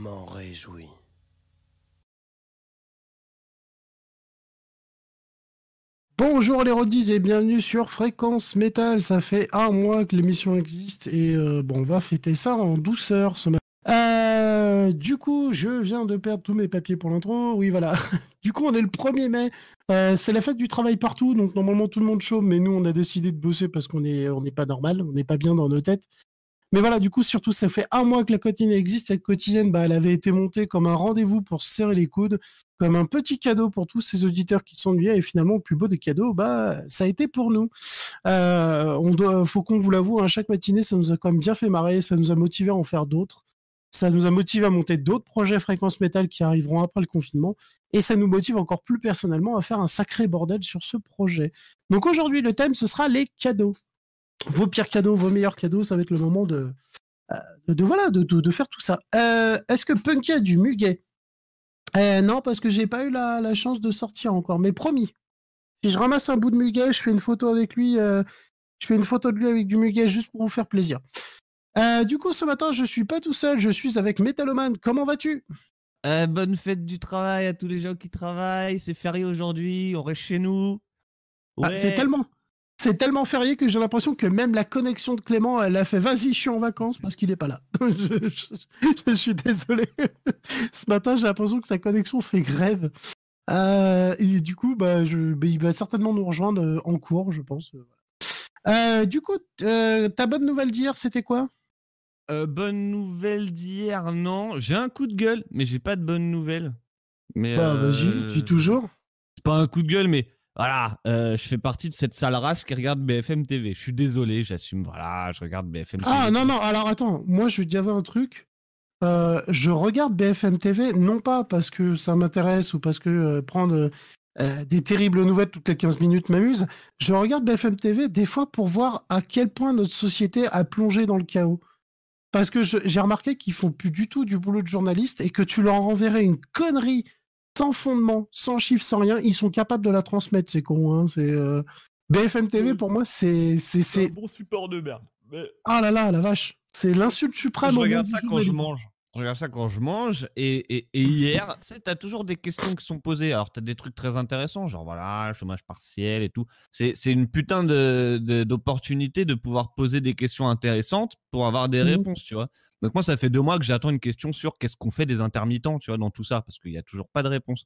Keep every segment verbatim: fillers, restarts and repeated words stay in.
m'en réjouis. Bonjour les Roddies et bienvenue sur Fréquence Métal. Ça fait un mois que l'émission existe et euh, bon, on va fêter ça en douceur ce matin. Euh, du coup, je viens de perdre tous mes papiers pour l'intro. Oui, voilà. Du coup, on est le premier mai. Euh, c'est la fête du travail partout, donc normalement tout le monde chôme, mais nous, on a décidé de bosser parce qu'on est, on n'est pas normal, on n'est pas bien dans nos têtes. Mais voilà, du coup, surtout, ça fait un mois que la quotidienne existe. Cette quotidienne, bah, elle avait été montée comme un rendez-vous pour se serrer les coudes, comme un petit cadeau pour tous ces auditeurs qui s'ennuyaient. Et finalement, le plus beau des cadeaux, bah, ça a été pour nous. Euh, on doit, faut qu'on vous l'avoue, hein, chaque matinée, ça nous a quand même bien fait marrer, ça nous a motivé à en faire d'autres. Ça nous a motivé à monter d'autres projets Fréquence Métal qui arriveront après le confinement. Et ça nous motive encore plus personnellement à faire un sacré bordel sur ce projet. Donc aujourd'hui, le thème, ce sera les cadeaux. Vos pires cadeaux, vos meilleurs cadeaux, ça va être le moment de, de, de voilà, de, de, de faire tout ça. Euh, Est-ce que Punky a du muguet? euh, Non, parce que j'ai pas eu la, la chance de sortir encore, mais promis. Si je ramasse un bout de muguet, je fais une photo avec lui, euh, je fais une photo de lui avec du muguet juste pour vous faire plaisir. Euh, du coup, ce matin, je suis pas tout seul, je suis avec Metaloman. Comment vas-tu? Euh, bonne fête du travail à tous les gens qui travaillent. C'est férié aujourd'hui, on reste chez nous. Ouais. Ah, c'est tellement, c'est tellement férié que j'ai l'impression que même la connexion de Clément, elle a fait vas-y, je suis en vacances parce qu'il est pas là. je, je, je suis désolé. Ce matin, j'ai l'impression que sa connexion fait grève. Euh, et du coup, bah, je, bah, il va certainement nous rejoindre euh, en cours, je pense. Euh, du coup, euh, ta bonne nouvelle d'hier, c'était quoi? Euh, bonne nouvelle d'hier, non. J'ai un coup de gueule, mais j'ai pas de bonne nouvelle. Mais Bah, euh, vas-y, dis toujours. C'est pas un coup de gueule, mais voilà, euh, je fais partie de cette sale race qui regarde B F M T V. Je suis désolé, j'assume. Voilà, je regarde B F M T V. Ah non, non, alors attends, moi je vais te dire un truc. Euh, je regarde B F M T V, non pas parce que ça m'intéresse ou parce que euh, prendre euh, des terribles nouvelles toutes les quinze minutes m'amuse. Je regarde B F M T V des fois pour voir à quel point notre société a plongé dans le chaos. Parce que je- j'ai remarqué qu'ils font plus du tout du boulot de journaliste et que tu leur enverrais une connerie sans fondement, sans chiffre, sans rien, ils sont capables de la transmettre, c'est con, hein. C'est euh, B F M T V pour moi, c'est c'est C'est un c'est bon support de merde. Mais ah là là, la vache, c'est l'insulte suprême je au monde regarde du ça quand je journalisme. mange. Je regarde ça quand je mange. Et, et, et hier, tu sais, t'as toujours des questions qui sont posées. Alors, t'as des trucs très intéressants, genre voilà, chômage partiel et tout. C'est c'est une putain de, de- d'opportunité de pouvoir poser des questions intéressantes pour avoir des Mhm. réponses, tu vois. Donc, moi, ça fait deux mois que j'attends une question sur qu'est-ce qu'on fait des intermittents, tu vois, dans tout ça, parce qu'il n'y a toujours pas de réponse.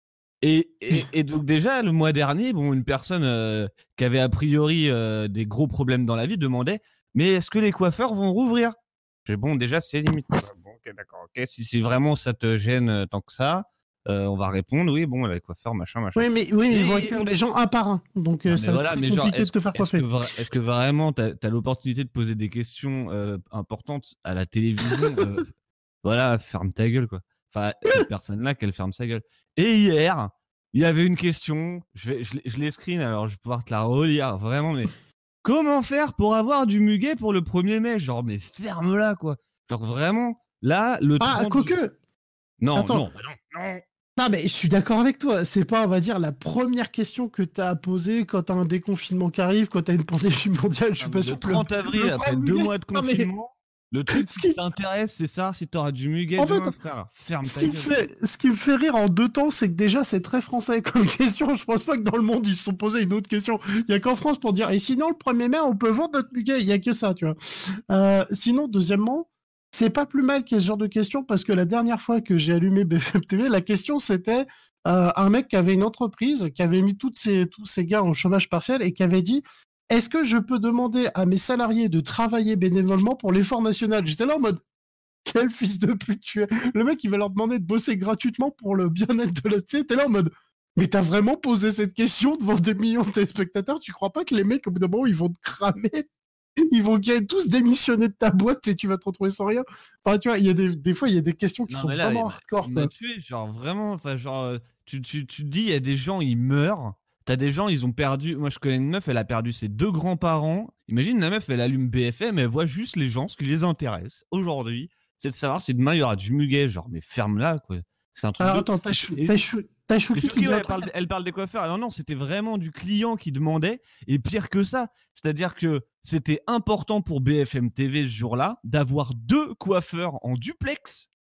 Et, et, et donc, déjà, le mois dernier, bon, une personne euh, qui avait a priori euh, des gros problèmes dans la vie demandait mais est-ce que les coiffeurs vont rouvrir? J'ai bon, déjà, c'est limite. Ouais, bon, ok, d'accord. Ok, si, si vraiment ça te gêne euh, tant que ça, euh, on va répondre. Oui, bon, les coiffeurs, machin, machin. Oui, mais, oui, mais ils vont Et- accueillir les gens un par un. Donc, euh, Non, mais ça va être voilà, très mais genre, compliqué de est-ce te faire est-ce que, coiffer. vra- est-ce que vraiment tu as l'opportunité de poser des questions euh, importantes à la télévision? euh, Voilà, ferme ta gueule, quoi. Enfin, cette personne-là, qu'elle ferme sa gueule. Et hier, il y avait une question. Je, vais, je, l'ai- je l'ai screen, alors je vais pouvoir te la relire. Vraiment, mais comment faire pour avoir du muguet pour le premier mai? Genre, mais ferme-la, quoi. Genre, vraiment, là, le Ah, trente ju- quoique, Non, attends. non, bah non, non. Non, mais je suis d'accord avec toi. C'est pas, on va dire, la première question que t'as à poser quand t'as un déconfinement qui arrive, quand t'as une pandémie mondiale. Je suis Non, pas mais sûr le que le, trente avril, le après vrai deux muguet- mois de Non, mais confinement, le truc ce qui qui, t'intéresse, c'est ça, si t'auras du muguet en demain, fait, frère. Ferme ce ta qui me gueule. fait, ce qui me fait rire en deux temps, c'est que déjà, c'est très français comme question. Je pense pas que dans le monde, ils se sont posés une autre question. Il y a qu'en France pour dire, et sinon, le premier mai, on peut vendre notre muguet. Il y a que ça, tu vois. Euh, sinon, deuxièmement, c'est pas plus mal qu'il y ait ce genre de questions parce que la dernière fois que j'ai allumé B F M T V, la question c'était euh, un mec qui avait une entreprise, qui avait mis toutes ses, tous ses gars en chômage partiel et qui avait dit est-ce que je peux demander à mes salariés de travailler bénévolement pour l'effort national? J'étais là en mode quel fils de pute tu es. Le mec il va leur demander de bosser gratuitement pour le bien-être de la société. T'es là en mode mais t'as vraiment posé cette question devant des millions de téléspectateurs? Tu crois pas que les mecs au bout d'un moment ils vont te cramer? Ils vont tous démissionner de ta boîte et tu vas te retrouver sans rien. Enfin, tu vois, il y a des, des fois, il y a des questions qui Non, sont mais là, vraiment il m'a hardcore, il quoi. m'a tué, genre vraiment, enfin, genre, euh, tu, tu, tu te dis, il y a des gens, ils meurent. T'as des gens, ils ont perdu. Moi, je connais une meuf, elle a perdu ses deux grands-parents. Imagine, la meuf, elle allume B F M, elle voit juste les gens, ce qui les intéresse aujourd'hui, c'est de savoir si demain il y aura du muguet. Genre, mais ferme-la, quoi. C'est un truc Alors, de. attends, t'as Chou- Et, t'as Chou- t'as et Chouki qui Chouki, dit ouais, un elle truc. parle, elle parle des coiffeurs. Alors non, c'était vraiment du client qui demandait. Et pire que ça, c'est-à-dire que c'était important pour B F M T V ce jour-là d'avoir deux coiffeurs en duplex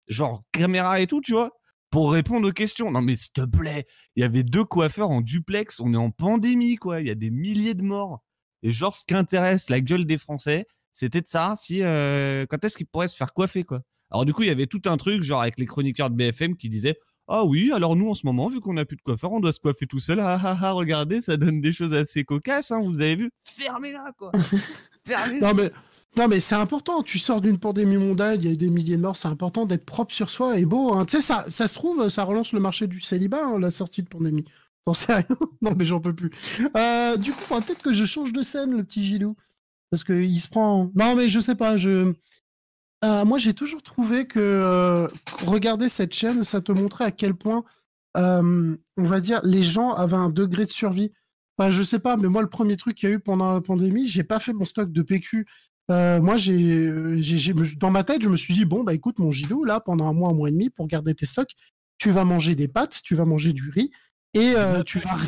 genre caméra et tout, tu vois, pour répondre aux questions. Non mais s'il te plaît, il y avait deux coiffeurs en duplex, on est en pandémie quoi, il y a des milliers de morts. Et genre ce qui intéresse la gueule des Français, c'était de savoir si euh, quand est-ce qu'ils pourraient se faire coiffer quoi. Alors du coup, il y avait tout un truc genre avec les chroniqueurs de B F M qui disaient ah oui, alors nous en ce moment, vu qu'on n'a plus de coiffeur, on doit se coiffer tout seul. Ah ah ah, regardez, ça donne des choses assez cocasses, hein, vous avez vu? Fermez-la quoi. Fermez-la. Non mais, non, mais c'est important. Tu sors d'une pandémie mondiale, il y a des milliers de morts. C'est important d'être propre sur soi et beau. Hein. Tu sais, ça, ça se trouve, ça relance le marché du célibat, hein, la sortie de pandémie. J'en sais rien. Non, mais j'en peux plus. Euh, du coup, faudra peut-être que je change de scène, le petit Gilou. Parce qu'il se prend. Non, mais je sais pas. Je... Euh, moi, j'ai toujours trouvé que euh, regarder cette chaîne, ça te montrait à quel point, euh, on va dire, les gens avaient un degré de survie. Enfin, je sais pas, mais moi, le premier truc qu'il y a eu pendant la pandémie, j'ai pas fait mon stock de P Q. Euh, moi, j'ai, j'ai, j'ai- dans ma tête, je me suis dit, bon, bah écoute, mon Gilou, là, pendant un mois, un mois et demi, pour garder tes stocks, tu vas manger des pâtes, tu vas manger du riz, et euh, tu vas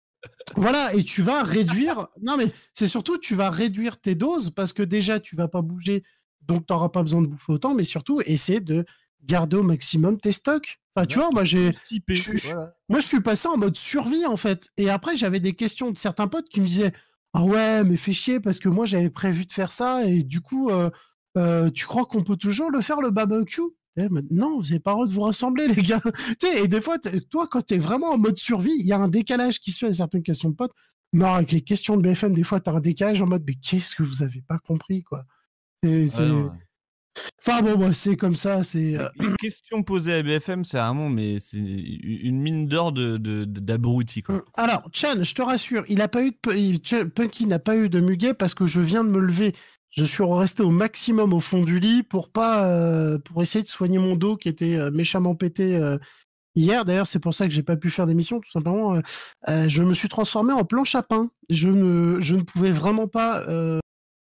voilà, et tu vas réduire. Non, mais c'est surtout, tu vas réduire tes doses parce que déjà, tu vas pas bouger, donc tu n'auras pas besoin de bouffer autant, mais surtout, essayer de garder au maximum tes stocks. Enfin, tu vois, moi, j'ai. je- je- Voilà. Moi, je suis passé en mode survie, en fait. Et après, j'avais des questions de certains potes qui me disaient ah ouais, mais fais chier parce que moi, j'avais prévu de faire ça, et du coup, euh, euh, tu crois qu'on peut toujours le faire, le barbecue? Eh, mais non, vous n'avez pas le droit de vous rassembler, les gars. Tu sais, et des fois, t'es- toi, quand t'es vraiment en mode survie, il y a un décalage qui se fait à certaines questions de potes. Non, avec les questions de B F M, des fois, t'as un décalage en mode, mais qu'est-ce que vous avez pas compris, quoi. Et Ah non, c'est... ouais. Enfin bon, bah, c'est comme ça, c'est... euh, Les, les questions posées à B F M, c'est vraiment, mais c'est une mine d'or de, de, de- d'abrutis, quoi. Alors, Chan, je te rassure, il a pas eu de... pu- il- Ch- Punky n'a pas eu de muguet parce que je viens de me lever. Je suis resté au maximum au fond du lit pour pas... euh, pour essayer de soigner mon dos qui était euh, méchamment pété euh, hier. D'ailleurs, c'est pour ça que j'ai pas pu faire d'émission, tout simplement. Euh, euh, je me suis transformé en planche à pain. Je ne, je ne pouvais vraiment pas euh,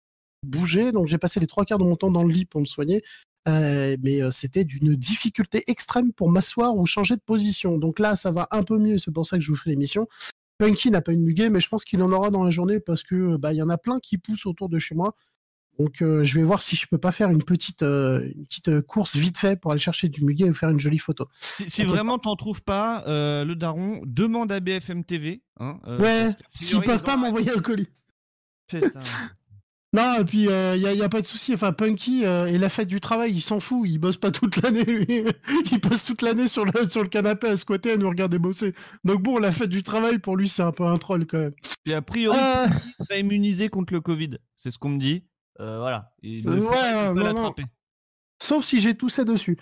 bouger, donc j'ai passé les trois quarts de mon temps dans le lit pour me soigner. Euh, mais euh, c'était d'une difficulté extrême pour m'asseoir ou changer de position. Donc là, ça va un peu mieux, c'est pour ça que je vous fais l'émission. Punky n'a pas eu de muguet, mais je pense qu'il en aura dans la journée parce que bah il y en a plein qui poussent autour de chez moi. Donc euh, je vais voir si je peux pas faire une petite, euh, une petite euh, course vite fait pour aller chercher du muguet et faire une jolie photo. Si, si T'inquiète vraiment t'en trouves pas, euh, le daron, demande à B F M T V. Hein, euh, Ouais, parce qu'a s'ils priori, peuvent ils pas ont m'envoyer un colis. Putain. Non, et puis il euh, y, a, y a pas de souci. Enfin, Punky euh, et la fête du travail, il s'en fout. Il bosse pas toute l'année. Lui. Il passe toute l'année sur le sur le canapé à squatter à nous regarder bosser. Donc bon, la fête du travail pour lui, c'est un peu un troll quand même. Puis a priori, Euh, Punky serait immunisé contre le Covid. C'est ce qu'on me dit. Euh, voilà. Il ne ouais, pourrait ne ouais, pas non, non. l'attraper. Sauf si j'ai toussé dessus.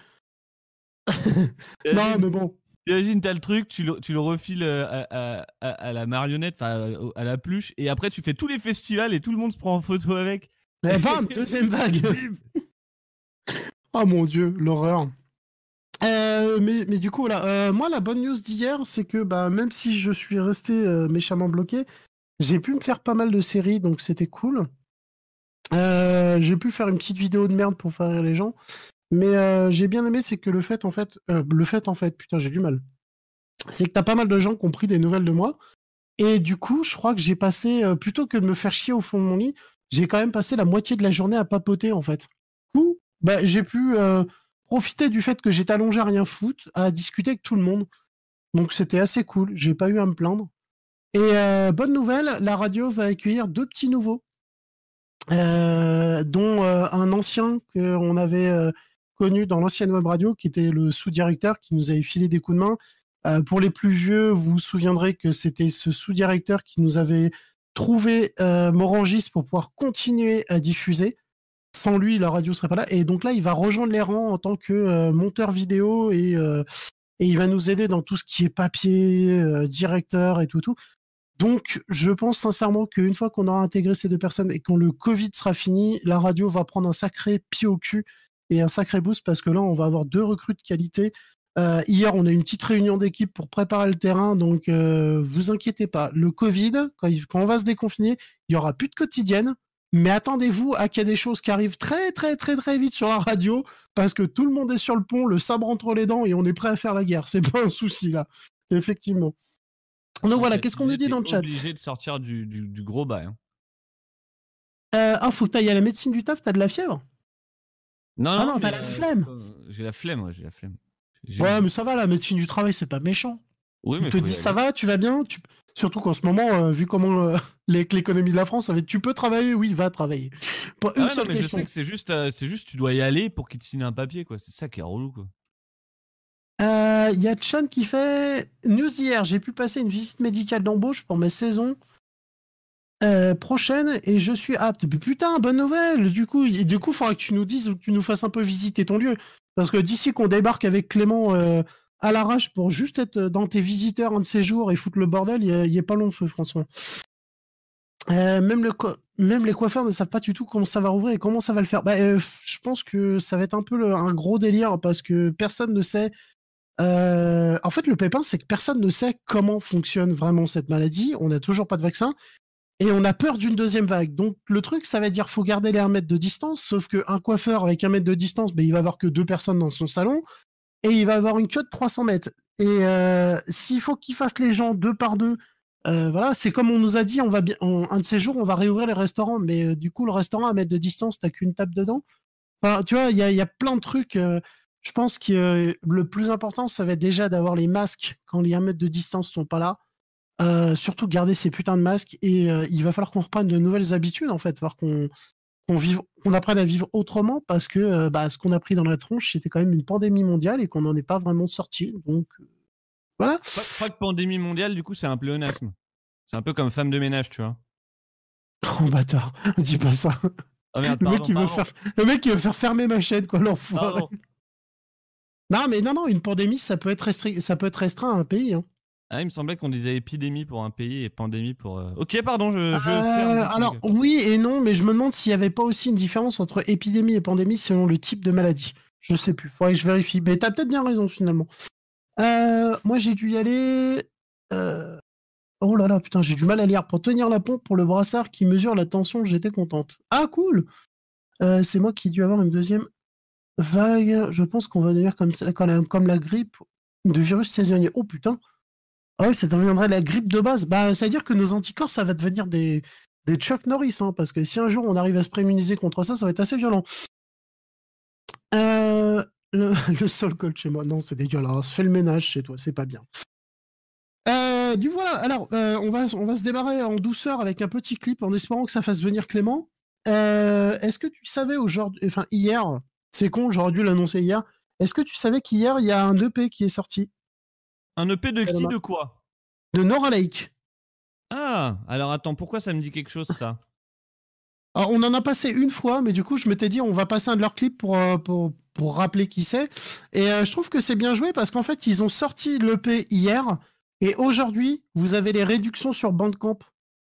Non, Imagine, mais bon. imagine, t'as le truc, tu le, tu le refiles euh, à, à- à- à la marionnette, enfin à la pluche, et après tu fais tous les festivals et tout le monde se prend en photo avec. Et bam, deuxième vague. Bim. Oh mon dieu, l'horreur. Euh, mais, mais du coup, voilà. Euh, moi, la bonne news d'hier, c'est que bah, même si je suis resté euh, méchamment bloqué, j'ai pu me faire pas mal de séries, donc c'était cool. Euh, j'ai pu faire une petite vidéo de merde pour faire rire les gens. Mais euh, j'ai bien aimé, c'est que le fait, en fait, euh, le fait, en fait, putain, j'ai du mal. C'est que t'as pas mal de gens qui ont pris des nouvelles de moi. Et du coup, je crois que j'ai passé, euh, plutôt que de me faire chier au fond de mon lit, j'ai quand même passé la moitié de la journée à papoter, en fait. Du coup, bah, j'ai pu euh, profiter du fait que j'étais allongé à rien foutre, à discuter avec tout le monde. Donc c'était assez cool, j'ai pas eu à me plaindre. Et euh, bonne nouvelle, la radio va accueillir deux petits nouveaux, euh, dont euh, un ancien qu'on avait euh, connu dans l'ancienne web radio, qui était le sous-directeur, qui nous avait filé des coups de main. Euh, pour les plus vieux, vous vous souviendrez que c'était ce sous-directeur qui nous avait trouvé euh, Morangis pour pouvoir continuer à diffuser. Sans lui, la radio serait pas là. Et donc là, il va rejoindre les rangs en tant que euh, monteur vidéo et, euh, et il va nous aider dans tout ce qui est papier, euh, directeur et tout, tout. Donc, je pense sincèrement qu'une fois qu'on aura intégré ces deux personnes et quand le Covid sera fini, la radio va prendre un sacré pied au cul et un sacré boost parce que là, on va avoir deux recrues de qualité. Euh, hier, on a eu une petite réunion d'équipe pour préparer le terrain, donc euh, vous inquiétez pas. Le Covid, quand, il- quand on va se déconfiner, il y aura plus de quotidienne, mais attendez-vous à qu'il y ait des choses qui arrivent très très très très vite sur la radio parce que tout le monde est sur le pont, le sabre entre les dents et on est prêt à faire la guerre. C'est pas un souci là, effectivement. Donc voilà, qu'est-ce qu'on nous dit dans le chat? Obligé de sortir du, du, du gros bail. Hein. Euh, ah, faut que t'ailles à la médecine du taf, t'as de la fièvre? Non, Ah non, non, t'as mais la euh, flemme. euh, j'ai la flemme, ouais, j'ai la flemme. J'ai- Ouais, mais ça va, la médecine du travail, c'est pas méchant. Oui, Ils mais te faut y disent ça aller. va, tu vas bien. Tu... Surtout qu'en ce moment, euh, vu comment euh, les- l'économie de la France, ça va être, tu peux travailler, oui, va travailler. Pas Ah une ouais, non, seule mais je sais question. que c'est juste, euh, c'est juste, tu dois y aller pour qu'il te signe un papier, quoi. C'est ça qui est relou, quoi. Euh, Il y a Chan qui fait news hier. J'ai pu passer une visite médicale d'embauche pour ma saison euh, prochaine et je suis apte. Mais putain, bonne nouvelle. Du coup, et du coup, faudra que tu nous dises ou que tu nous fasses un peu visiter ton lieu, parce que d'ici qu'on débarque avec Clément euh, à l'arrache pour juste être dans tes visiteurs un de ces jours et foutre le bordel, il y, y est pas long, feu, François. Euh, même, le co- même les coiffeurs ne savent pas du tout comment ça va rouvrir et comment ça va le faire. Bah, euh, je pense que ça va être un peu le- un gros délire parce que personne ne sait. Euh, en fait, le pépin, c'est que personne ne sait comment fonctionne vraiment cette maladie. On n'a toujours pas de vaccin et on a peur d'une deuxième vague. Donc, le truc, ça va dire faut garder les un mètre de distance. Sauf qu'un coiffeur avec un mètre de distance, ben, il va avoir que deux personnes dans son salon et il va avoir une queue de trois cents mètres. Et euh, s'il faut qu'il fasse les gens deux par deux, euh, voilà, c'est comme on nous a dit, on va bien, on- un de ces jours, on va réouvrir les restaurants, mais euh, du coup, le restaurant à un mètre de distance, t'as qu'une table dedans. Enfin, tu vois, il y a, il y a plein de trucs. euh, je pense que euh, le plus important, ça va être déjà d'avoir les masques quand les un mètre de distance sont pas là. Euh, surtout garder ces putains de masques et euh, il va falloir qu'on reprenne de nouvelles habitudes en fait, voir qu'on qu'on vive, qu'on apprenne à vivre autrement parce que euh, bah, ce qu'on a pris dans la tronche, c'était quand même une pandémie mondiale et qu'on n'en est pas vraiment sorti. Donc euh, voilà. Je crois, je crois que pandémie mondiale, du coup, c'est un pléonasme. C'est un peu comme femme de ménage, tu vois. Oh bâtard, dis pas ça. Oh merde, Le mec pardon, qui veut pardon. faire, le mec qui veut faire fermer ma chaîne quoi, l'enfoiré. Pardon. Non mais non non, une pandémie ça peut être restreint, ça peut être restreint à un pays. Hein. Ah, il me semblait qu'on disait épidémie pour un pays et pandémie pour. euh, Ok, pardon, Euh, je, je ferme vite, alors mec. oui et non, mais je me demande s'il n'y avait pas aussi une différence entre épidémie et pandémie selon le type de maladie. Je sais plus, faudrait que je vérifie. Mais t'as peut-être bien raison finalement. Euh, moi j'ai dû y aller. Euh... Oh là là, putain, j'ai du mal à lire. Pour tenir la pompe pour le brassard qui mesure la tension, j'étais contente. Ah cool. Euh, c'est moi qui ai dû avoir une deuxième vague. Je pense qu'on va devenir comme, ça, comme, la, comme la grippe de virus saisonnier. Oh putain. Ah oui, ça deviendrait la grippe de base. Bah, ça veut dire que nos anticorps, ça va devenir des, des Chuck Norris, hein, parce que si un jour on arrive à se préimmuniser contre ça, ça va être assez violent. Euh, le, le sol colle chez moi. Non, c'est dégueulasse. Fais le ménage chez toi, c'est pas bien. Euh, du voilà, alors, euh, on, va, on va se démarrer en douceur avec un petit clip en espérant que ça fasse venir Clément. Euh, Est-ce que tu savais aujourd'hui, enfin hier, c'est con, j'aurais dû l'annoncer hier. Est-ce que tu savais qu'hier, il y a un E P qui est sorti Un E P de qui, de quoi? de Nora Lake? Ah, alors attends, pourquoi ça me dit quelque chose, ça? Alors, on en a passé une fois, mais du coup, je m'étais dit, on va passer un de leurs clips pour, euh, pour, pour rappeler qui c'est. Et euh, je trouve que c'est bien joué parce qu'en fait, ils ont sorti l'E P hier. Et aujourd'hui, vous avez les réductions sur Bandcamp.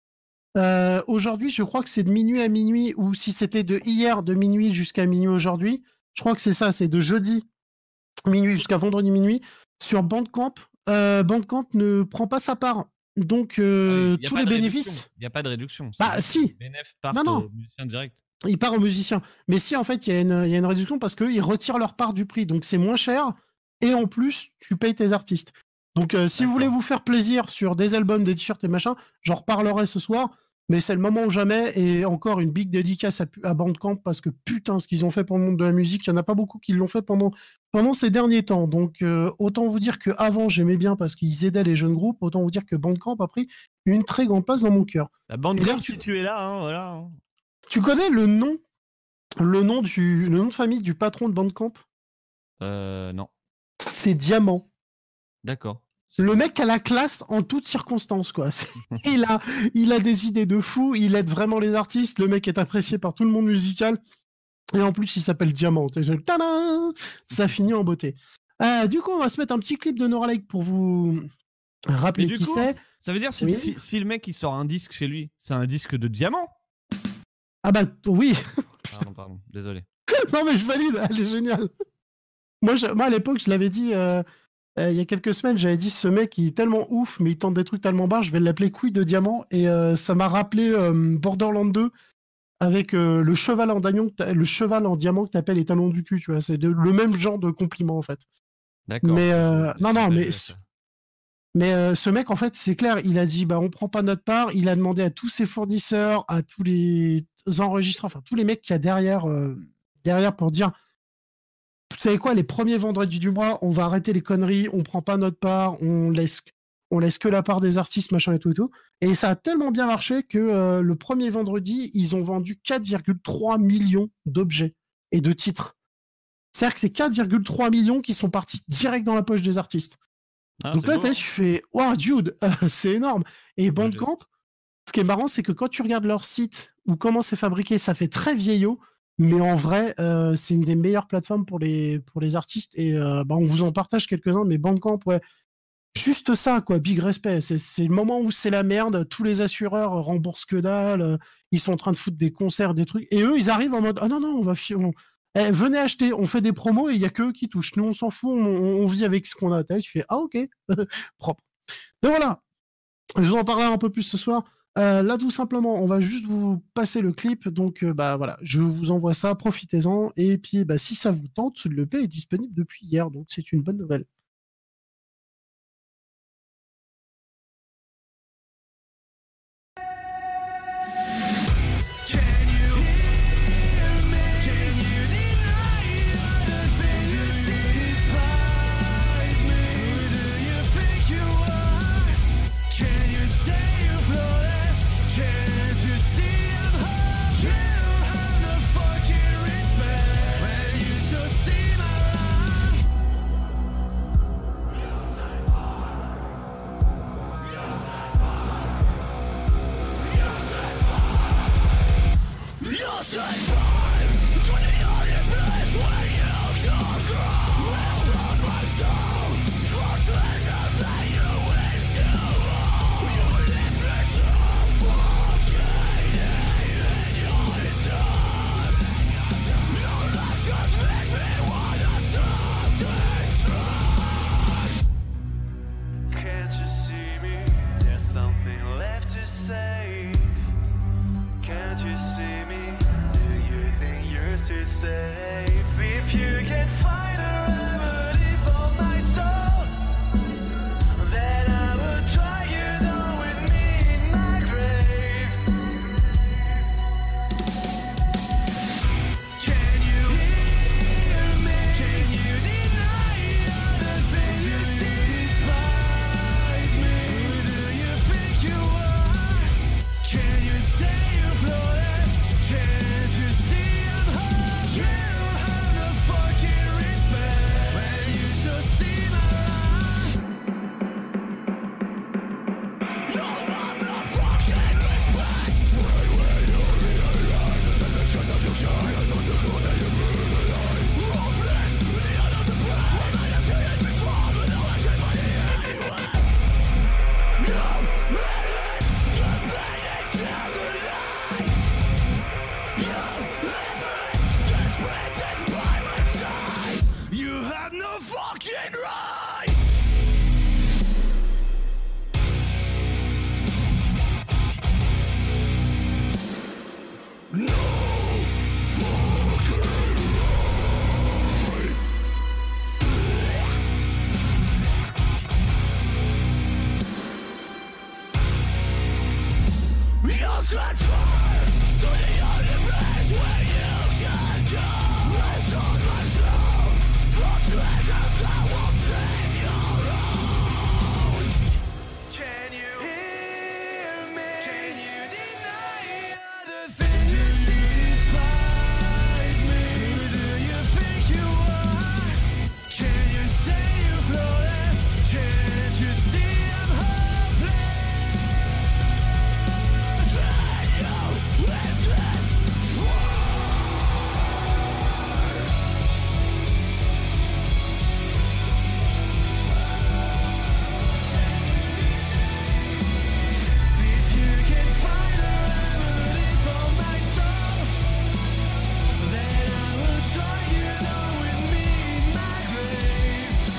Euh, aujourd'hui, je crois que c'est de minuit à minuit, ou si c'était de hier, de minuit jusqu'à minuit aujourd'hui. Je crois que c'est ça, c'est de jeudi minuit jusqu'à vendredi minuit. Sur Bandcamp, euh, Bandcamp ne prend pas sa part. Donc, Ah oui, euh, il n'y a tous pas les de réduction. bénéfices. Il n'y a pas de réduction. C'est Bah, juste que les si. bénéfices Non, partent non. aux musiciens direct. Il part aux musiciens. Mais si, en fait, il y, a une- il y a une réduction parce qu'ils retirent leur part du prix. Donc, c'est moins cher. Et en plus, tu payes tes artistes. Donc, euh, si vous voulez D'accord. vous faire plaisir sur des albums, des t-shirts et machin, j'en reparlerai ce soir. Mais c'est le moment ou jamais. Et encore une big dédicace à, à Bandcamp parce que putain, ce qu'ils ont fait pour le monde de la musique, il n'y en a pas beaucoup qui l'ont fait pendant, pendant ces derniers temps. Donc, euh, autant vous dire qu'avant, j'aimais bien parce qu'ils aidaient les jeunes groupes. Autant vous dire que Bandcamp a pris une très grande place dans mon cœur. La bande Et d'ailleurs, camp, tu, si tu es là, hein, voilà. hein. tu connais le nom le nom, du, le nom de famille du patron de Bandcamp, Euh, non. c'est Diamant. D'accord. C'est Le tout. mec a la classe en toutes circonstances, quoi. il, a, il a des idées de fou, il aide vraiment les artistes, le mec est apprécié par tout le monde musical, et en plus il s'appelle Diamant. Tadam, ça finit en beauté. Euh, du coup, on va se mettre un petit clip de Nora Lake pour vous Mais rappeler du qui coup, c'est. ça veut dire si, Oui. si, si le mec il sort un disque chez lui, c'est un disque de diamant? Ah bah oui. Pardon, pardon, désolé. Non mais je valide, elle est géniale. Moi, je, moi à l'époque, je l'avais dit... Euh, Euh, il y a quelques semaines, j'avais dit ce mec il est tellement ouf, mais il tente des trucs tellement bas, je vais l'appeler couille de diamant. Et euh, ça m'a rappelé euh, Borderlands deux avec euh, le cheval en diamant, le cheval en diamant que t'appelles les talons du cul, tu vois. C'est de- le même genre de compliment en fait. D'accord. Mais euh, Je- non, non, mais je- ce- mais euh, ce mec en fait, c'est clair, il a dit bah on prend pas notre part. Il a demandé à tous ses fournisseurs, à tous les enregistreurs, enfin tous les mecs qu'il y a derrière, euh, derrière pour dire vous savez quoi, les premiers vendredis du mois, on va arrêter les conneries, on prend pas notre part, on laisse, on laisse que la part des artistes, machin et tout et tout. Et ça a tellement bien marché que euh, le premier vendredi, ils ont vendu quatre virgule trois millions d'objets et de titres. C'est-à-dire que c'est quatre virgule trois millions qui sont partis direct dans la poche des artistes. Ah, Donc c'est là, beau, tu hein. fais « Wow, dude, c'est énorme !» Et Beau Bandcamp, geste. ce qui est marrant, c'est que quand tu regardes leur site ou comment c'est fabriqué, ça fait très vieillot, mais en vrai, euh, c'est une des meilleures plateformes pour les, pour les artistes. Et euh, bah, on vous en partage quelques-uns, mais Bandcamp, ouais, juste ça, quoi, big respect. C'est, c'est le moment où c'est la merde, tous les assureurs remboursent que dalle, euh, ils sont en train de foutre des concerts, des trucs, et eux, ils arrivent en mode « Ah non, non, on va... fi- on- eh, venez acheter, on fait des promos et il y a que eux qui touchent. Nous, on s'en fout, on, on vit avec ce qu'on a. » Tu fais « Ah, ok, propre. » Donc voilà, je vous en parlerai un peu plus ce soir. Euh, là, tout simplement, on va juste vous passer le clip. Donc, euh, bah voilà, je vous envoie ça, profitez-en. Et puis, bah, si ça vous tente, le P est disponible depuis hier, donc c'est une bonne nouvelle. Can't you see me? There's something left to say. Can't you see me? Do you think you're still safe? If you can find a remedy for my soul, then I will try you down with me in my grave. Can you hear me? Can you deny all the things you despise me? Who do you think you are? Can you say you're flawless? Can't you see I'm hurt? You have no fucking respect when you should see my life. You have no fucking respect. You have no fucking right. You set fire to the only place where you can go. Rest on my soul for treasures that won't save your own. Can you hear me? Can you deny all the things you despise me? Who do you think you are? Can you say you're flawless? Can't you see I'm hopeless? If you can find a remedy for my soul, then I will try you down with me in my grave.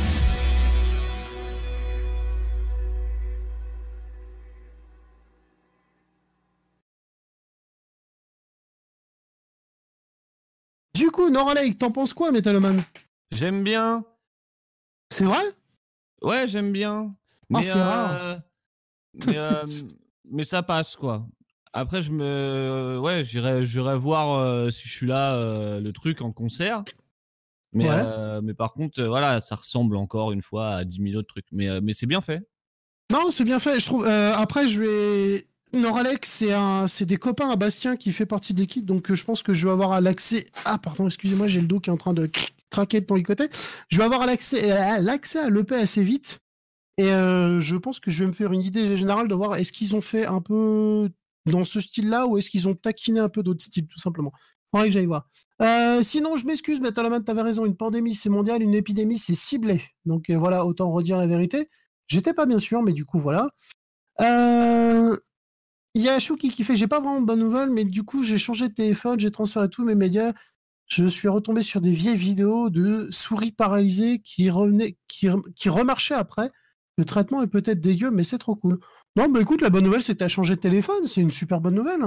Du coup, Nora Lake, t'en penses quoi, Metaloman? J'aime bien. C'est vrai? Ouais, j'aime bien. Ah, Mais, c'est rare. euh, mais, euh, mais ça passe, quoi. Après, je me. Ouais, j'irai j'irai voir euh, si je suis là euh, le truc en concert. Mais, Ouais. euh, mais par contre, euh, voilà, ça ressemble encore une fois à dix mille autres trucs. Mais, euh, mais c'est bien fait. Non, c'est bien fait, je trouve. Euh, après, je vais. Noralex, c'est un, c'est des copains à Bastien qui fait partie de l'équipe, donc euh, je pense que je vais avoir l'accès. Ah, pardon, excusez-moi, j'ai le dos qui est en train de cr- craquer de ton côté. Je vais avoir l'accès, euh, l'accès à l'E P assez vite, et euh, je pense que je vais me faire une idée générale de voir est-ce qu'ils ont fait un peu dans ce style-là ou est-ce qu'ils ont taquiné un peu d'autres styles, tout simplement. Faudrait que j'aille voir. Euh, sinon, je m'excuse, mais Talaman, t'avais raison. Une pandémie, c'est mondial. Une épidémie, c'est ciblé. Donc euh, voilà, autant redire la vérité. J'étais pas bien sûr, mais du coup, voilà. Euh, Il y a Chouki qui fait j'ai pas vraiment de bonnes nouvelles, mais du coup, j'ai changé de téléphone, j'ai transféré tous mes médias. Je suis retombé sur des vieilles vidéos de souris paralysées qui revenaient, qui, qui remarchaient après. Le traitement est peut-être dégueu, mais c'est trop cool. Non, bah écoute, la bonne nouvelle, c'est que t'as changé de téléphone. C'est une super bonne nouvelle.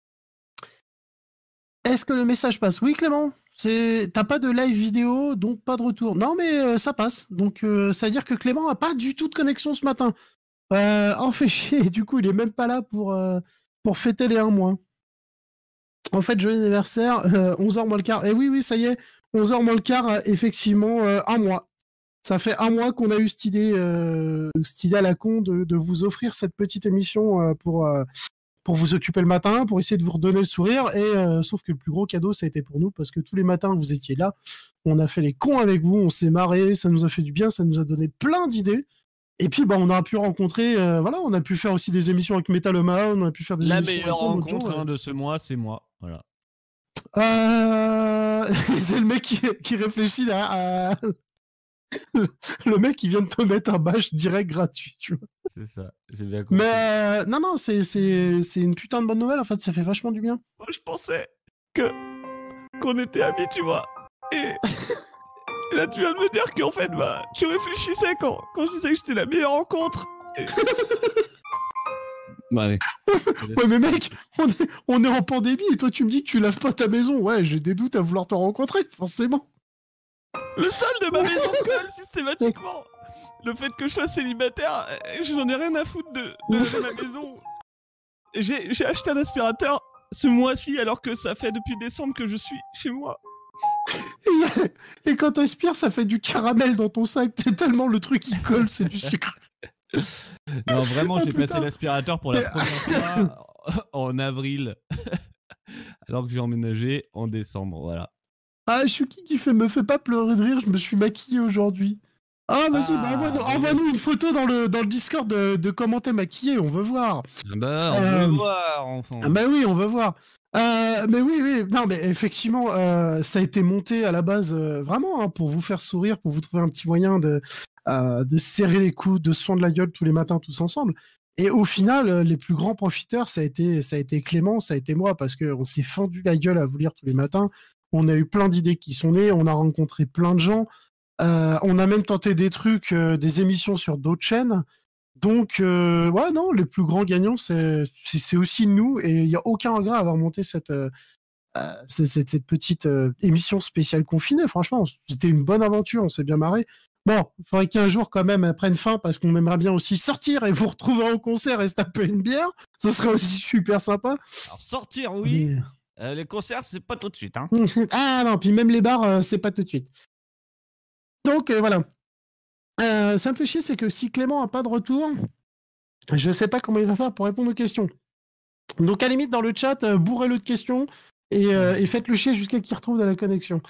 Est-ce que le message passe? Oui, Clément. C'est, t'as pas de live vidéo, donc pas de retour. Non, mais euh, ça passe. Donc, euh, ça veut dire que Clément a pas du tout de connexion ce matin. Euh, en fait chier, du coup, il est même pas là pour, euh, pour fêter les un mois. En fait, joyeux anniversaire, euh, onze heures moins le quart. Et oui, oui, ça y est, onze heures moins le quart, euh, effectivement, euh, un mois. Ça fait un mois qu'on a eu cette idée, euh, cette idée à la con de, de vous offrir cette petite émission euh, pour, euh, pour vous occuper le matin, pour essayer de vous redonner le sourire. Et euh, sauf que le plus gros cadeau, ça a été pour nous, parce que tous les matins, vous étiez là. On a fait les cons avec vous, on s'est marré, ça nous a fait du bien, ça nous a donné plein d'idées. Et puis, bah, on a pu rencontrer, euh, voilà, on a pu faire aussi des émissions avec Metaloma, on a pu faire des La émissions avec meilleure plein d'autres gens. rencontre euh. hein, de ce mois, c'est moi. Voilà. Euh... c'est le mec qui, qui réfléchit à, à- le mec qui vient de te mettre un badge direct gratuit, tu vois. C'est ça, j'ai bien compris. Mais euh, non, non, c'est, c'est, c'est une putain de bonne nouvelle, en fait, ça fait vachement du bien. Moi, je pensais que qu'on était amis, tu vois. Et là, tu viens de me dire qu'en fait, bah, tu réfléchissais quand, quand je disais que j'étais la meilleure rencontre. Et... Bah, allez. Ouais, mais mec, on est, on est en pandémie et toi tu me dis que tu laves pas ta maison. Ouais, j'ai des doutes à vouloir te rencontrer, forcément. Le sol de ma maison colle systématiquement. Le fait que je sois célibataire, euh, je n'en ai rien à foutre de, de laver ma maison. J'ai j'ai acheté un aspirateur ce mois-ci alors que ça fait depuis décembre que je suis chez moi. Et, et quand t'aspires, ça fait du caramel dans ton sac. T'es tellement le truc qui colle, c'est du sucre. Non, vraiment, Oh, j'ai passé putain. l'aspirateur pour la première fois en avril, alors que j'ai emménagé en décembre, voilà. Ah, Shuki qui fait me fait pas pleurer de rire, je me suis maquillé aujourd'hui. Ah, vas-y, bah, envoie-nous, Ah, envoie-nous une photo dans le, dans le Discord de, de comment t'es maquillé, on veut voir. Ah bah, on Euh, veut voir, enfant. Ah bah oui, on veut voir. Euh, mais oui, oui, non, mais effectivement, euh, ça a été monté à la base euh, vraiment hein, pour vous faire sourire, pour vous trouver un petit moyen de, euh, de serrer les coudes, de se fendre la gueule tous les matins tous ensemble. Et au final, euh, les plus grands profiteurs, ça a été, ça a été Clément, ça a été moi, parce qu'on s'est fendu la gueule à vous lire tous les matins. On a eu plein d'idées qui sont nées, on a rencontré plein de gens. Euh, on a même tenté des trucs, euh, des émissions sur d'autres chaînes. Donc, euh, ouais, non, les plus grands gagnants, c'est c'est- c'est aussi nous, et il n'y a aucun regret à avoir monté cette, euh, euh, cette, cette- cette petite euh, émission spéciale confinée. Franchement, c'était une bonne aventure, on s'est bien marré. Bon, il faudrait qu'un jour, quand même, elle prenne fin, parce qu'on aimerait bien aussi sortir et vous retrouver en concert et se taper une bière. Ce serait aussi super sympa. Alors, sortir, oui. Mais- Euh, les concerts, c'est pas tout de suite, hein. Ah non, puis même les bars, euh, c'est pas tout de suite. Donc, euh, voilà. Euh, ça me fait chier, c'est que si Clément a pas de retour, je sais pas comment il va faire pour répondre aux questions. Donc, à la limite, dans le chat, euh, bourrez-le de questions et, euh, et faites-le chier jusqu'à qu'il retrouve de la connexion.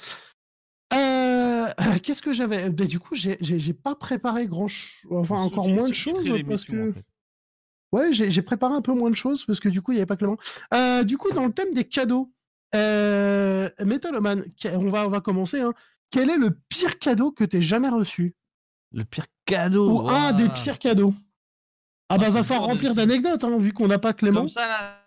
Euh, Qu'est-ce que j'avais bah, Du coup, j'ai- j'ai j'ai pas préparé grand chose, enfin, Ceux encore qui- moins ceux de qui choses traient parce l'émission, que. en fait. Ouais, j'ai j'ai préparé un peu moins de choses parce que du coup, il n'y avait pas que le moment. Euh, du coup, dans le thème des cadeaux, euh, Metaloman, on va, on va commencer. Hein. Quel est le pire cadeau que t'aies jamais reçu? Le pire cadeau. Ou un des Ouah. pires cadeaux? Ah Ah, bah, c'est va dur falloir de remplir si- d'anecdotes, hein, vu qu'on n'a pas Clément. Comme ça, là.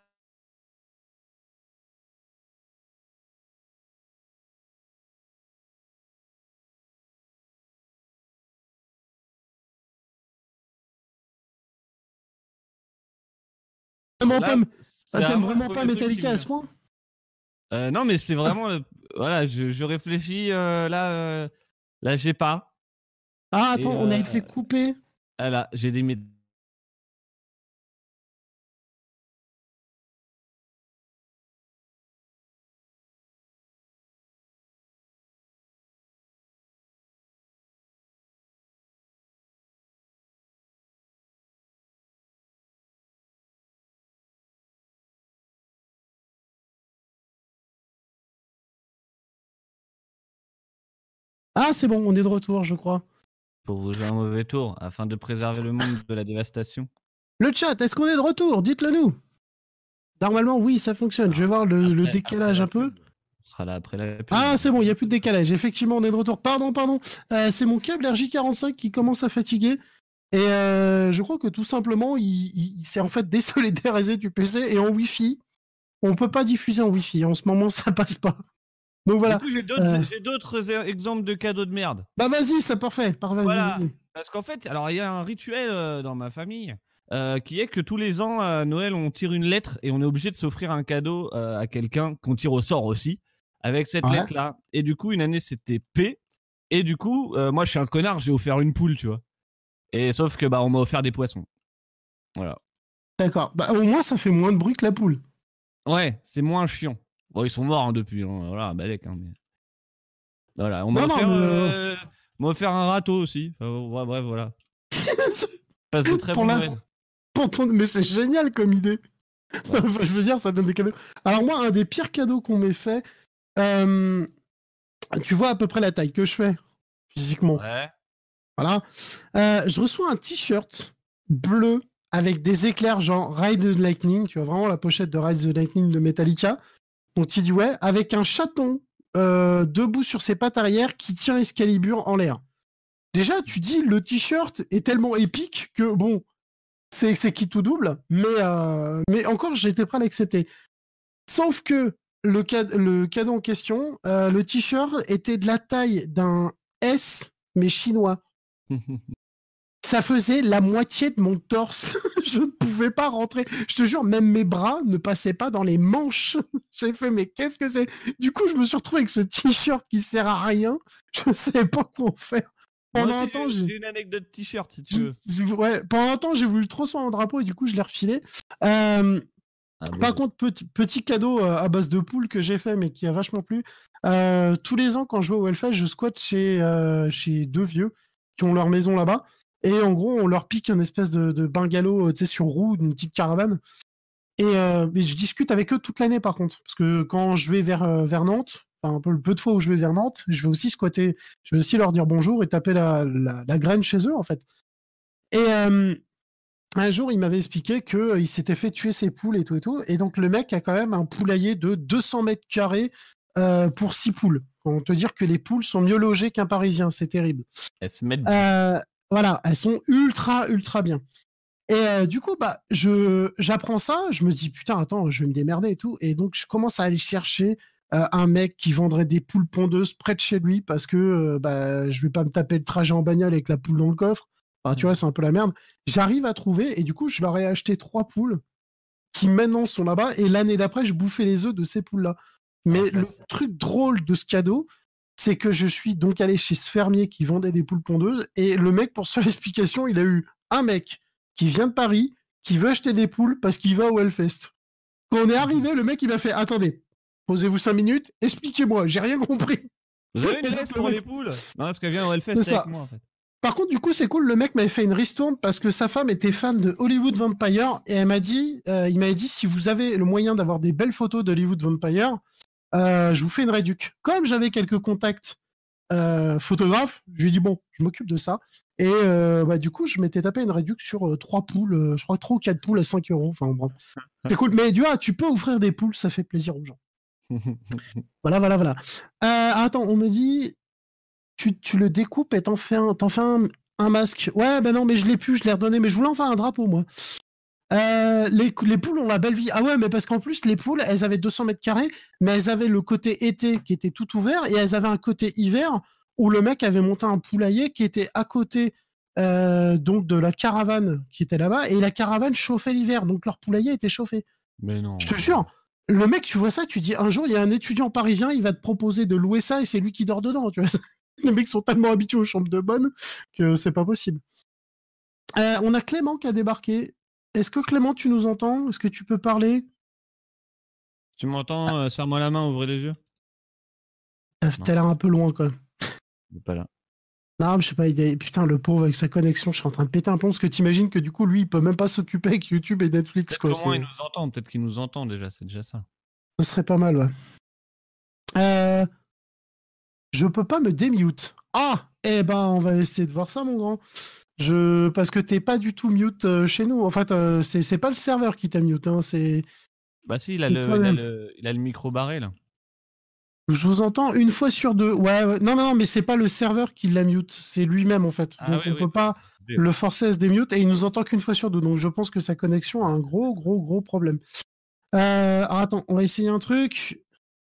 Vraiment Là, pas, c'est ah, t'aimes vraiment le vraiment pas premier truc qui Metallica me à vient. ce point? Euh, non, mais c'est vraiment. le- Voilà, je, je réfléchis. euh, là, euh, là, j'ai pas. Ah, Et attends, on a euh, été coupé. ah, là, j'ai des. mé- Ah, c'est bon, on est de retour, je crois. Pour vous jouer un mauvais tour, afin de préserver le monde de la dévastation. Le chat, est-ce qu'on est de retour? Dites-le nous. Normalement, oui, ça fonctionne. Je vais voir le, Après- le après décalage la un peu. pub. On sera là après la pub. Ah, c'est bon, il n'y a plus de décalage. Effectivement, on est de retour. Pardon, pardon. Euh, c'est mon câble R J quarante-cinq qui commence à fatiguer. Et euh, je crois que tout simplement, il, il, il s'est en fait désolidarisé du P C. Et en Wi-Fi, on peut pas diffuser en Wi-Fi. En ce moment, ça passe pas. Donc voilà. Du coup, j'ai d'autres Euh, j'ai d'autres e- exemples de cadeaux de merde. Bah vas-y, c'est parfait. Par vas-y. Voilà. vas-y. Parce qu'en fait, alors il y a un rituel euh, dans ma famille euh, qui est que tous les ans à Noël, on tire une lettre et on est obligé de s'offrir un cadeau euh, à quelqu'un qu'on tire au sort aussi avec cette Ouais. lettre-là. Et du coup, une année c'était P. Et du coup, euh, moi je suis un connard, j'ai offert une poule, tu vois. Et sauf que bah on m'a offert des poissons. Voilà. D'accord. Bah au moins, ça fait moins de bruit que la poule. Ouais, c'est moins chiant. Bon, ils sont morts hein, depuis. Hein. Voilà, balèque. Hein, mais... Voilà, on m'a Non, non, offert, mais, euh, on m'a offert un râteau aussi. Enfin, ouais, bref, voilà. Passe de très Pour bon la- Noël. Pour ton... Mais c'est génial comme idée. Ouais. Enfin, je veux dire, ça donne des cadeaux. Alors moi, un des pires cadeaux qu'on m'ait fait, euh, tu vois à peu près la taille que je fais, physiquement. Ouais. Voilà. Euh, je reçois un t-shirt bleu avec des éclairs genre Ride the Lightning, tu vois vraiment la pochette de Ride the Lightning de Metallica. Donc tu dis ouais, avec un chaton euh, debout sur ses pattes arrière qui tient Excalibur en l'air. Déjà, tu dis le t-shirt est tellement épique que bon, c'est c'est qui tout double, mais, euh, mais encore j'étais prêt à l'accepter. Sauf que le, cade- le cadeau en question, euh, le t-shirt était de la taille d'un S, mais chinois. Ça faisait la moitié de mon torse. Je ne pouvais pas rentrer. Je te jure, même mes bras ne passaient pas dans les manches. J'ai fait, mais qu'est-ce que c'est? Du coup, je me suis retrouvé avec ce t-shirt qui sert à rien. Je ne savais pas quoi faire. Moi Pendant un aussi, temps, j'ai j'ai... j'ai une anecdote t-shirt si tu j'ai- veux. j'ai- ouais, pendant un temps, j'ai voulu trop soin en drapeau et du coup, je l'ai refilé. Euh, Ah, bon, Par bon. contre, petit, petit cadeau euh, à base de poule que j'ai fait, mais qui a vachement plu. Euh, tous les ans, quand je vais au Hellfest, je squatte chez, euh, chez deux vieux qui ont leur maison là-bas. Et en gros, on leur pique un espèce de, de bungalow, euh, tu sais, sur roue, d'une petite caravane. Et, euh, mais je discute avec eux toute l'année, par contre. Parce que quand je vais vers, euh, vers Nantes, enfin, un peu le peu de fois où je vais vers Nantes, je vais aussi squatter, je vais aussi leur dire bonjour et taper la, la, la graine chez eux, en fait. Et... Euh, un jour, il m'avait expliqué qu'il s'était fait tuer ses poules et tout et tout. Et donc, le mec a quand même un poulailler de deux cents mètres carrés euh, pour six poules. On te dire que les poules sont mieux logées qu'un Parisien. C'est terrible. Elles se mettent bien. Euh, voilà, elles sont ultra, ultra bien. Et euh, du coup, bah, je, j'apprends ça. Je me dis, putain, attends, je vais me démerder et tout. Et donc, je commence à aller chercher euh, un mec qui vendrait des poules pondeuses près de chez lui parce que euh, bah, je vais pas me taper le trajet en bagnole avec la poule dans le coffre. Enfin, tu vois, c'est un peu la merde. J'arrive à trouver, et du coup, je leur ai acheté trois poules qui maintenant sont là-bas, et l'année d'après, je bouffais les œufs de ces poules-là. Mais Ah, le classe. truc drôle de ce cadeau, c'est que je suis donc allé chez ce fermier qui vendait des poules pondeuses, et le mec, pour seule explication, il a eu un mec qui vient de Paris, qui veut acheter des poules parce qu'il va au Hellfest. Quand on est arrivé, le mec, il m'a fait, attendez, posez-vous cinq minutes, expliquez-moi, j'ai rien compris. Vous avez Et une donc, laisse le pour mec- les poules? Non, parce qu'elle vient au Hellfest C'est ça. avec moi en fait. Par contre, du coup, c'est cool. Le mec m'avait fait une ristourne parce que sa femme était fan de Hollywood Vampire et elle m'a dit, euh, il m'avait dit, si vous avez le moyen d'avoir des belles photos d'Hollywood Vampire, euh, je vous fais une réduc. Comme j'avais quelques contacts euh, photographes, je lui ai dit bon, je m'occupe de ça. Et euh, bah, du coup, je m'étais tapé une réduc sur euh, trois poules, euh, je crois trois ou quatre poules à cinq euros. Enfin bref, c'est cool. Mais tu vois, tu peux offrir des poules, ça fait plaisir aux gens. Voilà, voilà, voilà. Euh, attends, on me dit. Tu, tu le découpes et t'en fais un, t'en fais un, un masque. Ouais, ben non, mais je l'ai plus, je l'ai redonné, mais je voulais en faire un drapeau, moi. Euh, les, les poules ont la belle vie. Ah ouais, mais parce qu'en plus, les poules, elles avaient deux cents mètres carrés, mais elles avaient le côté été qui était tout ouvert, et elles avaient un côté hiver où le mec avait monté un poulailler qui était à côté euh, donc de la caravane qui était là-bas, et la caravane chauffait l'hiver, donc leur poulailler était chauffé. Mais non. Je te jure, le mec, tu vois ça, tu dis un jour, il y a un étudiant parisien, il va te proposer de louer ça, et c'est lui qui dort dedans, tu vois. Les mecs sont tellement habitués aux chambres de bonne que c'est pas possible. Euh, on a Clément qui a débarqué. Est-ce que Clément, tu nous entends? Est-ce que tu peux parler? Tu m'entends? euh, Serre-moi la main, ouvrez les yeux. T'as Non. t'as l'air un peu loin quand même. Il est pas là. Non, mais je sais pas, il est... putain, le pauvre avec sa connexion, je suis en train de péter un plomb parce que t'imagines que du coup, lui, il peut même pas s'occuper avec YouTube et Netflix, Peut-être quoi. qu'au moins c'est- il nous entend. Peut-être qu'il nous entend déjà. C'est déjà ça. Ce serait pas mal, ouais. Euh... je peux pas me démute. Ah, eh ben, on va essayer de voir ça, mon grand. Je... Parce que t'es pas du tout mute euh, chez nous. En fait, euh, c'est c'est pas le serveur qui t'a mute. Hein. C'est... Bah si, il a, C'est le, il, a toi-même. le, il a le micro barré là. Je vous entends une fois sur deux. Ouais, ouais. Non, non, non, mais c'est pas le serveur qui la mute. C'est lui-même, en fait. Ah Donc, oui, on oui, peut pas oui. le forcer à se démute et il nous entend qu'une fois sur deux. Donc, je pense que sa connexion a un gros, gros, gros problème. Euh, alors, attends, on va essayer un truc.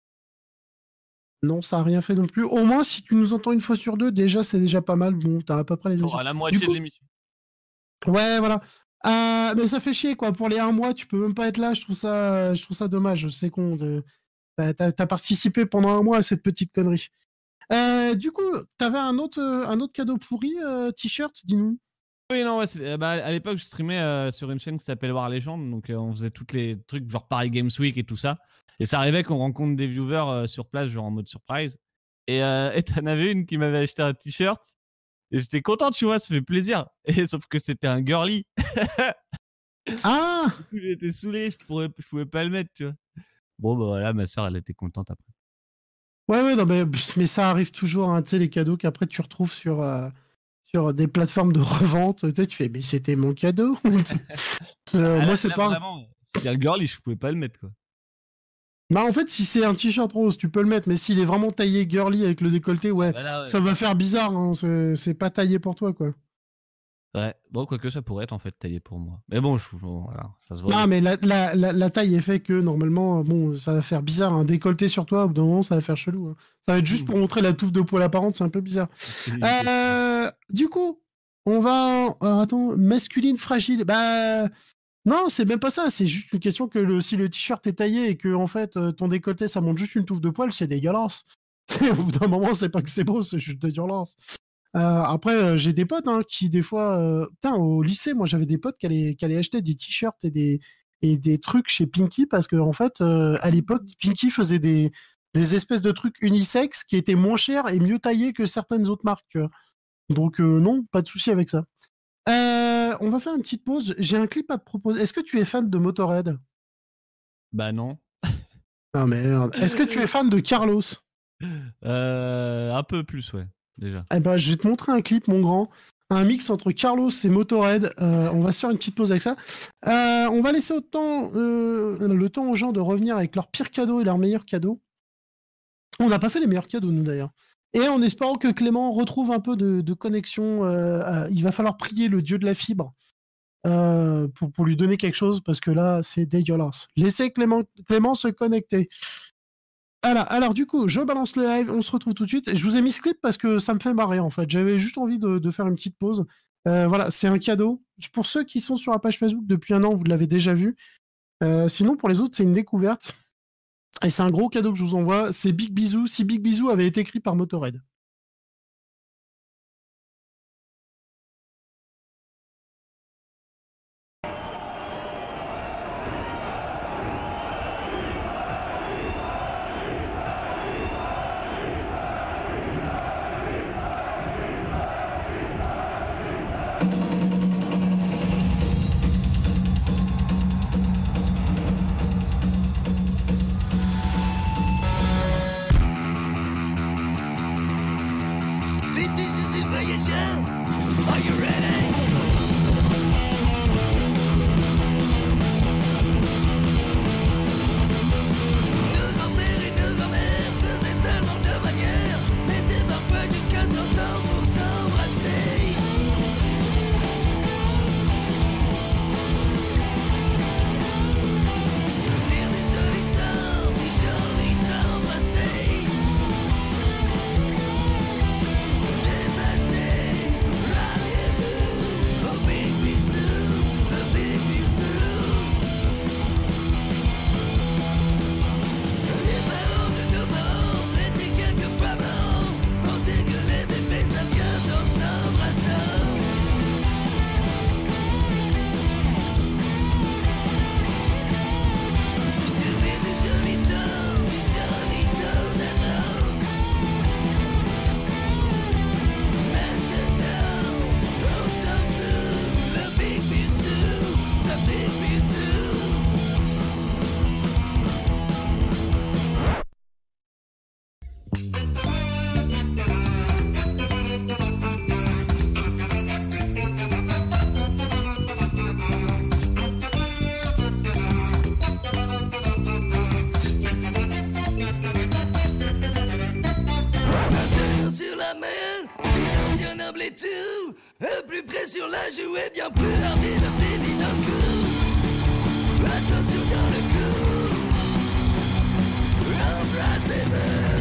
Non, ça a rien fait non plus. Au moins, si tu nous entends une fois sur deux, déjà, c'est déjà pas mal. Bon, t'as à peu près les émissions. À la moitié Du coup- de l'émission. Ouais, voilà. Euh, mais ça fait chier, quoi. Pour les un mois, tu peux même pas être là. Je trouve ça, je trouve ça dommage. C'est con. De... T'as, t'as- t'as participé pendant un mois à cette petite connerie. Euh, du coup, t'avais un autre, euh, un autre cadeau pourri, euh, t-shirt, dis-nous. Oui, non, ouais, c'est- euh, bah, à l'époque, je streamais euh, sur une chaîne qui s'appelle War Legend, donc euh, on faisait tous les trucs genre Paris Games Week et tout ça. Et ça arrivait qu'on rencontre des viewers euh, sur place, genre en mode surprise. Et euh, et t'en avais une qui m'avait acheté un t-shirt. Et j'étais content, tu vois, ça fait plaisir. Et sauf que c'était un girly. Ah, Du coup, j'étais saoulé, je, pourrais, je pouvais pas le mettre, tu vois. Bon, bah voilà, ma soeur, elle était contente après. ouais, ouais, non, mais, mais ça arrive toujours, hein, tu sais, les cadeaux qu'après tu retrouves sur, euh, sur des plateformes de revente. Tu sais, tu fais, mais c'était mon cadeau. Euh, Ah, là, moi, c'est là, pas. Vraiment, c'était un girly, je pouvais pas le mettre, quoi. Bah, en fait, si c'est un t-shirt rose, tu peux le mettre, mais s'il est vraiment taillé girly avec le décolleté, ouais, Bah là, ouais. ça va faire bizarre. Hein, c'est, c'est pas taillé pour toi, quoi. Ouais, bon, quoique ça pourrait être en fait taillé pour moi. Mais bon, je, bon, voilà, ça se voit. Non, mais la, la, la, la taille est fait que normalement, euh, bon, ça va faire bizarre. Un décolleté sur toi, au bout d'un moment, ça va faire chelou. Hein. Ça va être juste pour montrer la touffe de poil apparente, c'est un peu bizarre. Euh, du coup, on va. Alors, attends, masculine fragile. Bah. Non, c'est même pas ça. C'est juste une question que le, si le t-shirt est taillé et que, en fait, euh, ton décolleté, ça montre juste une touffe de poil, c'est dégueulasse. Au bout d'un moment, c'est pas que c'est beau, c'est juste dégueulasse. Euh, après, euh, j'ai des potes hein, qui, des fois, euh, putain, au lycée, moi, j'avais des potes qui allaient, qui allaient acheter des t-shirts et des, et des trucs chez Pinky parce que, en fait, euh, à l'époque, Pinky faisait des, des espèces de trucs unisexes qui étaient moins chers et mieux taillés que certaines autres marques, tu vois. Donc, euh, non, pas de souci avec ça. Euh, on va faire une petite pause. J'ai un clip à te proposer. Est-ce que tu es fan de Motorhead? Bah non. Ah merde. Est-ce que tu es fan de Carlos? Euh, un peu plus, ouais, déjà. Eh ben, je vais te montrer un clip, mon grand. Un mix entre Carlos et Motorhead. Euh, on va se faire une petite pause avec ça. Euh, on va laisser autant, euh, le temps aux gens de revenir avec leurs pires cadeaux et leurs meilleurs cadeaux. On n'a pas fait les meilleurs cadeaux, nous, d'ailleurs. Et en espérant que Clément retrouve un peu de, de connexion, euh, euh, il va falloir prier le dieu de la fibre euh, pour, pour lui donner quelque chose, parce que là, c'est dégueulasse. Laissez Clément, Clément se connecter. Alors, alors, du coup, je balance le live, on se retrouve tout de suite. Je vous ai mis ce clip parce que ça me fait marrer, en fait. J'avais juste envie de, de faire une petite pause. Euh, voilà, c'est un cadeau. Pour ceux qui sont sur la page Facebook depuis un an, vous l'avez déjà vu. Euh, sinon, pour les autres, c'est une découverte. Et c'est un gros cadeau que je vous envoie. C'est Big Bisou. Si Big Bisou avait été écrit par Motorhead. plus près sur la jouée, bien plus hardi de fini d'un coup. Attention dans le coup, embrassez-vous.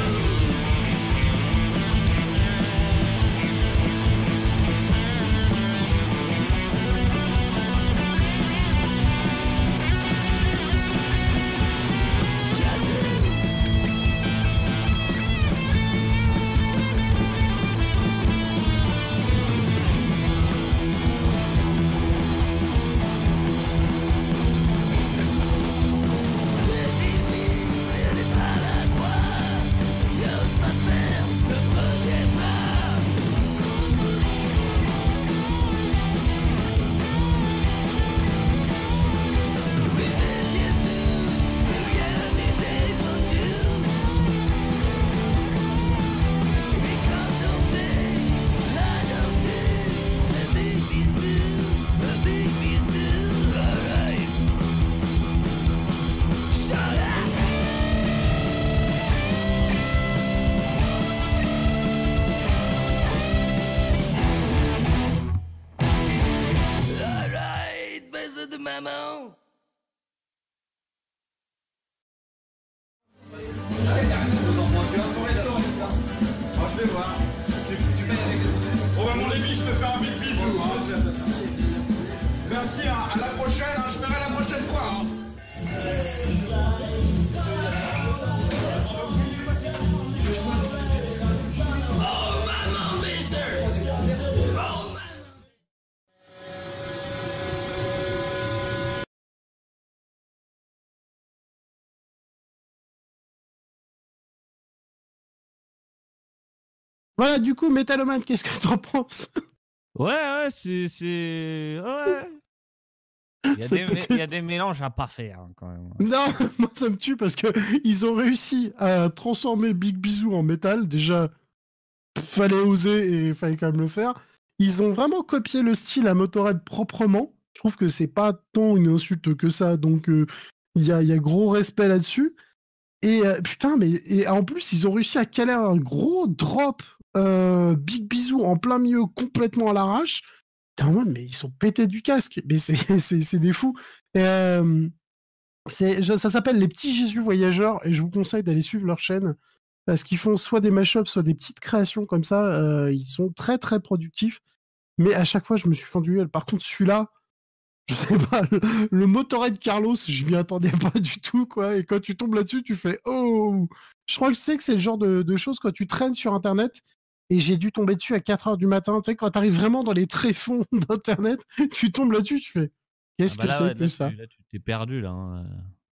Voilà, du coup, Métalloman, qu'est-ce que t'en penses? Ouais, ouais, c'est. c'est... Ouais. Il y, a des, il y a des mélanges à pas faire, hein, quand même. Non, moi ça me tue parce que ils ont réussi à transformer Big Bisou en métal. Déjà, fallait oser et fallait quand même le faire. Ils ont vraiment copié le style à Motorhead proprement. Je trouve que c'est pas tant une insulte que ça, donc il euh, y, a, y a gros respect là-dessus. Et euh, putain, mais et en plus, ils ont réussi à caler un gros drop euh, Big Bisou en plein milieu, complètement à l'arrache. Putain, mais ils sont pétés du casque. Mais c'est des fous. Et, euh, ça s'appelle Les Petits Jésus Voyageurs, et je vous conseille d'aller suivre leur chaîne, parce qu'ils font soit des mashups, soit des petites créations comme ça. Euh, ils sont très, très productifs. Mais à chaque fois, je me suis fendu. Par contre, celui-là, je sais pas, le, le Motorhead Carlos, je m'y attendais pas du tout, quoi. Et quand tu tombes là-dessus, tu fais « Oh !» Je crois que je sais que c'est le genre de, de choses quand tu traînes sur Internet, et j'ai dû tomber dessus à quatre heures du matin. Tu sais, quand t'arrives vraiment dans les tréfonds d'Internet, tu tombes là-dessus, tu fais « Qu'est-ce ah bah que c'est ouais, que ça ?» Là, tu t'es perdu, là. Hein.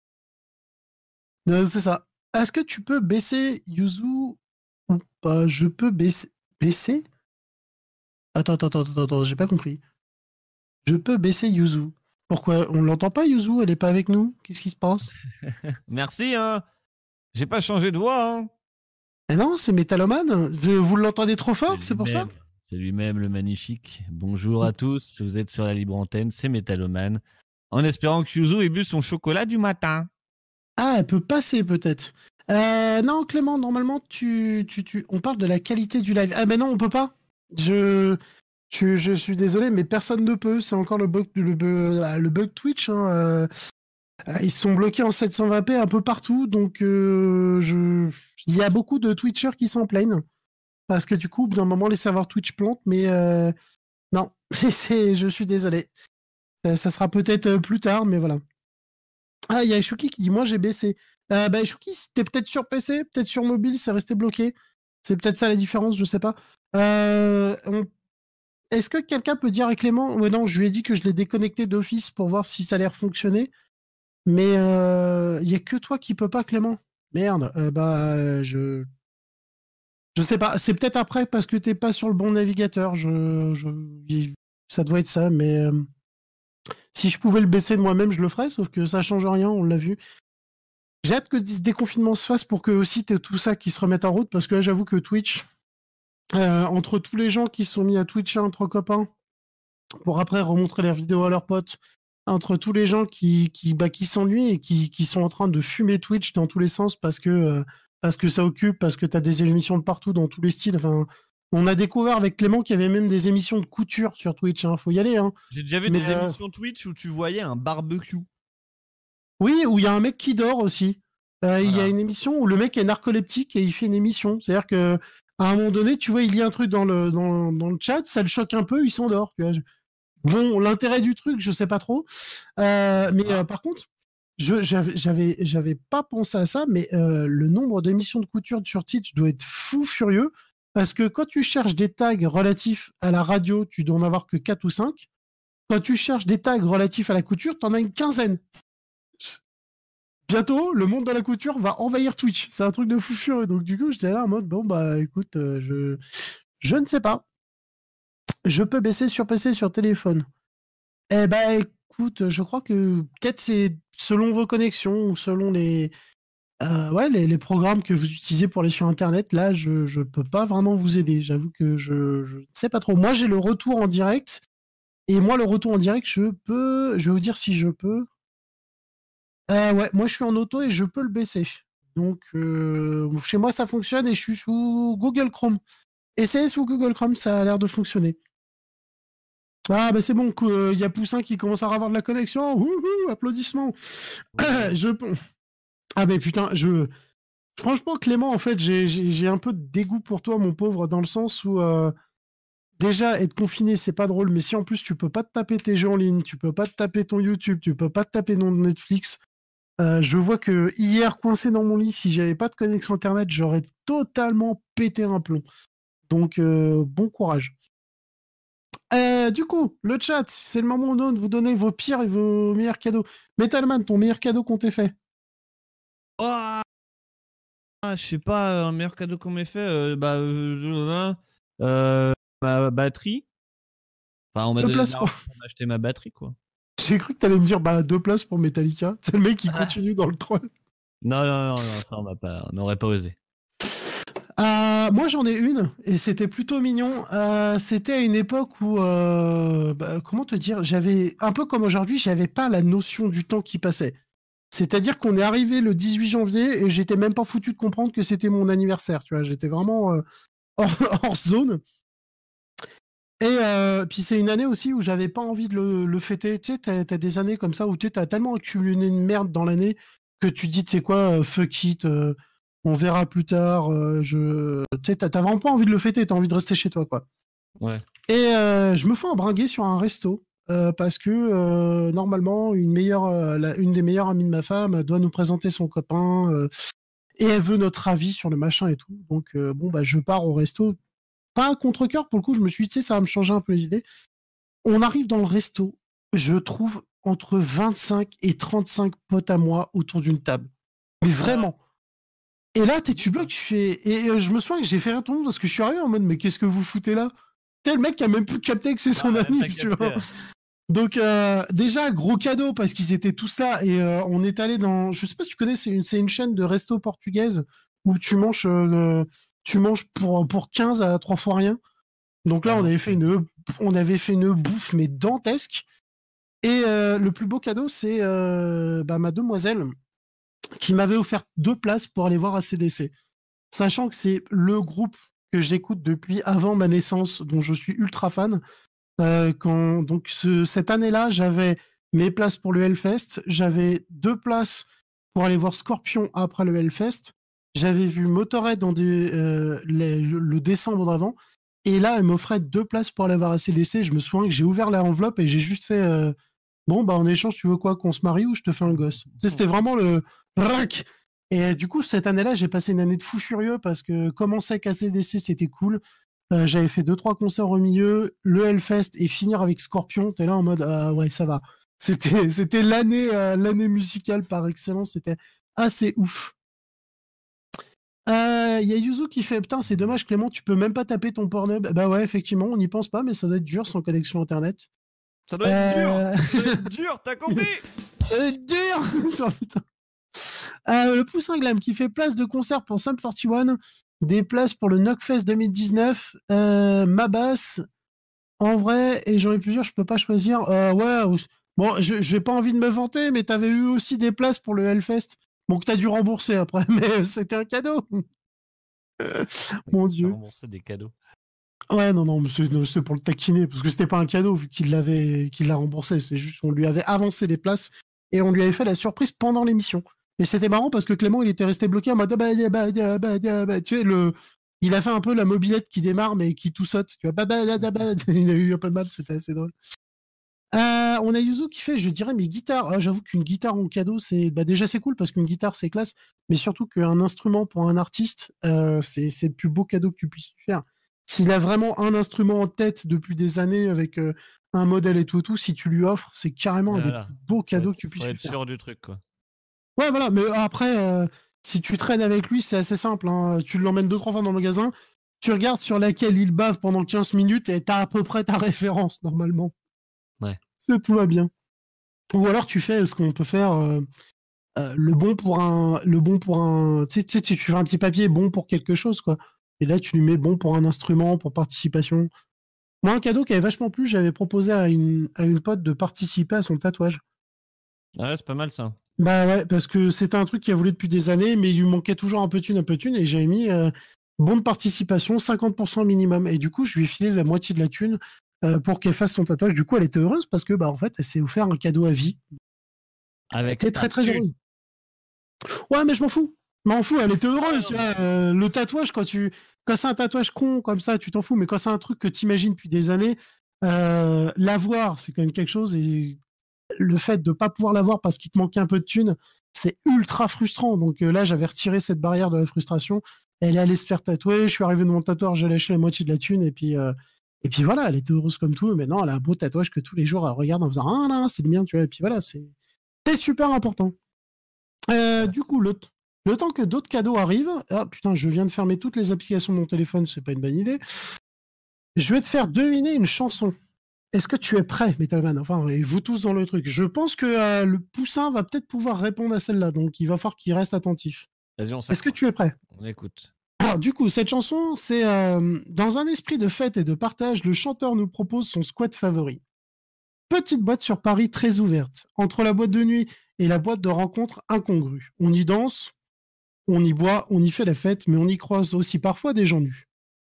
euh, C'est ça. Est-ce que tu peux baisser Yuzu ou pas? Je peux baisser... Baisser Attends, attends, attends, attends, j'ai pas compris. Je peux baisser Yuzu. Pourquoi? On l'entend pas, Yuzu? Elle est pas avec nous? Qu'est-ce qui se passe? Merci, hein. J'ai pas changé de voix, hein. Eh non, c'est Métalloman. Vous l'entendez trop fort, c'est pour ça? C'est lui-même, le magnifique. Bonjour à tous, vous êtes sur la libre antenne, c'est Métalloman. En espérant que Yuzu ait bu son chocolat du matin. Ah, elle peut passer, peut-être. Euh, non, Clément, normalement, tu, tu, tu... on parle de la qualité du live. Ah ben non, on peut pas. Je... Je, je suis désolé, mais personne ne peut. C'est encore le bug, le, le bug Twitch. Hein. Euh, ils sont bloqués en sept cent vingt p un peu partout. Donc, euh, je... il y a beaucoup de Twitchers qui s'en plaignent. Parce que du coup, d'un moment, les serveurs Twitch plantent. Mais euh, non, je suis désolé. Ça, ça sera peut-être plus tard, mais voilà. Ah, il y a Shuki qui dit « Moi, j'ai baissé. Euh, » Bah, Shuki, c'était peut-être sur P C, peut-être sur mobile, c'est resté bloqué. C'est peut-être ça la différence, je sais pas. Euh, on Est-ce que quelqu'un peut dire à Clément? Ouais, non, je lui ai dit que je l'ai déconnecté d'office pour voir si ça allait fonctionner. Mais il euh, n'y a que toi qui peux pas, Clément. Merde. Euh, bah, euh, je... Je sais pas. C'est peut-être après parce que t'es pas sur le bon navigateur. Je... je... Ça doit être ça, mais... Euh... Si je pouvais le baisser de moi-même, je le ferais, sauf que ça change rien, on l'a vu. J'ai hâte que ce déconfinement se fasse pour que aussi t'aies tout ça qui se remette en route, parce que là, j'avoue que Twitch... Euh, entre tous les gens qui se sont mis à Twitcher entre copains pour après remontrer leurs vidéos à leurs potes, entre tous les gens qui, qui, bah, qui s'ennuient et qui, qui sont en train de fumer Twitch dans tous les sens parce que, euh, parce que ça occupe, parce que t'as des émissions de partout dans tous les styles. Enfin, On a découvert avec Clément qu'il y avait même des émissions de couture sur Twitch. Hein. Faut y aller. Hein. J'ai déjà vu Mais, des euh, émissions Twitch où tu voyais un barbecue. Oui, où il y a un mec qui dort aussi. Euh, Il y a Voilà. une émission où le mec est narcoleptique et il fait une émission. C'est-à-dire que à un moment donné, tu vois, il lit un truc dans le, dans, dans le chat, ça le choque un peu, il s'endort. Tu vois. Je- Bon, l'intérêt du truc, je sais pas trop. Euh, mais euh, par contre, je j'avais j'avais j'avais pas pensé à ça, mais euh, le nombre d'émissions de couture sur Twitch doit être fou furieux parce que quand tu cherches des tags relatifs à la radio, tu dois en avoir que quatre ou cinq. Quand tu cherches des tags relatifs à la couture, t'en as une quinzaine. Bientôt, le monde de la couture va envahir Twitch. C'est un truc de fou furieux. Donc du coup, j'étais là en mode bon bah écoute, euh, je je ne sais pas. Je peux baisser sur P C, sur téléphone. Eh ben écoute, je crois que peut-être c'est selon vos connexions ou selon les euh, ouais les, les programmes que vous utilisez pour aller sur internet. Là, je je peux pas vraiment vous aider. J'avoue que je je ne sais pas trop. Moi, j'ai le retour en direct et moi le retour en direct, je peux. Je vais vous dire si je peux. Euh, ouais, moi je suis en auto et je peux le baisser. Donc euh, chez moi ça fonctionne et je suis sous Google Chrome. Essayez sous Google Chrome, ça a l'air de fonctionner. Ah bah c'est bon, il y a Poussin qui commence à avoir de la connexion. Wouhou, applaudissements. je Ah mais putain, je franchement Clément, en fait, j'ai j'ai- j'ai un peu de dégoût pour toi, mon pauvre, dans le sens où euh, déjà être confiné, c'est pas drôle, mais si en plus tu peux pas te taper tes jeux en ligne, tu peux pas te taper ton YouTube, tu peux pas te taper ton Netflix. Euh, je vois que hier, coincé dans mon lit, si j'avais pas de connexion internet, j'aurais totalement pété un plomb. Donc, euh, bon courage. Euh, du coup, le chat, c'est le moment de vous donner vos pires et vos meilleurs cadeaux. Metalman, ton meilleur cadeau qu'on t'ait fait. Oh, ah, je sais pas, un meilleur cadeau qu'on m'ait fait, euh, bah, euh, euh, ma batterie. Enfin, on m'a Deux donné de places pour... l'argent pour m'acheter ma batterie, quoi. J'ai cru que t'allais me dire bah, deux places pour Metallica. C'est le mec qui continue dans le troll. Non, non, non, non, ça on va pas, on n'aurait pas osé. Euh, moi j'en ai une et c'était plutôt mignon. Euh, c'était à une époque où, euh, bah, comment te dire, j'avais un peu comme aujourd'hui, j'avais pas la notion du temps qui passait. C'est-à-dire qu'on est arrivé le dix-huit janvier et j'étais même pas foutu de comprendre que c'était mon anniversaire. Tu vois, j'étais vraiment euh, hors, hors zone. Et euh, puis c'est une année aussi où j'avais pas envie de le, le fêter. Tu sais, t'as, t'as des années comme ça où tu as tellement accumulé une merde dans l'année que tu dis, tu sais quoi, euh, fuck it, euh, on verra plus tard. Euh, je... Tu sais, t'as, t'as vraiment pas envie de le fêter, t'as envie de rester chez toi, quoi. Ouais. Et euh, je me fais embringuer sur un resto euh, parce que euh, normalement, une, meilleure, euh, la- une des meilleures amies de ma femme doit nous présenter son copain euh, et elle veut notre avis sur le machin et tout. Donc, euh, bon, bah, je pars au resto. Pas un contre-cœur, pour le coup, je me suis dit, tu sais, ça va me changer un peu les idées. On arrive dans le resto, je trouve entre vingt-cinq et trente-cinq potes à moi autour d'une table. Mais vraiment. Et là, t'es tu bloques, tu fais. Et euh, je me souviens que j'ai fait rire tout le monde parce que je suis arrivé en mode, mais qu'est-ce que vous foutez là? T'es le mec qui a même plus capté que c'est son Ah, ami, t'as tu capté, vois. ouais. Donc, euh, déjà, gros cadeau parce qu'ils étaient tous là et euh, on est allé dans. Je sais pas si tu connais, c'est une, c'est une chaîne de resto portugaise où tu manges, euh, tu manges pour, pour quinze à trois fois rien. Donc là, Ah on non. avait fait une, on avait fait une bouffe mais dantesque. Et euh, le plus beau cadeau, c'est euh, bah, ma demoiselle qui m'avait offert deux places pour aller voir A C D C. Sachant que c'est le groupe que j'écoute depuis avant ma naissance, dont je suis ultra fan. Euh, quand, donc ce- cette année-là, j'avais mes places pour le Hellfest, j'avais deux places pour aller voir Scorpion après le Hellfest, j'avais vu Motorhead dans des, euh, les- le, le décembre d'avant, et là, elle m'offrait deux places pour aller voir A C D C. Je me souviens que j'ai ouvert l'enveloppe et j'ai juste fait euh, bon, bah en échange, tu veux quoi, qu'on se marie ou je te fais un gosse? Tu sais, c'était vraiment le rac. Et euh, du coup, cette année-là, j'ai passé une année de fou furieux parce que commencer avec A C D C, c'était cool. Euh, j'avais fait deux, trois concerts au milieu, le Hellfest et finir avec Scorpion. T'es là en mode, ah ouais, ça va. C'était, c'était l'année, euh, l'année musicale par excellence. C'était assez ouf. Il euh, y a Yuzu qui fait, putain, c'est dommage, Clément, tu peux même pas taper ton Pornhub. Bah ouais, effectivement, on n'y pense pas, mais ça doit être dur sans connexion internet. Ça doit être Euh, dur. Ça doit être dur, t'as compris? Ça doit être dur. Genre, putain. Euh, le Poussin Glam qui fait place de concert pour Sum quarante et un, des places pour le Knockfest deux mille dix-neuf, euh, ma basse, en vrai, et j'en ai plusieurs, je peux pas choisir. Euh, ouais, ou- bon, je j'ai pas envie de me vanter, mais t'avais eu aussi des places pour le Hellfest. Bon, que t'as dû rembourser après, mais c'était un cadeau. Mon T'as Dieu. remboursé des cadeaux. Ouais, non, non, mais c'est non, c'est pour le taquiner, parce que c'était pas un cadeau vu qu'il l'avait, qu'il l'a remboursé. C'est juste qu'on lui avait avancé des places et on lui avait fait la surprise pendant l'émission. Et c'était marrant parce que Clément, il était resté bloqué en mode ah bah, ah bah, ah bah, ah bah, tu sais, le, il a fait un peu la mobilette qui démarre mais qui tout saute. Tu vois, bah, bah, bah, bah, bah. Il a eu un peu de mal, c'était assez drôle. Euh, on a Yuzu qui fait, je dirais, mes guitares. Ah, j'avoue qu'une guitare en cadeau, c'est bah, déjà c'est cool parce qu'une guitare c'est classe, mais surtout qu'un instrument pour un artiste, euh, c'est c'est le plus beau cadeau que tu puisses lui faire. S'il a vraiment un instrument en tête depuis des années avec euh, un modèle et tout, et tout, si tu lui offres, c'est carrément un des Voilà. plus beaux Faut cadeaux être, que tu puisses faut lui être faire. sûr du truc, quoi. Ouais, voilà, mais après, euh, si tu traînes avec lui, c'est assez simple, hein. Tu l'emmènes deux, trois fois dans le magasin, tu regardes sur laquelle il bave pendant quinze minutes et t'as à peu près ta référence, normalement. Ouais. C'est tout va bien. Ou alors tu fais ce qu'on peut faire, euh, euh, le bon pour un, le bon pour un, tu sais, tu sais, tu fais un petit papier bon pour quelque chose, quoi. Et là, tu lui mets bon pour un instrument, pour participation. Moi, un cadeau qui avait vachement plu, j'avais proposé à une, à une pote de participer à son tatouage. Ouais, c'est pas mal ça. Bah ouais, parce que c'était un truc qu'il a voulu depuis des années, mais il lui manquait toujours un peu de thune, un peu de thune, et j'avais mis euh, bon de participation, cinquante pour cent minimum. Et du coup, je lui ai filé la moitié de la thune euh, pour qu'elle fasse son tatouage. Du coup, elle était heureuse parce que, bah, en fait, elle s'est offert un cadeau à vie. Elle Avec était ta très, très thune. heureuse. Ouais, mais je m'en fous. Je m'en fous, elle était heureuse. Ah, Tu non, vois, euh, le tatouage, quand tu, quand c'est un tatouage con comme ça, tu t'en fous. Mais quand c'est un truc que tu imagines depuis des années, euh, l'avoir, c'est quand même quelque chose. Et le fait de pas pouvoir l'avoir parce qu'il te manquait un peu de thune, c'est ultra frustrant. Donc euh, là, j'avais retiré cette barrière de la frustration. Elle est allée se faire tatouer. Je suis arrivé de mon tatoueur, j'ai lâché la moitié de la thune. Et puis, euh, et puis voilà, elle était heureuse comme tout. Et maintenant, elle a un beau tatouage que tous les jours, elle regarde en faisant ah là, c'est le mien, tu vois. Et puis voilà, c'est c'est super important. Euh, du coup, le, t- le temps que d'autres cadeaux arrivent, ah putain, je viens de fermer toutes les applications de mon téléphone, c'est pas une bonne idée. Je vais te faire deviner une chanson. Est-ce que tu es prêt, Metalman? Enfin, et vous tous dans le truc. Je pense que euh, le poussin va peut-être pouvoir répondre à celle-là, donc il va falloir qu'il reste attentif. Vas-y, on Est-ce que s'accroche. tu es prêt? On écoute. Alors, du coup, cette chanson, c'est euh, dans un esprit de fête et de partage, le chanteur nous propose son squat favori. Petite boîte sur Paris très ouverte, entre la boîte de nuit et la boîte de rencontre incongrue. On y danse, on y boit, on y fait la fête, mais on y croise aussi parfois des gens nus.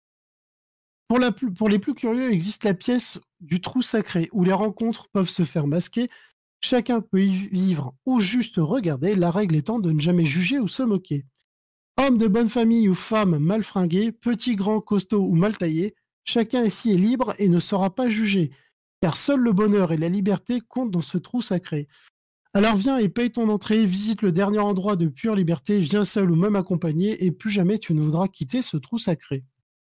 Pour, la plus- pour les plus curieux, existe la pièce du trou sacré, où les rencontres peuvent se faire masquer. Chacun peut y vivre ou juste regarder, la règle étant de ne jamais juger ou se moquer. Homme de bonne famille ou femme mal fringuée, petit, grand, costaud ou mal taillé, chacun ici est libre et ne sera pas jugé, car seul le bonheur et la liberté comptent dans ce trou sacré. Alors viens et paye ton entrée, visite le dernier endroit de pure liberté, viens seul ou même accompagné, et plus jamais tu ne voudras quitter ce trou sacré.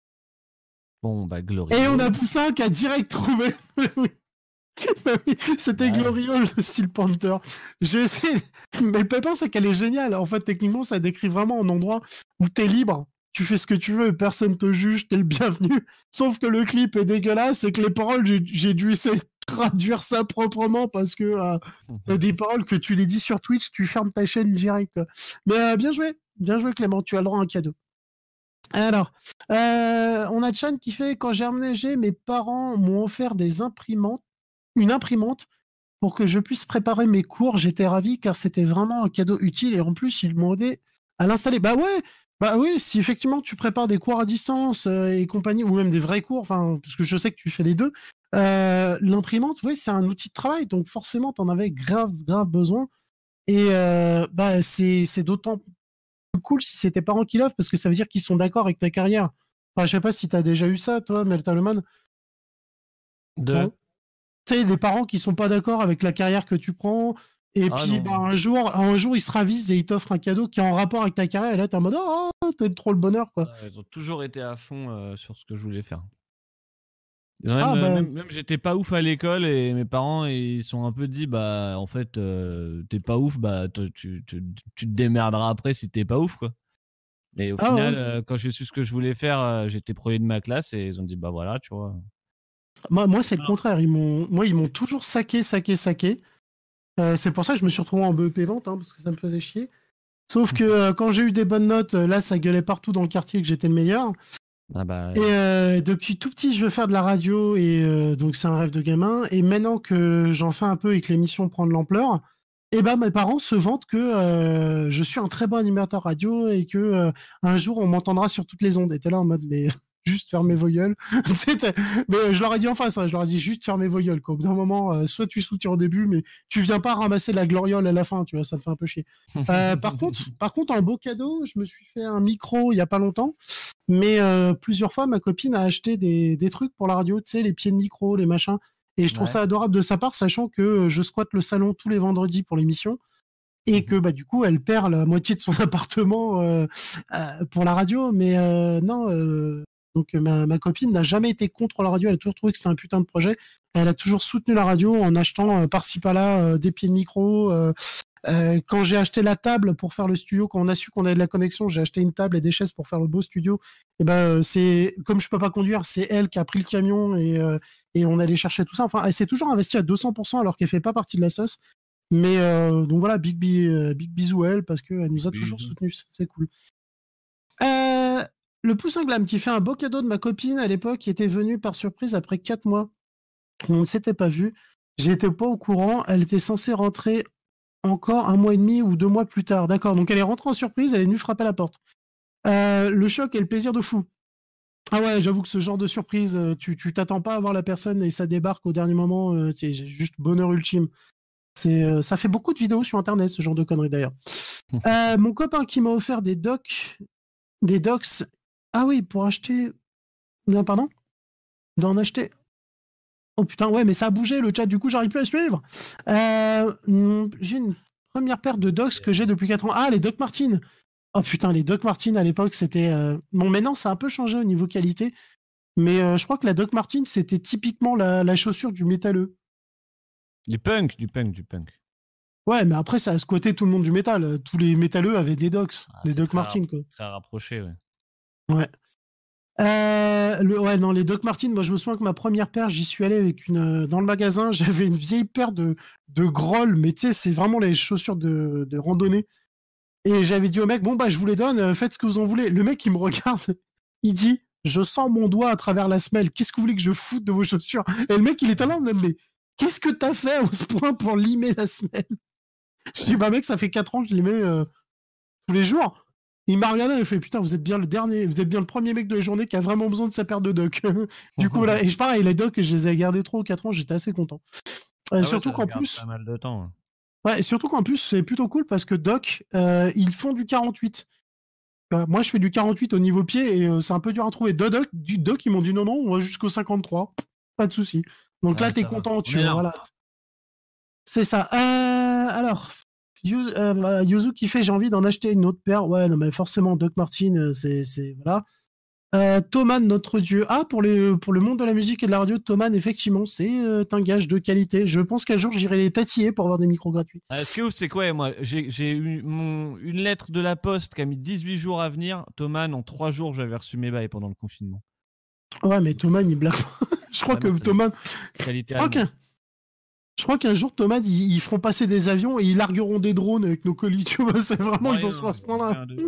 Bon, bah, glorieux. Et on a Poussin qui a direct trouvé. Oui. Oui, c'était Ouais. Gloriole de Steel Panther. J'ai essayé. Mais le pépin, c'est qu'elle est géniale. En fait, techniquement, ça décrit vraiment un endroit où t'es libre. Tu fais ce que tu veux, personne te juge, t'es le bienvenu. Sauf que le clip est dégueulasse et que les paroles, j'ai, j'ai dû essayer de traduire ça proprement parce que euh, t'as des paroles que tu les dis sur Twitch, tu fermes ta chaîne direct. Quoi. Mais euh, bien joué, bien joué Clément, tu as le droit à un cadeau. Alors, euh, on a Chan qui fait quand j'ai emménagé, mes parents m'ont offert des imprimantes, une imprimante pour que je puisse préparer mes cours. J'étais ravi car c'était vraiment un cadeau utile et en plus ils m'ont aidé à l'installer. Bah ouais, bah oui, si effectivement tu prépares des cours à distance euh, et compagnie ou même des vrais cours, enfin parce que je sais que tu fais les deux, euh, l'imprimante, oui, c'est un outil de travail donc forcément t'en avais grave grave besoin et euh, bah c'est c'est d'autant plus cool si c'est tes parents qui l'offrent parce que ça veut dire qu'ils sont d'accord avec ta carrière. Enfin, je sais pas si t'as déjà eu ça toi, Meltaloman. De... Non. Tu sais, des parents qui sont pas d'accord avec la carrière que tu prends, et Ah, puis non. bah, un jour, un jour ils se ravisent et ils t'offrent un cadeau qui est en rapport avec ta carrière, et là t'es en mode oh, t'as trop le bonheur quoi. Ouais, ils ont toujours été à fond euh, sur ce que je voulais faire. Ils ont même, Ah euh, bah même, même j'étais pas ouf à l'école et mes parents ils sont un peu dit bah en fait euh, t'es pas ouf, bah te- tu, tu, tu te démerderas après si t'es pas ouf quoi. Et au ah final ouais. euh, quand j'ai su ce que je voulais faire, euh, j'étais premier de ma classe et ils ont dit bah voilà tu vois. Moi, moi c'est le contraire. Ils m'ont, moi ils m'ont toujours saqué, saqué, saqué. Euh, c'est pour ça que je me suis retrouvé en B E P vente, hein, parce que ça me faisait chier. Sauf que euh, quand j'ai eu des bonnes notes, euh, là ça gueulait partout dans le quartier que j'étais le meilleur. Ah bah Et euh, depuis tout petit, je veux faire de la radio, et euh, donc c'est un rêve de gamin. Et maintenant que j'en fais un peu et que l'émission prend de l'ampleur, et ben mes parents se vantent que euh, je suis un très bon animateur radio et que euh, un jour on m'entendra sur toutes les ondes. Et t'es là en mode mais juste fermez vos gueules. Mais euh, je leur ai dit en face, hein, je leur ai dit juste fermez vos gueules. Quoi. Au bout d'un moment, euh, soit tu soutiens au début, mais tu viens pas ramasser la gloriole à la fin, tu vois, ça me fait un peu chier. Euh, par contre, par contre, en beau cadeau, je me suis fait un micro il y a pas longtemps, mais euh, plusieurs fois, ma copine a acheté des, des trucs pour la radio, tu sais, les pieds de micro, les machins. Et je trouve Ouais. ça adorable de sa part, sachant que euh, je squatte le salon tous les vendredis pour l'émission. Et que bah du coup elle perd la moitié de son appartement euh, euh, pour la radio, mais euh, non. Euh, donc ma, ma copine n'a jamais été contre la radio, elle a toujours trouvé que c'était un putain de projet. Elle a toujours soutenu la radio en achetant euh, par-ci par-là euh, des pieds de micro. Euh, euh, quand j'ai acheté la table pour faire le studio, quand on a su qu'on avait de la connexion, j'ai acheté une table et des chaises pour faire le beau studio. Et ben euh, c'est comme je peux pas conduire, c'est elle qui a pris le camion et euh, et on allait chercher tout ça. Enfin, elle s'est toujours investie à deux cents pour cent alors qu'elle fait pas partie de la sauce. Mais euh, donc voilà, big, bi- euh, big bisous à elle parce qu'elle nous a toujours Bisous. soutenus, c'est cool. Euh, le Poussin Glam qui fait un beau cadeau de ma copine à l'époque qui était venue par surprise après quatre mois. On ne s'était pas vu. J'étais pas au courant. Elle était censée rentrer encore un mois et demi ou deux mois plus tard. D'accord, donc elle est rentrée en surprise, elle est venue frapper à la porte. Euh, le choc et le plaisir de fou. Ah ouais, j'avoue que ce genre de surprise, euh, tu tu t'attends pas à voir la personne et ça débarque au dernier moment, euh, c'est juste bonheur ultime. C'est, euh, ça fait beaucoup de vidéos sur internet, ce genre de conneries d'ailleurs. Euh, mon copain qui m'a offert des docs, des docs. Ah oui, pour acheter. Non, pardon D'en acheter. Oh putain, ouais, mais ça a bougé le chat, du coup, j'arrive plus à suivre. Euh, hmm, j'ai une première paire de docs que j'ai depuis quatre ans. Ah, les Doc Martens. Oh putain, les Doc Martens à l'époque, c'était. euh, Bon, maintenant, ça a un peu changé au niveau qualité, mais euh, je crois que la Doc Martens, c'était typiquement la, la chaussure du métalleux. Du punk, du punk, du punk. Ouais, mais après, ça a squatté tout le monde du métal. Euh, Tous les métalleux avaient des docs, Ah, des c'est Doc très Martens, quoi. Ça a rapproché, ouais. Ouais. Euh, le, ouais, non, les Doc Martens, moi je me souviens que ma première paire, j'y suis allé avec une. euh, Dans le magasin, j'avais une vieille paire de, de Groll, mais tu sais, c'est vraiment les chaussures de, de randonnée. Et j'avais dit au mec, bon, bah, je vous les donne, euh, faites ce que vous en voulez. Le mec, il me regarde, il dit, je sens mon doigt à travers la semelle, qu'est-ce que vous voulez que je foute de vos chaussures? Et le mec, il est là, mais qu'est-ce que t'as fait à ce point pour limer la semelle? Je dis, bah, mec, ça fait quatre ans que je les mets euh, tous les jours. Il m'a regardé et il fait putain, vous êtes bien le dernier, vous êtes bien le premier mec de la journée qui a vraiment besoin de sa paire de docs. Du coup, voilà. Et je pareil, les docs, je les ai gardés trois ou quatre ans, j'étais assez content. Euh, Ah ouais, surtout ça qu'en garde plus, pas mal de temps. ouais, surtout qu'en plus, c'est plutôt cool parce que doc, euh, ils font du quarante-huit. Euh, moi, je fais du quarante-huit au niveau pied et euh, c'est un peu dur à trouver. Deux doc, du doc, ils m'ont dit non, non, on va jusqu'au cinquante-trois. Pas de souci. Donc là, Ouais, t'es ça va. content, On tu est là. voilà. C'est ça. Euh, alors, Yu- euh, bah, Yuzu qui fait j'ai envie d'en acheter une autre paire. Ouais, non, mais forcément, Doc Martin, euh, c'est. c'est- Voilà. Euh, Thomann, notre dieu. Ah, pour, les, pour le monde de la musique et de la radio, Thomann, effectivement, c'est euh, un gage de qualité. Je pense qu'un jour, j'irai les tatiller pour avoir des micros gratuits. Ah, ce qui est ouf, c'est quoi, moi J'ai j'ai eu mon, une lettre de la poste qui a mis dix-huit jours à venir. Thomann, en trois jours, j'avais reçu mes bails pendant le confinement. Ouais, mais Thomann, il blague. Je crois Ah que non, c'est Thomann. Qualité Je crois allemande. qu'un je crois qu'un jour, Thomann, ils, ils feront passer des avions et ils largueront des drones avec nos colis. Tu vois, c'est vraiment, ils en sont à ce point-là. Rien de-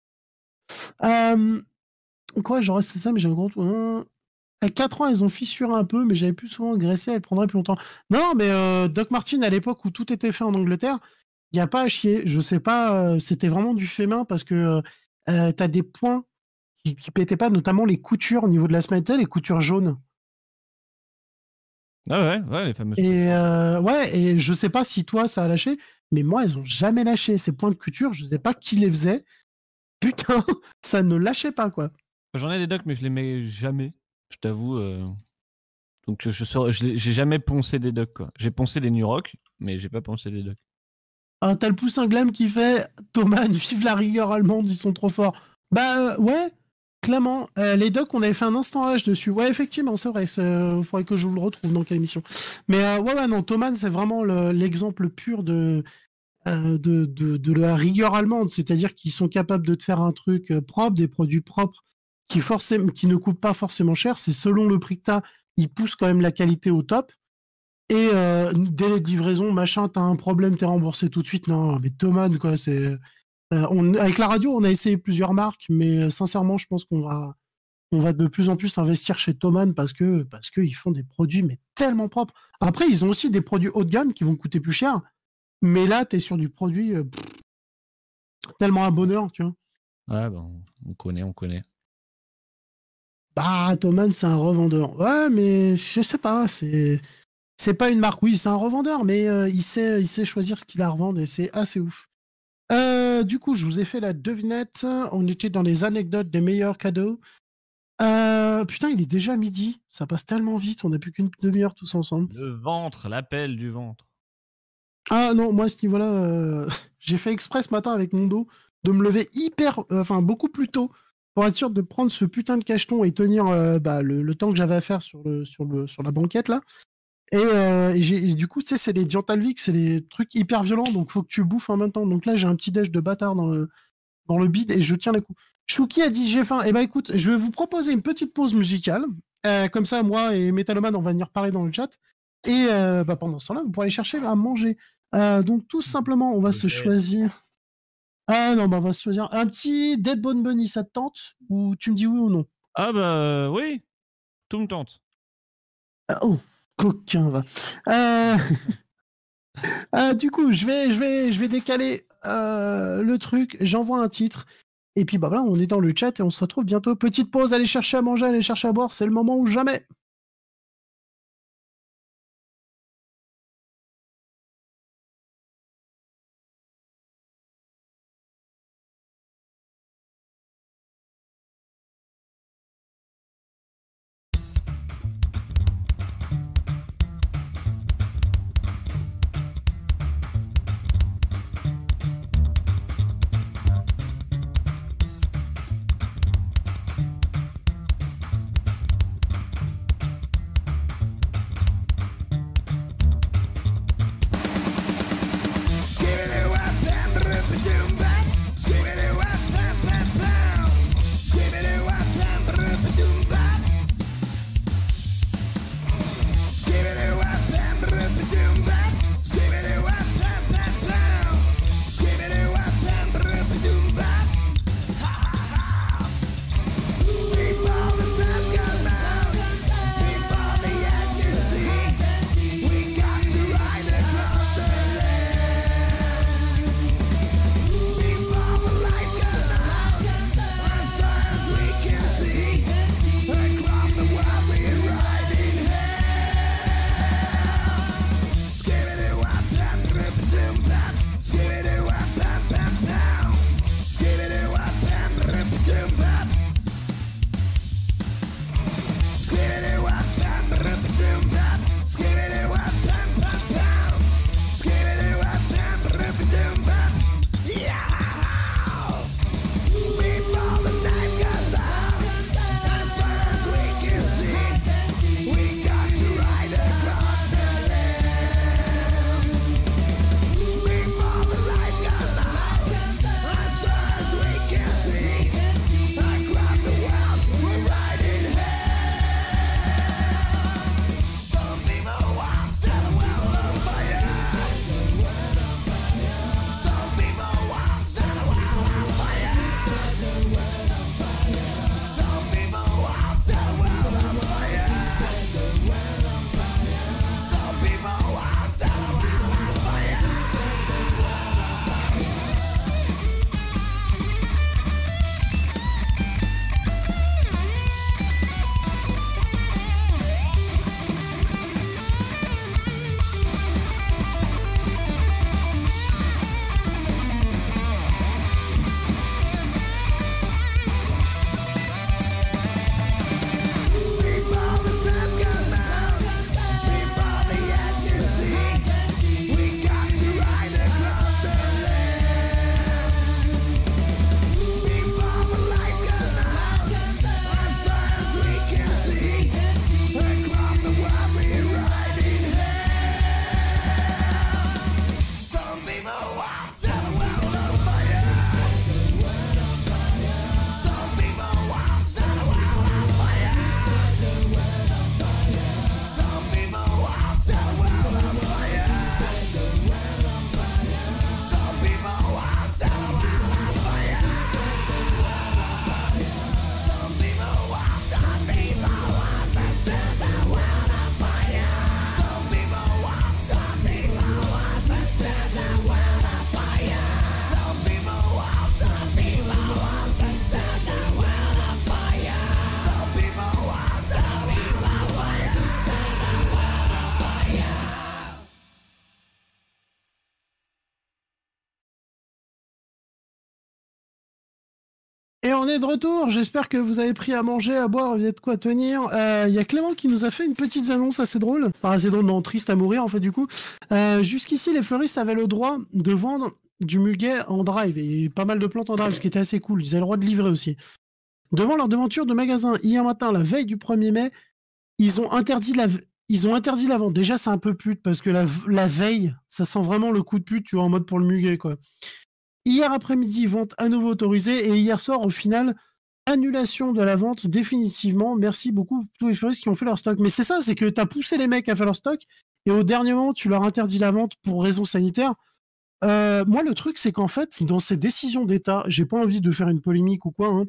Euh, quoi, genre, c'est ça, mais j'ai un gros. Hein. À quatre ans, ils ont fissuré un peu, mais j'avais plus souvent graissé, elle prendrait plus longtemps. Non, mais euh, Doc Martin, à l'époque où tout était fait en Angleterre, il n'y a pas à chier. Je sais pas, euh, c'était vraiment du fait main parce que euh, t'as des points qui, qui pétaient pas, notamment les coutures au niveau de la semelle, tu sais, les coutures jaunes. Ah ouais, ouais, les fameuses. Et euh, ouais, et je sais pas si toi ça a lâché, mais moi, elles ont jamais lâché. Ces points de couture, je sais pas qui les faisait. Putain, ça ne lâchait pas, quoi. J'en ai des docs, mais je les mets jamais. Je t'avoue. euh, Donc je saurais- je l'ai- j'ai jamais poncé des docs, quoi. J'ai poncé des New Rock, mais j'ai pas poncé des docs. Ah, t'as le poussin glam qui fait Thomann, vive la rigueur allemande, ils sont trop forts. Bah euh, ouais, clairement. Euh, les docs, on avait fait un instant H dessus. Ouais, effectivement, c'est vrai. Il faudrait que je vous le retrouve dans quelle émission. Mais euh, ouais, ouais, non, Thomann, c'est vraiment le- l'exemple pur de, euh, de, de, de la rigueur allemande. C'est-à-dire qu'ils sont capables de te faire un truc euh, propre, des produits propres, qui, forcément, qui ne coûtent pas forcément cher. C'est selon le prix que t'as, ils poussent quand même la qualité au top. Et euh, délai de livraison, machin, t'as un problème, t'es remboursé tout de suite. Non, mais Thomann, quoi, c'est. euh, on, avec la radio, on a essayé plusieurs marques, mais euh, sincèrement, je pense qu'on va, on va de plus en plus investir chez Thomann parce que parce qu'ils font des produits mais tellement propres. Après, ils ont aussi des produits haut de gamme qui vont coûter plus cher, mais là, t'es sur du produit euh, pff, tellement un bonheur, tu vois. Ouais, bon, on connaît, on connaît. Bah, Thomann, c'est un revendeur. Ouais, mais je sais pas, c'est c'est pas une marque. Oui, c'est un revendeur, mais euh, il sait il sait choisir ce qu'il a à revendre et c'est assez ouf. Euh, du coup, je vous ai fait la devinette. On était dans les anecdotes des meilleurs cadeaux. Euh, putain, il est déjà midi. Ça passe tellement vite. On n'a plus qu'une demi-heure tous ensemble. Le ventre, l'appel du ventre. Ah non, moi à ce niveau-là, euh, j'ai fait exprès ce matin avec mon dos de me lever hyper, euh, enfin beaucoup plus tôt pour être sûr de prendre ce putain de cacheton et tenir euh, bah, le, le temps que j'avais à faire sur, le, sur, le, sur la banquette là. Et, euh, et j'ai- et du coup, tu sais, c'est des Diantalvic, c'est des trucs hyper violents, donc faut que tu bouffes en même temps. Donc là, j'ai un petit déj de bâtard dans le, dans le bide et je tiens les coups. Chouki a dit j'ai faim. Eh ben écoute, je vais vous proposer une petite pause musicale. Euh, comme ça, moi et Metaloman, on va venir parler dans le chat. Et euh, bah, pendant ce temps-là, vous pourrez aller chercher à manger. Euh, donc tout simplement, on va se Ok. choisir. Ah non, bah on va se choisir un petit Dead Bone Bunny, ça te tente? Ou tu me dis oui ou non? Ah bah oui, tout me tente. Ah, oh, coquin va. Euh, euh, du coup, je vais, je vais, je vais décaler euh, le truc. J'envoie un titre. Et puis bah voilà, on est dans le chat et on se retrouve bientôt. Petite pause, allez chercher à manger, allez chercher à boire, c'est le moment ou jamais. Et on est de retour, j'espère que vous avez pris à manger, à boire, vous êtes quoi tenir. Il euh, y a Clément qui nous a fait une petite annonce assez drôle, enfin assez drôle, non, triste à mourir en fait du coup. Euh, jusqu'ici, les fleuristes avaient le droit de vendre du muguet en drive, et pas mal de plantes en drive, ce qui était assez cool, ils avaient le droit de livrer aussi. Devant leur devanture de magasin, hier matin, la veille du premier mai, ils ont interdit la, ils ont interdit la vente. Déjà, c'est un peu pute, parce que la, la veille, ça sent vraiment le coup de pute, tu vois, en mode pour le muguet, quoi. Hier après-midi, vente à nouveau autorisée, et hier soir, au final, annulation de la vente définitivement. Merci beaucoup à tous les fleuristes qui ont fait leur stock. Mais c'est ça, c'est que t'as poussé les mecs à faire leur stock, et au dernier moment, tu leur interdis la vente pour raisons sanitaires. Euh, moi, le truc, c'est qu'en fait, dans ces décisions d'État, j'ai pas envie de faire une polémique ou quoi, hein,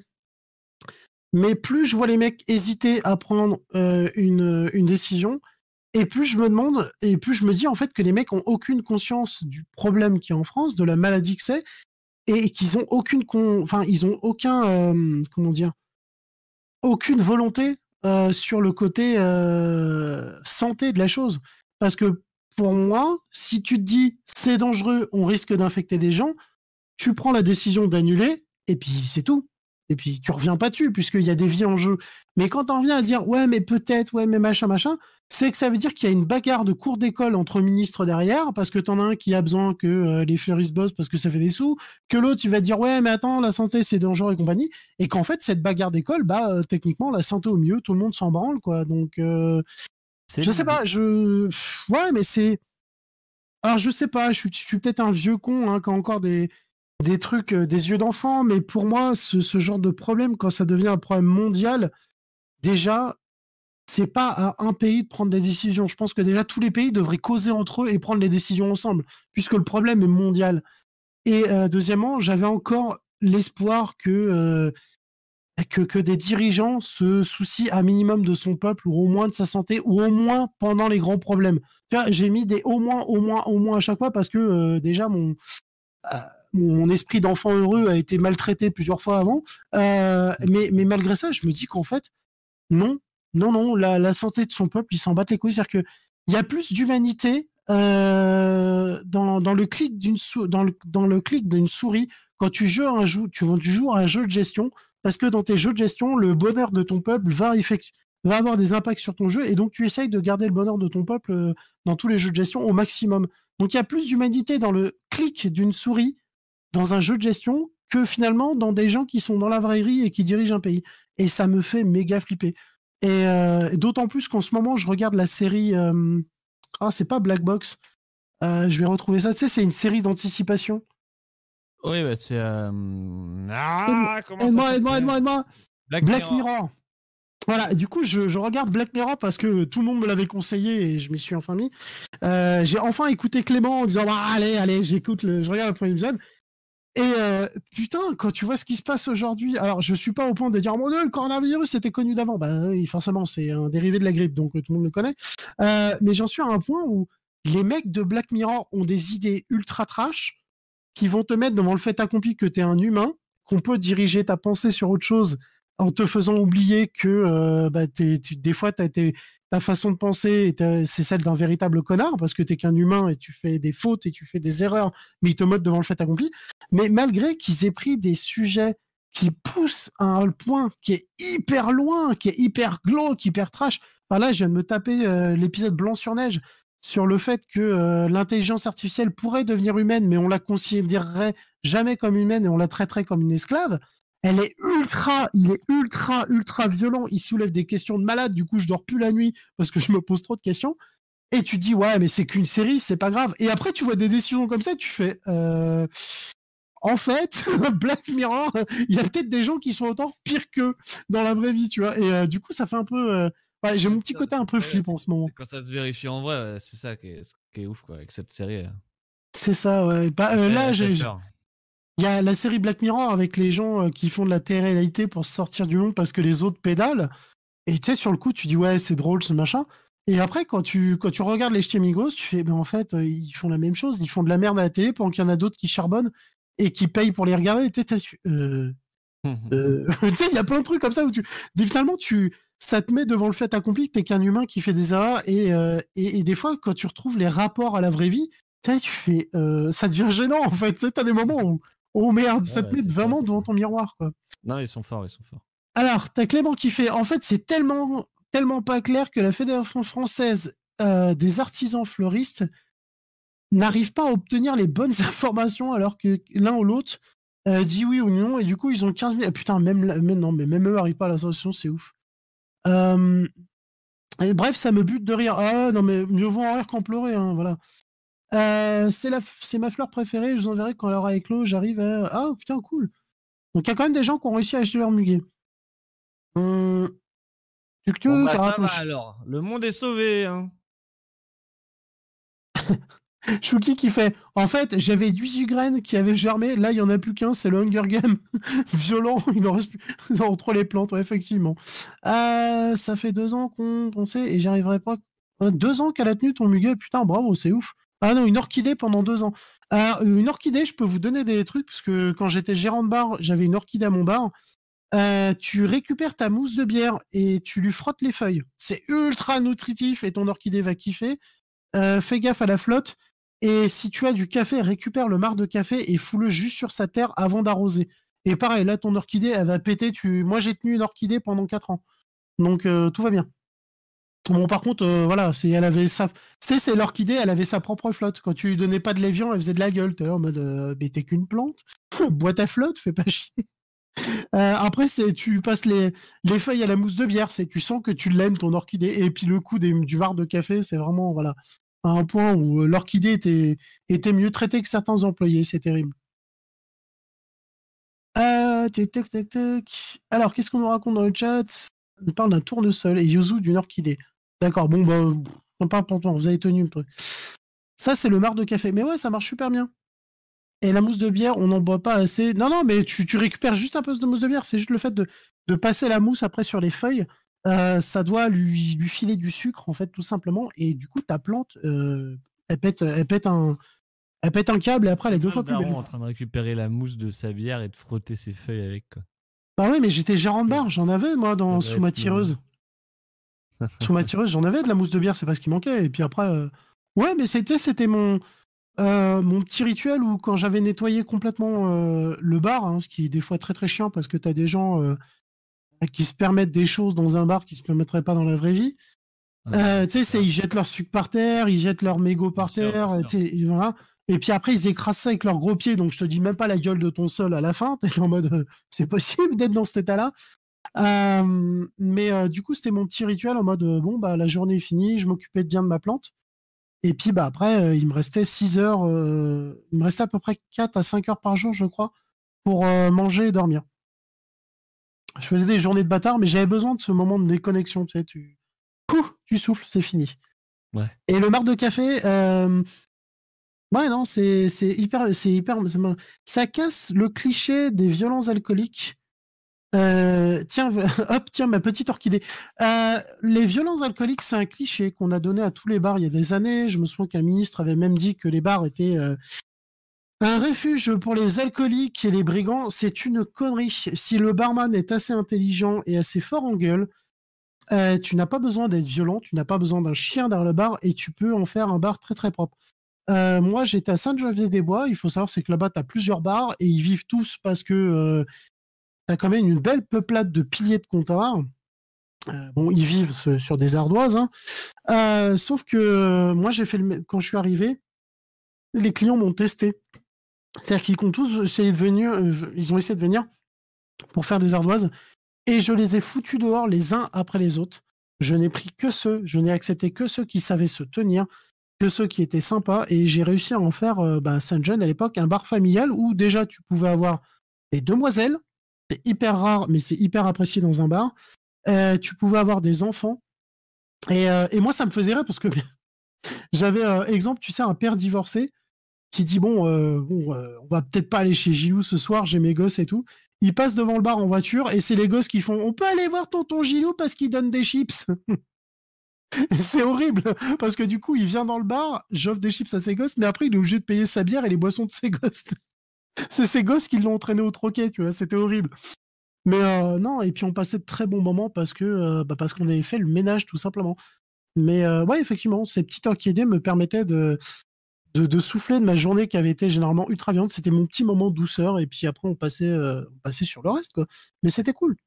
mais plus je vois les mecs hésiter à prendre euh, une, une décision, et plus je me demande, et plus je me dis en fait que les mecs ont aucune conscience du problème qu'il y a en France, de la maladie que c'est, et qu'ils ont aucune, con... enfin ils ont aucun, euh, comment dire, aucune volonté euh, sur le côté euh, santé de la chose. Parce que pour moi, si tu te dis c'est dangereux, on risque d'infecter des gens, tu prends la décision d'annuler, et puis c'est tout. Et puis tu reviens pas dessus, puisqu'il y a des vies en jeu. Mais quand on revient à dire ouais, mais peut-être, ouais, mais machin, machin, c'est que ça veut dire qu'il y a une bagarre de cours d'école entre ministres derrière, parce que t'en as un qui a besoin que euh, les fleuristes bossent parce que ça fait des sous, que l'autre il va dire ouais, mais attends, la santé c'est dangereux et compagnie, et qu'en fait cette bagarre d'école, bah euh, techniquement la santé au mieux, tout le monde s'en branle, quoi. Donc euh, je sais pas, je ouais, mais c'est alors je sais pas, je suis, je suis peut-être un vieux con hein, qui a encore des des trucs, euh, des yeux d'enfant, mais pour moi, ce, ce genre de problème, quand ça devient un problème mondial, déjà, c'est pas à un pays de prendre des décisions. Je pense que déjà, tous les pays devraient causer entre eux et prendre les décisions ensemble, puisque le problème est mondial. Et euh, deuxièmement, j'avais encore l'espoir que, euh, que, que des dirigeants se soucient un minimum de son peuple, ou au moins de sa santé, ou au moins pendant les grands problèmes. Tu vois, j'ai mis des au moins, au moins, au moins à chaque fois, parce que euh, déjà, mon... Euh, mon esprit d'enfant heureux a été maltraité plusieurs fois avant, euh, mais, mais malgré ça, je me dis qu'en fait, non, non, non, la, la santé de son peuple, ils s'en battent les couilles. C'est-à-dire qu'il y a plus d'humanité euh, dans, dans le clic d'une sou- dans le, dans le clic d'une souris quand tu joues, un jeu, tu, tu joues à un jeu de gestion, parce que dans tes jeux de gestion, le bonheur de ton peuple va, effectu- va avoir des impacts sur ton jeu, et donc tu essayes de garder le bonheur de ton peuple euh, dans tous les jeux de gestion au maximum. Donc il y a plus d'humanité dans le clic d'une souris dans un jeu de gestion que finalement dans des gens qui sont dans la vraie vie et qui dirigent un pays. Et ça me fait méga flipper. Et euh, d'autant plus qu'en ce moment, je regarde la série... Euh... Ah, c'est pas Black Box. Euh, je vais retrouver ça. Tu sais, c'est une série d'anticipation. Oui, bah, c'est... Euh... Ah, comment ça Aide-moi, s'appelle aide-moi, aide-moi, aide-moi. Black, Black Mirror. Mirror. Voilà, du coup, je, je regarde Black Mirror parce que tout le monde me l'avait conseillé et je m'y suis enfin mis. Euh, j'ai enfin écouté Clément en disant bah, allez, allez, j'écoute, le... je regarde le premier épisode. Et euh, putain, quand tu vois ce qui se passe aujourd'hui, alors je suis pas au point de dire mon Dieu, le coronavirus c'était connu d'avant. Bah oui, forcément, c'est un dérivé de la grippe, donc tout le monde le connaît. Euh, mais j'en suis à un point où les mecs de Black Mirror ont des idées ultra trash qui vont te mettre devant le fait accompli que t'es un humain, qu'on peut diriger ta pensée sur autre chose en te faisant oublier que euh, bah, t'es, tu, des fois t'as, t'es, ta façon de penser c'est celle d'un véritable connard parce que t'es qu'un humain et tu fais des fautes et tu fais des erreurs, mais ils te mettent devant le fait accompli. Mais malgré qu'ils aient pris des sujets qui poussent à un point qui est hyper loin, qui est hyper glauque, hyper trash. Enfin là, je viens de me taper euh, l'épisode Blanc sur neige sur le fait que euh, l'intelligence artificielle pourrait devenir humaine, mais on la considérerait jamais comme humaine et on la traiterait comme une esclave. Elle est ultra, il est ultra, ultra violent. Il soulève des questions de malade. Du coup, je dors plus la nuit parce que je me pose trop de questions. Et tu dis, ouais, mais c'est qu'une série, c'est pas grave. Et après, tu vois des décisions comme ça, tu fais, euh... en fait, Black Mirror, il y a peut-être des gens qui sont autant pires qu'eux dans la vraie vie, tu vois. Et euh, du coup, ça fait un peu, euh... ouais, j'ai mon petit côté un peu flip en ce moment. Quand ça se vérifie en vrai, ouais, c'est ça qui est, qui est ouf, quoi, avec cette série. C'est ça, ouais. Bah, euh, là, j'ai... Il y a la série Black Mirror avec les gens qui font de la télé-réalité pour se sortir du monde parce que les autres pédalent. Et tu sais, sur le coup, tu dis ouais, c'est drôle, ce machin. Et après, quand tu, quand tu regardes les ch'tis Migos, tu fais, ben en fait, ils font la même chose. Ils font de la merde à la télé pendant qu'il y en a d'autres qui charbonnent et qui payent pour les regarder. Tu sais, euh, euh, tu sais, il y a plein de trucs comme ça où tu, finalement, tu, ça te met devant le fait accompli que t'es qu'un humain qui fait des erreurs. Et, euh, et, et des fois, quand tu retrouves les rapports à la vraie vie, tu sais, tu fais, euh, ça devient gênant en fait. Tu sais, t'as des moments où oh merde, ouais, ça te met vraiment devant ton miroir, quoi. Non, ils sont forts, ils sont forts. Alors, t'as Clément qui fait, en fait, c'est tellement, tellement pas clair que la Fédération française euh, des artisans fleuristes n'arrive pas à obtenir les bonnes informations alors que l'un ou l'autre euh, dit oui ou non, et du coup, ils ont quinze mille. Ah, putain, même, la- même, non, mais même eux n'arrivent pas à la solution, c'est ouf. Euh, et bref, ça me bute de rire. Ah non, mais mieux vaut en rire qu'en pleurer, hein, voilà. Euh, c'est la, c'est ma fleur préférée, je vous enverrai quand elle aura éclos, j'arrive à... Ah, putain, cool. Donc, il y a quand même des gens qui ont réussi à acheter leur muguet. Hum, tuc tuc, Bon, bah, alors, ça attends, va je- alors. Le monde est sauvé, hein. Chouki qui fait en fait j'avais dix-huit graines qui avaient germé, là il y en a plus qu'un, c'est le Hunger Game violent, il en reste plus entre les plantes, ouais, effectivement. Euh, ça fait deux ans qu'on qu'on sait et j'arriverai pas. Euh, deux ans qu'elle a tenu ton muguet, putain bravo, c'est ouf. Ah non, une orchidée pendant deux ans. Euh, une orchidée, je peux vous donner des trucs parce que quand j'étais gérant de bar, j'avais une orchidée à mon bar. Euh, tu récupères ta mousse de bière et tu lui frottes les feuilles. C'est ultra nutritif et ton orchidée va kiffer. Euh, fais gaffe à la flotte. Et si tu as du café, récupère le marc de café et fous-le juste sur sa terre avant d'arroser. Et pareil, là, ton orchidée, elle va péter. Tu... Moi, j'ai tenu une orchidée pendant quatre ans. Donc, euh, tout va bien. Bon, par contre, euh, voilà, c'est, elle avait sa... Tu sais, c'est l'orchidée, elle avait sa propre flotte. Quand tu lui donnais pas de l'évian, elle faisait de la gueule. T'es là en mode, euh, mais t'es qu'une plante. Bois ta flotte, fais pas chier. Euh, après, c'est tu passes les, les feuilles à la mousse de bière. C'est tu sens que tu l'aimes, ton orchidée. Et puis le coup des, du var de café, c'est vraiment, voilà, à un point où euh, l'orchidée était, était mieux traitée que certains employés. C'est terrible. Euh, tac, tac, tac, tac. Alors, qu'est-ce qu'on nous raconte dans le chat? On parle d'un tournesol et Yuzu d'une orchidée. D'accord, bon, bah, c'est pas important, vous avez tenu le truc. Ça, c'est le marc de café. Mais ouais, ça marche super bien. Et la mousse de bière, on n'en boit pas assez. Non, non, mais tu, tu récupères juste un peu de mousse de bière. C'est juste le fait de, de passer la mousse après sur les feuilles. Euh, ça doit lui, lui filer du sucre, en fait, tout simplement. Et du coup, ta plante, euh, elle, pète, elle, pète un, elle pète un câble et après, elle est deux Le fois plus belle. daron en train de récupérer la mousse de sa bière et de frotter ses feuilles avec, quoi. Bah ouais, mais j'étais gérant de bar. J'en avais, moi, dans, Ça doit sous ma être le- tireuse. Sous ma tireuse, j'en avais de la mousse de bière. C'est pas ce qui manquait. Et puis après, euh, ouais, mais c'était, c'était mon. Euh, mon petit rituel où quand j'avais nettoyé complètement euh, le bar, hein, ce qui est des fois très très chiant parce que t'as des gens euh, qui se permettent des choses dans un bar qui se permettraient pas dans la vraie vie. Ouais, Euh, tu sais, c'est ils jettent leur sucre par terre, ils jettent leur mégot par Bien sûr, terre, bien euh, tu sais, et voilà. Et puis après ils écrasent ça avec leurs gros pieds, donc je te dis même pas la gueule de ton sol à la fin. T'es en mode, euh, c'est possible d'être dans cet état-là. Euh, mais euh, du coup c'était mon petit rituel en mode euh, bon bah la journée est finie, je m'occupais bien de ma plante. Et puis bah après, euh, il me restait six heures, euh, il me restait à peu près quatre à cinq heures par jour, je crois, pour euh, manger et dormir. Je faisais des journées de bâtard, mais j'avais besoin de ce moment de déconnexion, tu sais, tu, Pouf, tu souffles, c'est fini. Ouais. Et le marc de café, euh, ouais, non, c'est c'est hyper, c'est hyper, c'est mar- ça casse le cliché des violents alcooliques. Euh, tiens, hop, tiens, ma petite orchidée. Euh, les violents alcooliques, c'est un cliché qu'on a donné à tous les bars il y a des années. Je me souviens qu'un ministre avait même dit que les bars étaient euh, un refuge pour les alcooliques et les brigands. C'est une connerie. Si le barman est assez intelligent et assez fort en gueule, euh, tu n'as pas besoin d'être violent, tu n'as pas besoin d'un chien derrière le bar et tu peux en faire un bar très très propre. Euh, moi, j'étais à Sainte-Geneviève-des-Bois. Il faut savoir, c'est que là-bas, tu as plusieurs bars et ils vivent tous parce que euh, t'as quand même une belle peuplade de piliers de comptoir. Euh, bon, ils vivent ce- sur des ardoises, hein. Euh, sauf que euh, moi, j'ai fait le, mé- quand je suis arrivé, les clients m'ont testé. C'est-à-dire qu'ils ont tous essayé de venir, euh, ils ont essayé de venir pour faire des ardoises et je les ai foutus dehors les uns après les autres. Je n'ai pris que ceux, je n'ai accepté que ceux qui savaient se tenir, que ceux qui étaient sympas et j'ai réussi à en faire euh, bah, Saint-Jean à l'époque un bar familial où déjà tu pouvais avoir des demoiselles. C'est hyper rare, mais c'est hyper apprécié dans un bar. Euh, tu pouvais avoir des enfants. Et, euh, et moi, ça me faisait rire parce que j'avais, euh, exemple, tu sais, un père divorcé qui dit bon, euh, bon euh, on va peut-être pas aller chez Gilou ce soir, j'ai mes gosses et tout. Il passe devant le bar en voiture et c'est les gosses qui font on peut aller voir tonton Gilou parce qu'il donne des chips. C'est horrible parce que du coup, il vient dans le bar, j'offre des chips à ses gosses, mais après, il est obligé de payer sa bière et les boissons de ses gosses. C'est ses gosses qui l'ont entraîné au troquet, tu vois, c'était horrible. Mais euh, non, et puis on passait de très bons moments parce que euh, bah parce qu'on avait fait le ménage tout simplement. Mais euh, ouais, effectivement, ces petites orchidées me permettaient de, de, de souffler de ma journée qui avait été généralement ultra violente. C'était mon petit moment de douceur, et puis après, on passait, euh, on passait sur le reste, quoi. Mais c'était cool.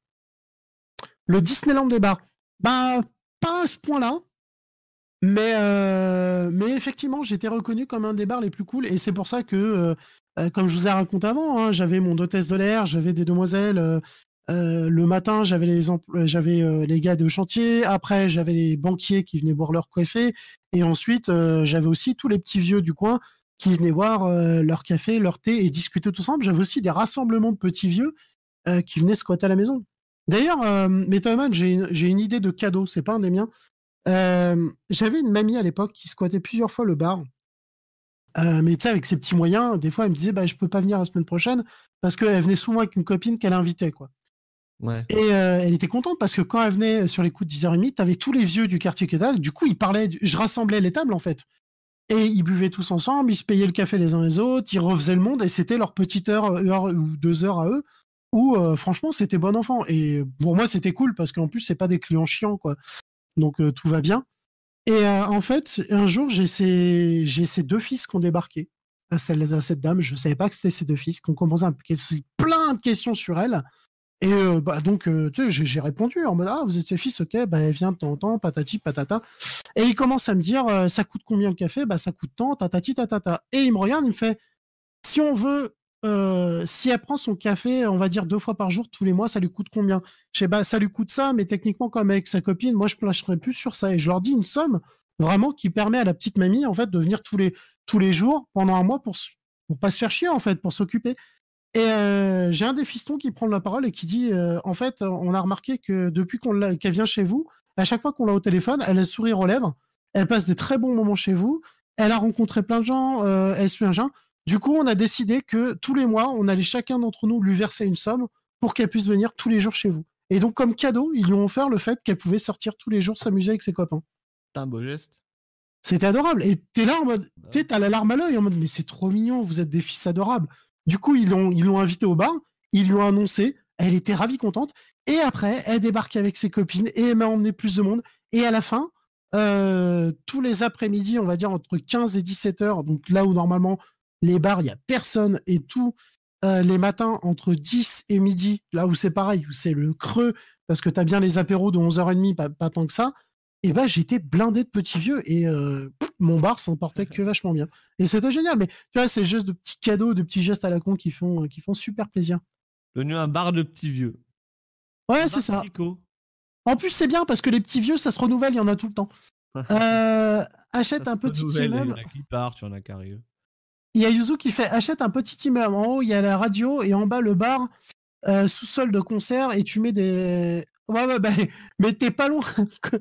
Le Disneyland des bars. Bah, pas à ce point-là. Mais, euh, mais effectivement, j'étais reconnu comme un des bars les plus cool. Et c'est pour ça que, euh, euh, comme je vous ai raconté avant, hein, j'avais mon hôtesse de l'air, j'avais des demoiselles. Euh, euh, le matin, j'avais les, empl- j'avais euh, les gars de chantier. Après, j'avais les banquiers qui venaient boire leur café. Et ensuite, euh, j'avais aussi tous les petits vieux du coin qui venaient boire euh, leur café, leur thé et discuter tous ensemble. J'avais aussi des rassemblements de petits vieux euh, qui venaient squatter à la maison. D'ailleurs, euh, Metaman, j'ai une, j'ai une idée de cadeau. C'est pas un des miens. Euh, j'avais une mamie à l'époque qui squattait plusieurs fois le bar. Euh, mais tu sais, avec ses petits moyens, des fois, elle me disait bah, je peux pas venir la semaine prochaine parce qu'elle venait souvent avec une copine qu'elle invitait, quoi. Ouais. Et euh, elle était contente parce que quand elle venait sur les coups de dix heures trente, t'avais tous les vieux du quartier qui étaient là. Du coup, ils parlaient, du- je rassemblais les tables en fait. Et ils buvaient tous ensemble, ils se payaient le café les uns les autres, ils refaisaient le monde et c'était leur petite heure, heure ou deux heures à eux où euh, franchement c'était bon enfant. Et pour moi, c'était cool parce qu'en plus, c'est pas des clients chiants, quoi. Donc euh, tout va bien. Et euh, en fait, un jour, j'ai ces, j'ai ces deux fils qui ont débarqué à, celle, à cette dame. Je savais pas que c'était ces deux fils, qui ont commencé à me poser plein de questions sur elle. Et euh, bah, donc, euh, tu sais, j'ai, j'ai répondu en mode ah, vous êtes ses fils, ok, bah, elle vient de temps en temps, patati patata. Et il commence à me dire euh, ça coûte combien le café? Bah, ça coûte tant, tatati tatata. Et il me regarde, il me fait si on veut, euh, si elle prend son café, on va dire deux fois par jour, tous les mois, ça lui coûte combien? Je sais, bah, ça lui coûte ça, mais techniquement, comme avec sa copine, moi, je plancherais plus sur ça. Et je leur dis une somme vraiment qui permet à la petite mamie, en fait, de venir tous les, tous les jours pendant un mois pour, s- pour pas se faire chier, en fait, pour s'occuper. Et euh, j'ai un des fistons qui prend la parole et qui dit euh, en fait, on a remarqué que depuis qu'on l'a, qu'elle vient chez vous, à chaque fois qu'on l'a au téléphone, elle a le sourire aux lèvres, elle passe des très bons moments chez vous, elle a rencontré plein de gens, euh, elle suit un gens. Du coup, on a décidé que tous les mois, on allait chacun d'entre nous lui verser une somme pour qu'elle puisse venir tous les jours chez vous. Et donc, comme cadeau, ils lui ont offert le fait qu'elle pouvait sortir tous les jours s'amuser avec ses copains. C'est un beau geste. C'était adorable. Et t'es là en mode, tu sais, t'as la larme à l'œil en mode, mais c'est trop mignon, vous êtes des fils adorables. Du coup, ils l'ont, ils l'ont invitée au bar, ils lui ont annoncé, elle était ravie, contente. Et après, elle débarque avec ses copines et elle m'a emmené plus de monde. Et à la fin, euh, tous les après-midi, on va dire entre quinze et dix-sept heures, donc là où normalement les bars, il n'y a personne et tout, euh, les matins entre dix et midi, là où c'est pareil, où c'est le creux, parce que t'as bien les apéros de onze heures trente, pas, pas tant que ça, et ben j'étais blindé de petits vieux et euh, pff, mon bar s'en portait que vachement bien. Et c'était génial, mais tu vois, c'est juste de petits cadeaux, de petits gestes à la con qui font, qui font super plaisir. Devenu un bar de petits vieux. Ouais, Un c'est bar ça. Nico. En plus, c'est bien parce que les petits vieux, ça se renouvelle, il y en a tout le temps. Euh, achète Ça un se petit renouvelle, immeuble. Il y en a qui partent, il y en a qui arrivent. Il y a Yuzu qui fait achète un petit immeuble. En haut, il y a la radio et en bas, le bar, euh, sous-sol de concert et tu mets des. Ouais, ouais, bah, mais t'es pas loin.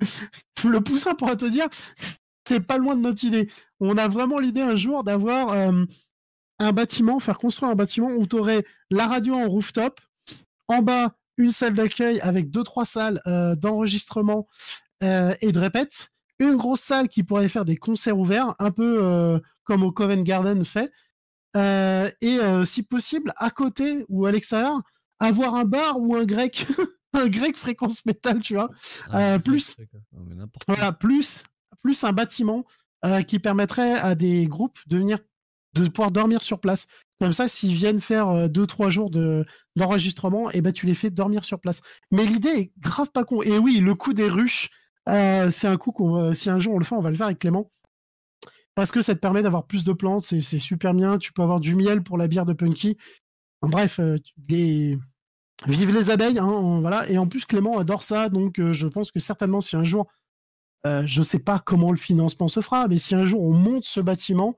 Le poussin pourra te dire, c'est pas loin de notre idée. On a vraiment l'idée un jour d'avoir euh, un bâtiment, faire construire un bâtiment où tu aurais la radio en rooftop, en bas, une salle d'accueil avec deux, trois salles euh, d'enregistrement euh, et de répète, une grosse salle qui pourrait faire des concerts ouverts, un peu euh, comme au Covent Garden fait, euh, et euh, si possible, à côté ou à l'extérieur, avoir un bar ou un grec, un grec fréquence métal, tu vois, Ah, euh, plus, non, mais n'importe quoi. voilà, plus, plus un bâtiment euh, qui permettrait à des groupes de venir, de pouvoir dormir sur place. Comme ça, s'ils viennent faire euh, deux, trois jours de, d'enregistrement, et ben tu les fais dormir sur place. Mais l'idée est grave pas con. Et oui, le coup des ruches, euh, c'est un coup qu'on va, si un jour on le fait, on va le faire avec Clément. Parce que ça te permet d'avoir plus de plantes, c'est, c'est super bien. Tu peux avoir du miel pour la bière de Punky. En bref, euh, les... vive les abeilles, hein, en- voilà. Et en plus, Clément adore ça, donc euh, je pense que certainement, si un jour, euh, je sais pas comment le financement se fera, mais si un jour on monte ce bâtiment,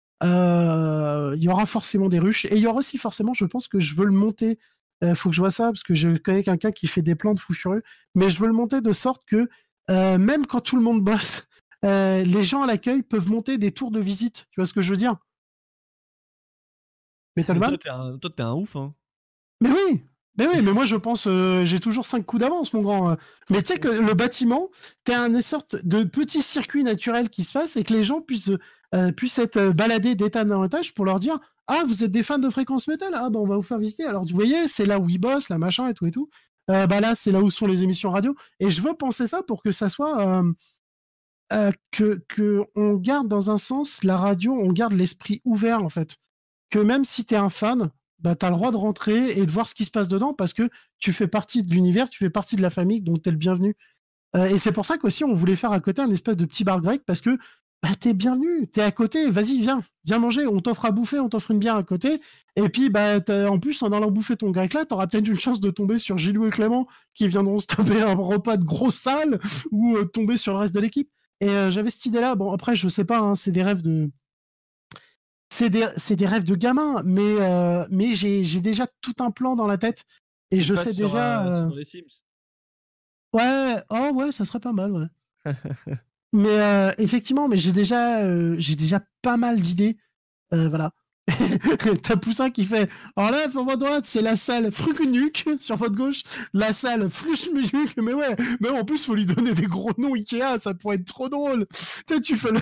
euh, il y aura forcément des ruches. Et il y aura aussi forcément, je pense que je veux le monter. Il faut que je vois ça, parce que je connais quelqu'un qui fait des plantes fou furieux. Mais je veux le monter de sorte que, euh, même quand tout le monde bosse, euh, les gens à l'accueil peuvent monter des tours de visite. Tu vois ce que je veux dire? Metalman? Toi, t'es un, toi, t'es un ouf, hein. Mais oui, mais oui, mais moi je pense, euh, j'ai toujours cinq coups d'avance, mon grand. euh. Mais tu sais que le bâtiment, t'as une sorte de petit circuit naturel qui se passe et que les gens puissent, euh, puissent être euh, baladés d'étage en étage pour leur dire ah, vous êtes des fans de fréquence métal? Ah, bah on va vous faire visiter. Alors, vous voyez, c'est là où ils bossent, là, machin et tout et tout. Euh, bah là, c'est là où sont les émissions radio. Et je veux penser ça pour que ça soit, euh, euh, que, que on garde dans un sens la radio, on garde l'esprit ouvert en fait. Que même si t'es un fan, bah t'as le droit de rentrer et de voir ce qui se passe dedans parce que tu fais partie de l'univers, tu fais partie de la famille, donc t'es le bienvenu. Euh, et c'est pour ça qu'aussi on voulait faire à côté un espèce de petit bar grec parce que bah, t'es bienvenu, t'es à côté, vas-y, viens, viens manger, on t'offre à bouffer, on t'offre une bière à côté. Et puis, bah, t'as- en plus, en allant bouffer ton grec là, t'auras peut-être une chance de tomber sur Gilou et Clément qui viendront se taper un repas de grosse salle ou euh, tomber sur le reste de l'équipe. Et euh, j'avais cette idée-là. Bon, après, je sais pas, hein, c'est des rêves de. C'est des, c'est des rêves de gamin, mais, euh, mais j'ai, j'ai déjà tout un plan dans la tête. Et Tu je passes sais sur, déjà. euh, euh, sur les Sims. Ouais, oh ouais, ça serait pas mal, ouais. Mais euh, effectivement, mais j'ai déjà, euh, j'ai déjà pas mal d'idées. Euh, voilà. T'as Poussin qui fait alors là, sur votre droite, c'est la salle Frucunuc, sur votre gauche, la salle Fluchmunuc. Mais ouais, mais en plus, faut lui donner des gros noms Ikea, ça pourrait être trop drôle. Tu tu fais le.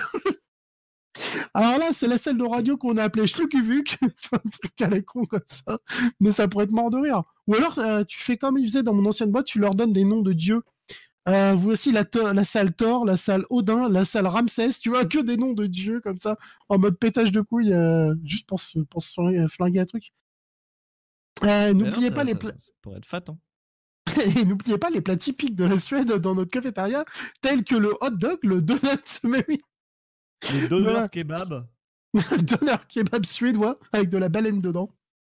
Alors là, c'est la salle de radio qu'on a appelée Schlukuvuk. Tu vois, un truc à la con comme ça. Mais ça pourrait être mort de rire. Ou alors, euh, tu fais comme ils faisaient dans mon ancienne boîte, tu leur donnes des noms de dieux. Euh, vous aussi la, to- la salle Thor, la salle Odin, la salle Ramsès, tu vois, que des noms de dieux comme ça, en mode pétage de couilles, euh, juste pour se, pour se flinguer, flinguer un truc. Euh, Mais non, n'oubliez ça, pas les ça- plats. ça pourrait être fat. Hein. Et n'oubliez pas les plats typiques de la Suède dans notre cafétéria, tels que le hot dog, le donut, mais oui, Le doner Voilà. kebab. le doner kebab suédois avec de la baleine dedans.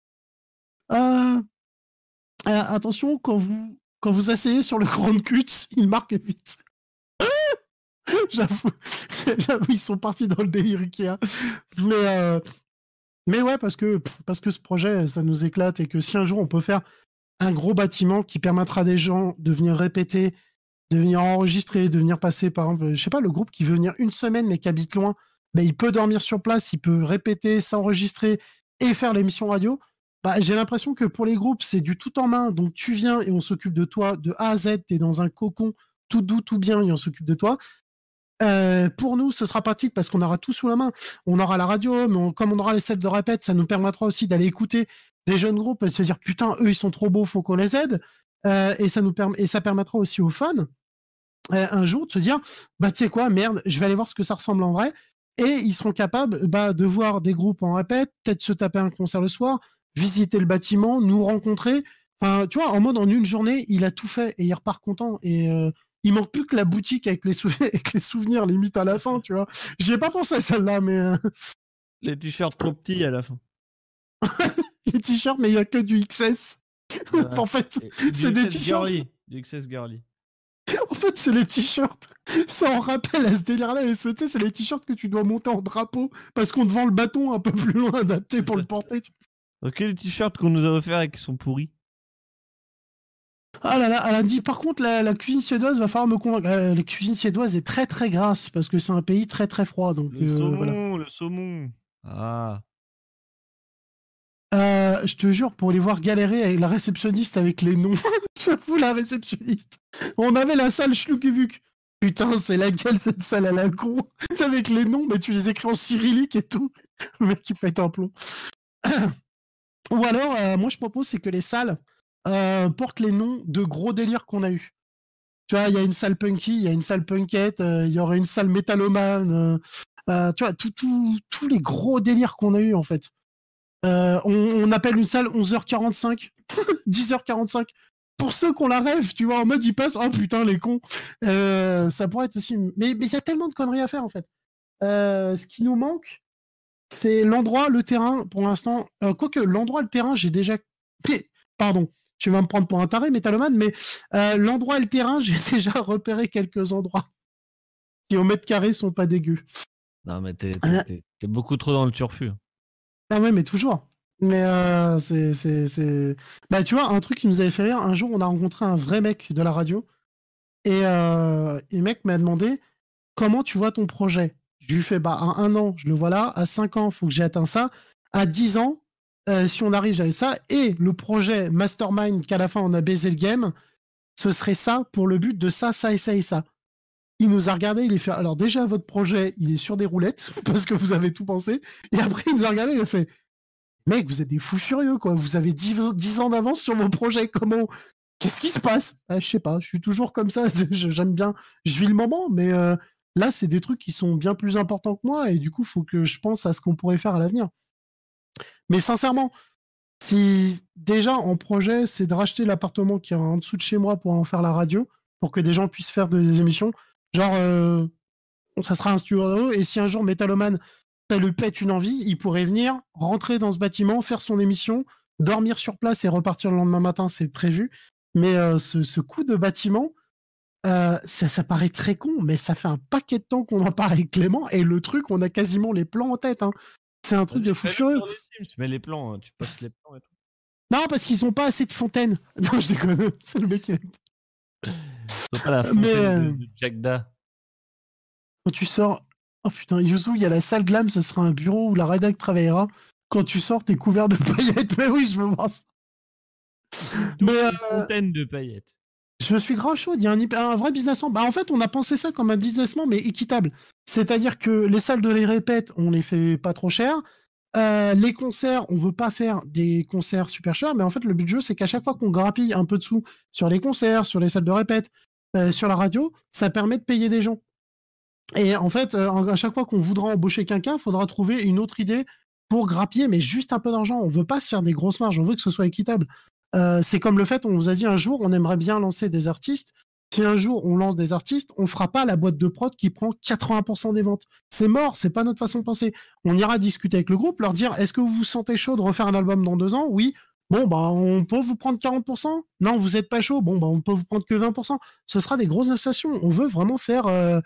Euh, euh, attention, quand vous, quand vous asseyez sur le grand cut, il marque vite. J'avoue, j'avoue, ils sont partis dans le délire Ikea. Mais, euh, mais ouais, parce que, parce que ce projet, ça nous éclate et que si un jour on peut faire un gros bâtiment qui permettra à des gens de venir répéter, de venir enregistrer, de venir passer, par exemple, je sais pas, le groupe qui veut venir une semaine mais qui habite loin, ben, il peut dormir sur place, il peut répéter, s'enregistrer et faire l'émission radio. Bah, j'ai l'impression que pour les groupes, c'est du tout en main. Donc tu viens et on s'occupe de toi de A à Z, t'es dans un cocon tout doux, tout bien et on s'occupe de toi. Euh, pour nous, ce sera pratique parce qu'on aura tout sous la main. On aura la radio, mais on- comme on aura les salles de répète, ça nous permettra aussi d'aller écouter des jeunes groupes et de se dire putain, eux ils sont trop beaux, faut qu'on les aide. Euh, et ça nous perm- et ça permettra aussi aux fans euh, un jour de se dire bah tu sais quoi, merde, je vais aller voir ce que ça ressemble en vrai. Et ils seront capables bah, de voir des groupes en répète, peut-être se taper un concert le soir, visiter le bâtiment, nous rencontrer. Enfin, tu vois, en mode en une journée, il a tout fait et il repart content. Et euh, il manque plus que la boutique avec les, sou- avec les souvenirs limite à la fin, tu vois. J'y ai pas pensé à celle-là, mais euh, Les t-shirts trop petits à la fin. les t-shirts, mais il y a que du X S. Voilà. En fait, Et- et du c'est des X S t-shirts. girly. Du X S girly. En fait, c'est les t-shirts. Ça en rappelle à ce délire-là. Et c'est, tu sais, c'est les t-shirts que tu dois monter en drapeau parce qu'on te vend le bâton un peu plus loin adapté C'est pour ça. le porter. tu- Ok, les t-shirts qu'on nous a offerts et qui sont pourris. Ah là là, elle a dit par contre, la, la cuisine suédoise va falloir me convaincre. Euh, la cuisine suédoise est très très grasse parce que c'est un pays très très froid. Donc Le euh, saumon, voilà. le saumon. Ah. Euh, je te jure, pour les voir galérer avec la réceptionniste avec les noms. J'avoue, la réceptionniste. On avait la salle Schlukuvuk. Putain, c'est laquelle cette salle à la con? C'est avec les noms, mais tu les écris en cyrillique et tout. Le mec qui pète un plomb. Ou alors, euh, moi je propose, c'est que les salles euh, portent les noms de gros délires qu'on a eu. Tu vois, il y a une salle punky, il y a une salle punkette, euh, il y aurait une salle métalomane. euh, euh, tu vois, tout, tout, tous les gros délires qu'on a eu en fait. Euh, on, on appelle une salle onze heures quarante-cinq, dix heures quarante-cinq. Pour ceux qu'on la rêve, tu vois, en mode ils passent, oh putain les cons. Euh, ça pourrait être aussi. Mais mais il y a tellement de conneries à faire en fait. Euh, ce qui nous manque, c'est l'endroit, le terrain. Pour l'instant, euh, quoique l'endroit, le terrain, j'ai déjà. Pardon, tu vas me prendre pour un taré, métalomane, mais euh, l'endroit et le terrain, j'ai déjà repéré quelques endroits qui au mètre carré sont pas dégueux. Non, mais t'es, t'es, Euh, t'es- t'es beaucoup trop dans le turfu. Ah ouais, mais toujours. Mais euh, c'est, c'est, c'est... Bah, tu vois, un truc qui nous avait fait rire, un jour, on a rencontré un vrai mec de la radio, et, euh, et le mec m'a demandé comment tu vois ton projet. Je lui fais, bah, à un an, je le vois là, à cinq ans, il faut que j'ai atteint ça, à dix ans, euh, si on arrive, j'avais ça, et le projet Mastermind, qu'à la fin, on a baisé le game, ce serait ça pour le but de ça, ça et ça et ça. Il nous a regardé, il a fait, alors déjà, votre projet, il est sur des roulettes, parce que vous avez tout pensé, et après, il nous a regardé, il a fait, mec, vous êtes des fous furieux, quoi. Vous avez dix, dix ans d'avance sur vos projets. Comment? Qu'est-ce qui se passe? Ah, je sais pas. Je suis toujours comme ça. Je- J'aime bien. Je vis le moment, mais euh, Là, c'est des trucs qui sont bien plus importants que moi, et du coup, il faut que je pense à ce qu'on pourrait faire à l'avenir. Mais sincèrement, si déjà en projet, c'est de racheter l'appartement qui est en dessous de chez moi pour en faire la radio, pour que des gens puissent faire des émissions, genre, euh, ça sera un studio, et si un jour Métalloman, ça lui pète une envie, il pourrait venir, rentrer dans ce bâtiment, faire son émission, dormir sur place et repartir le lendemain matin, c'est prévu. Mais euh, ce, ce coup de bâtiment, euh, ça, ça paraît très con, mais ça fait un paquet de temps qu'on en parle avec Clément, et le truc, on a quasiment les plans en tête. Hein. C'est un truc de fou Fais-le furieux. sur les Teams, tu mets les plans, hein, tu postes les plans et tout. Non, parce qu'ils ont pas assez de fontaines. Non, je déconne. C'est le mec qui... C'est pas la fontaine Mais, euh, de, de Jack Da. Quand tu sors... Oh putain, Yuzu, il y a la salle de l'âme, ce sera un bureau où la rédac travaillera. Quand tu sors, t'es couvert de paillettes. Mais oui, je veux voir ça. Double Mais, euh, fontaine de paillettes. Je suis grave chaud, il y a un, hyper- un vrai businessman. Bah, en fait, on a pensé ça comme un businessman, mais équitable. C'est-à-dire que les salles de les répètes, on les fait pas trop cher. Euh, les concerts, on veut pas faire des concerts super chers, mais en fait, le but du jeu, c'est qu'à chaque fois qu'on grappille un peu de sous sur les concerts, sur les salles de répète, euh, sur la radio, ça permet de payer des gens. Et en fait, euh, à chaque fois qu'on voudra embaucher quelqu'un, il faudra trouver une autre idée pour grappiller, mais juste un peu d'argent. On veut pas se faire des grosses marges, on veut que ce soit équitable. Euh, c'est comme le fait, on vous a dit un jour, on aimerait bien lancer des artistes. Si un jour on lance des artistes, on fera pas la boîte de prod qui prend quatre-vingts pour cent des ventes. C'est mort, c'est pas notre façon de penser. On ira discuter avec le groupe, leur dire, est-ce que vous vous sentez chaud de refaire un album dans deux ans? Oui. Bon, bah, on peut vous prendre quarante pour cent? Non, vous êtes pas chaud? Bon, bah, on peut vous prendre que vingt pour cent. Ce sera des grosses associations. On veut vraiment faire, euh...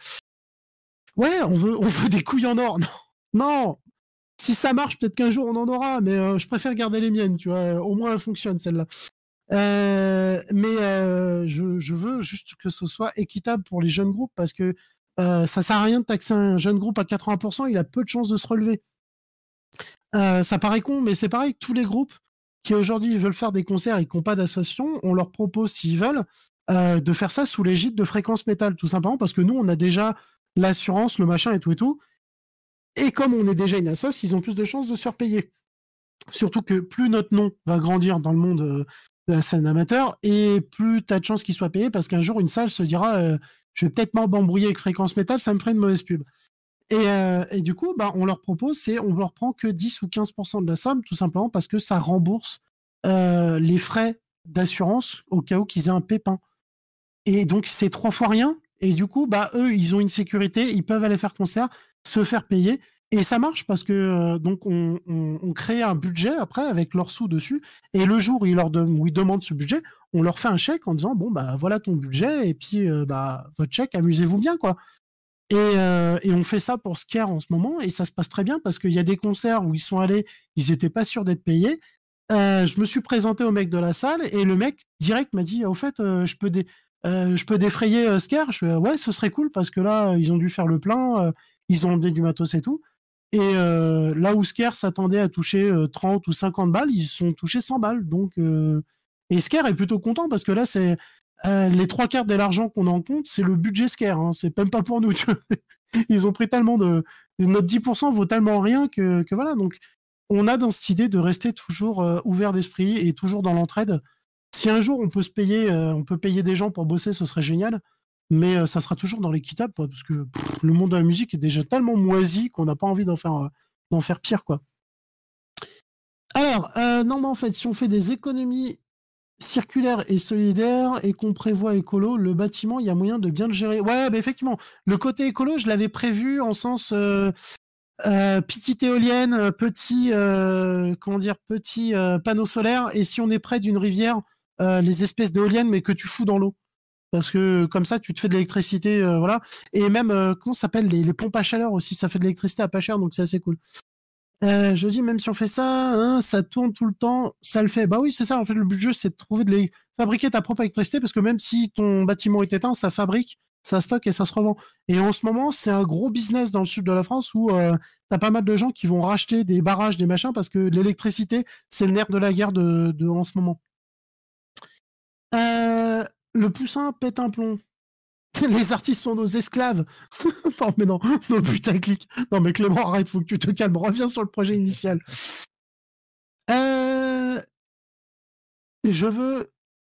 ouais, on veut, on veut des couilles en or. Non, non. Si ça marche, peut-être qu'un jour on en aura, mais euh, je préfère garder les miennes, tu vois. Au moins, elles fonctionnent, celle-là. Euh, mais euh, je, je veux juste que ce soit équitable pour les jeunes groupes, parce que euh, ça sert à rien de taxer un jeune groupe à quatre-vingts pour cent, il a peu de chances de se relever. Euh, ça paraît con, mais c'est pareil, tous les groupes qui aujourd'hui veulent faire des concerts et qui n'ont pas d'association, on leur propose, s'ils veulent, euh, de faire ça sous l'égide de Fréquence Métal, tout simplement, parce que nous, on a déjà l'assurance, le machin et tout et tout. Et comme on est déjà une assoce, ils ont plus de chances de se faire payer. Surtout que plus notre nom va grandir dans le monde euh, de la scène amateur, et plus tu as de chances qu'il soit payé, parce qu'un jour, une salle se dira euh, je vais peut-être m'embrouiller avec Fréquence Métal, ça me ferait une mauvaise pub. Et, euh, et du coup, bah, on leur propose, c'est on leur prend que dix ou quinze pour cent de la somme, tout simplement parce que ça rembourse euh, les frais d'assurance au cas où qu'ils aient un pépin. Et donc, c'est trois fois rien. Et du coup, bah, eux, ils ont une sécurité, ils peuvent aller faire concert, se faire payer. Et ça marche parce que euh, donc on, on, on crée un budget après avec leurs sous dessus. Et le jour où ils, leur de, où ils demandent ce budget, on leur fait un chèque en disant bon, bah voilà ton budget, et puis euh, bah, votre chèque, amusez-vous bien, quoi. Et, euh, et on fait ça pour Scare en ce moment, et ça se passe très bien parce qu'il y a des concerts où ils sont allés, ils n'étaient pas sûrs d'être payés. Euh, je me suis présenté au mec de la salle, et le mec direct m'a dit au fait, euh, je peux dé- euh, je peux défrayer euh, Scare. Je fais ouais, ce serait cool parce que là, ils ont dû faire le plein, euh, ils ont emmené du matos et tout. Et euh, là où Scare s'attendait à toucher euh, trente ou cinquante balles, ils sont touchés cent balles. Donc, euh... Et Scare est plutôt content parce que là, c'est euh, les trois quarts de l'argent qu'on a en compte, c'est le budget Scare. Hein. C'est même pas pour nous. Tu vois. Ils ont pris tellement de. Notre dix pour cent vaut tellement rien que, que voilà. Donc, on a dans cette idée de rester toujours euh, ouvert d'esprit et toujours dans l'entraide. Si un jour on peut se payer, euh, on peut payer des gens pour bosser, ce serait génial. Mais euh, ça sera toujours dans l'équitable, quoi, parce que pff, le monde de la musique est déjà tellement moisi qu'on n'a pas envie d'en faire, euh, d'en faire pire, quoi. Alors, euh, non, mais en fait, si on fait des économies circulaires et solidaires et qu'on prévoit écolo, le bâtiment, il y a moyen de bien le gérer. Ouais, bah effectivement, le côté écolo, je l'avais prévu en sens euh, euh, petite éolienne, euh, petit, euh, comment dire, petit euh, panneau solaire, et si on est près d'une rivière, euh, les espèces d'éoliennes, mais que tu fous dans l'eau. Parce que comme ça, tu te fais de l'électricité, euh, voilà. Et même, euh, comment ça s'appelle, les, les pompes à chaleur aussi, ça fait de l'électricité à pas cher, donc c'est assez cool. Euh, je dis, même si on fait ça, hein, ça tourne tout le temps, ça le fait. Bah oui, c'est ça, en fait, le but du jeu, c'est de trouver de les... fabriquer ta propre électricité, parce que même si ton bâtiment est éteint, ça fabrique, ça stocke et ça se revend. Et en ce moment, c'est un gros business dans le sud de la France où euh, t'as pas mal de gens qui vont racheter des barrages, des machins, parce que l'électricité, c'est le nerf de la guerre de, de, en ce moment. Euh, le poussin pète un plomb. Les artistes sont nos esclaves. Non, mais non, non, putain, clique. Non, mais Clément, arrête, faut que tu te calmes. Reviens sur le projet initial. Euh... Je veux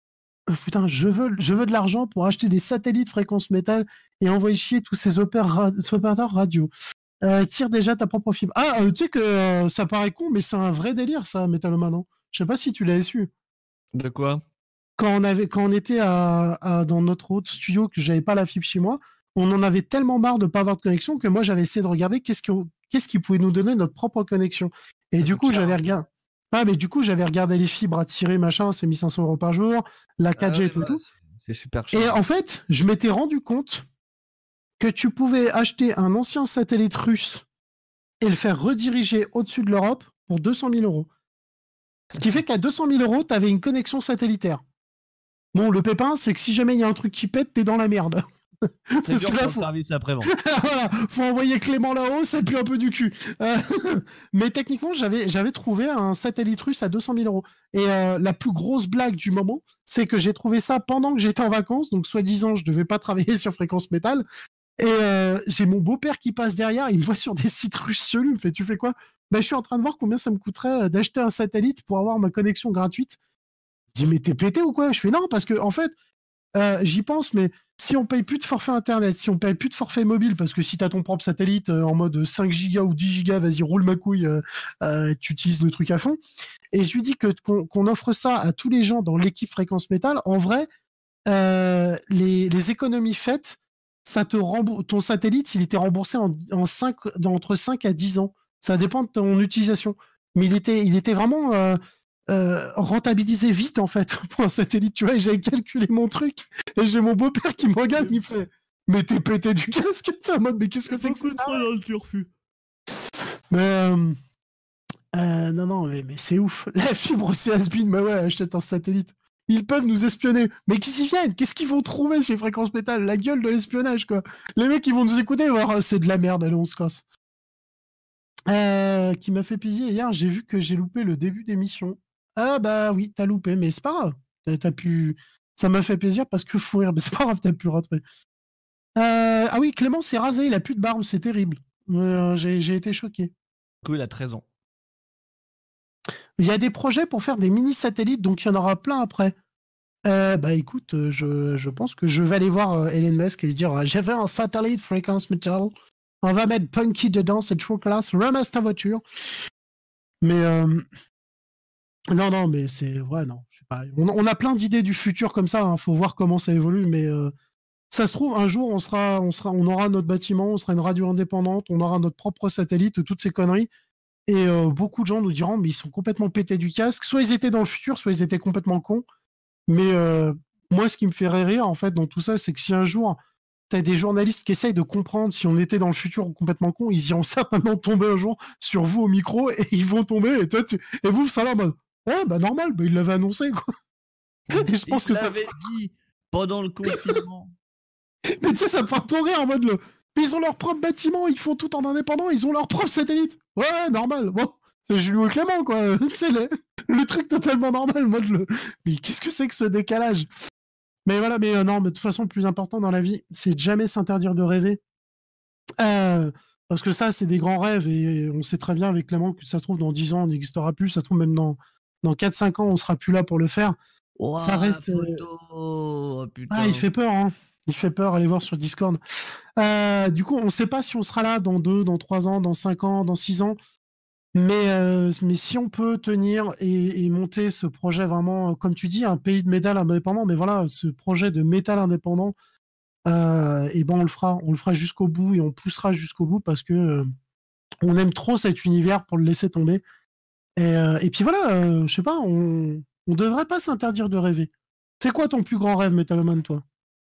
euh, putain, je veux, je veux de l'argent pour acheter des satellites fréquence métal et envoyer chier tous ces opéra- ces opérateurs radio. Euh, tire déjà ta propre fibre. Ah, euh, tu sais que euh, ça paraît con, mais c'est un vrai délire, ça, Métalloman. Hein. Je sais pas si tu l'avais su. De quoi? Quand on, avait, quand on était à, à- dans notre autre studio, que j'avais pas la fibre chez moi, on en avait tellement marre de pas avoir de connexion que moi, j'avais essayé de regarder qu'est-ce, que, qu'est-ce qui pouvait nous donner notre propre connexion. Et Ça du coûte coup, cher, j'avais hein. regardé. Ah, mais du coup, j'avais regardé les fibres à tirer, machin, c'est mille cinq cents euros par jour, la Ah quatre G et ouais, tout et voilà, tout. c'est c'est super Et cher. en fait, je m'étais rendu compte que tu pouvais acheter un ancien satellite russe et le faire rediriger au-dessus de l'Europe pour deux cent mille euros. Ce qui fait qu'à deux cent mille euros, tu avais une connexion satellitaire. Bon, le pépin, c'est que si jamais il y a un truc qui pète, t'es dans la merde. C'est Parce dur que là, pour le faut... service après-vente. voilà, faut envoyer Clément là-haut, ça pue un peu du cul. Euh, mais techniquement, j'avais, j'avais trouvé un satellite russe à deux cent mille euros. Et euh, la plus grosse blague du moment, c'est que j'ai trouvé ça pendant que j'étais en vacances. Donc, soi-disant, je devais pas travailler sur Fréquence Métal. Et euh, j'ai mon beau-père qui passe derrière, il me voit sur des sites russes chelous, il me fait, tu fais quoi? Ben, je suis en train de voir combien ça me coûterait euh, d'acheter un satellite pour avoir ma connexion gratuite. Je dis, mais t'es pété ou quoi? Je fais, non, parce que, en fait, euh, j'y pense, mais si on paye plus de forfait internet, si on paye plus de forfait mobile, parce que si t'as ton propre satellite euh, en mode cinq gigas ou dix gigas, vas-y, roule ma couille, euh, euh, tu utilises le truc à fond. Et je lui dis que qu'on, qu'on offre ça à tous les gens dans l'équipe Fréquence Métal. En vrai, euh, les, les économies faites, ça te rembourse, ton satellite, il était remboursé en, en cinq, dans, entre cinq à dix ans. Ça dépend de ton utilisation. Mais il était, il était vraiment euh, euh, rentabilisé vite, en fait, pour un satellite. Tu vois, et j'avais calculé mon truc. Et j'ai mon beau-père qui me regarde, il me fait, mais t'es pété du casque. T'es en mode, mais qu'est-ce que c'est que ça? trop dans le turfu. Mais euh, euh, non, non, mais, mais c'est ouf. La fibre, c'est has-been. Mais ouais, achète un satellite. Ils peuvent nous espionner. Mais qui s'y viennent? Qu'est-ce qu'ils vont trouver chez Fréquence Métal? La gueule de l'espionnage, quoi. Les mecs, ils vont nous écouter, ils vont voir, c'est de la merde, allez, on se casse. Euh, qui m'a fait plaisir hier, j'ai vu que j'ai loupé le début d'émission. Ah bah oui, t'as loupé, mais c'est pas grave. T'as, t'as pu... Ça m'a fait plaisir parce que fou rire, mais c'est pas grave, t'as pu le rattraper. Euh, ah oui, Clément s'est rasé, il a plus de barbe, c'est terrible. Euh, j'ai, j'ai été choqué. Du coup, il a treize ans. Il y a des projets pour faire des mini-satellites, donc il y en aura plein après. Euh, bah écoute, euh, je, je pense que je vais aller voir euh, Elon Musk et lui dire euh, j'ai fait un satellite Fréquence Métal, on va mettre Punky dedans, c'est trop classe, ramasse ta voiture. Mais euh, non, non, mais c'est ouais, non, je sais pas. On, on a plein d'idées du futur comme ça, hein, faut voir comment ça évolue, mais euh, ça se trouve un jour on sera, on sera, on aura notre bâtiment, on sera une radio indépendante, on aura notre propre satellite, toutes ces conneries. Et euh, beaucoup de gens nous diront mais ils sont complètement pétés du casque, soit ils étaient dans le futur, soit ils étaient complètement cons. Mais euh, moi, ce qui me fait rire, en fait, dans tout ça, c'est que si un jour, t'as des journalistes qui essayent de comprendre si on était dans le futur ou complètement con, ils iront certainement tomber un jour sur vous au micro et ils vont tomber. Et toi, tu... et vous, ça là, en mode, ouais, bah normal, bah, il l'avait annoncé, quoi. Et je pense Il que ça. l'avait dit pendant le confinement. Mais tu sais, ça me fait trop rire en mode, le... ils ont leur propre bâtiment, ils font tout en indépendant, ils ont leur propre satellite. Ouais, normal. Bon, c'est Julien Clément, quoi. C'est le... le truc totalement normal. Moi, le... Mais qu'est-ce que c'est que ce décalage? Mais voilà, mais euh, non, mais de toute façon, le plus important dans la vie, c'est de jamais s'interdire de rêver. Euh, parce que ça, c'est des grands rêves et on sait très bien avec Clément que ça se trouve dans dix ans, on n'existera plus. Ça se trouve même dans, dans quatre cinq ans, on sera plus là pour le faire. Ouah, Ça reste. euh, photo, oh, putain. Ah, il fait peur, hein. Il fait peur, allez voir sur Discord. Euh, du coup, on ne sait pas si on sera là dans deux, dans trois ans, dans cinq ans, dans six ans. Mais, euh, mais si on peut tenir et, et monter ce projet vraiment, comme tu dis, un pays de métal indépendant, mais voilà, ce projet de métal indépendant, euh, et ben on le fera, on le fera jusqu'au bout et on poussera jusqu'au bout parce que euh, on aime trop cet univers pour le laisser tomber. Et, euh, et puis voilà, euh, je sais pas, on, on devrait pas s'interdire de rêver. C'est quoi ton plus grand rêve, Metalman, toi?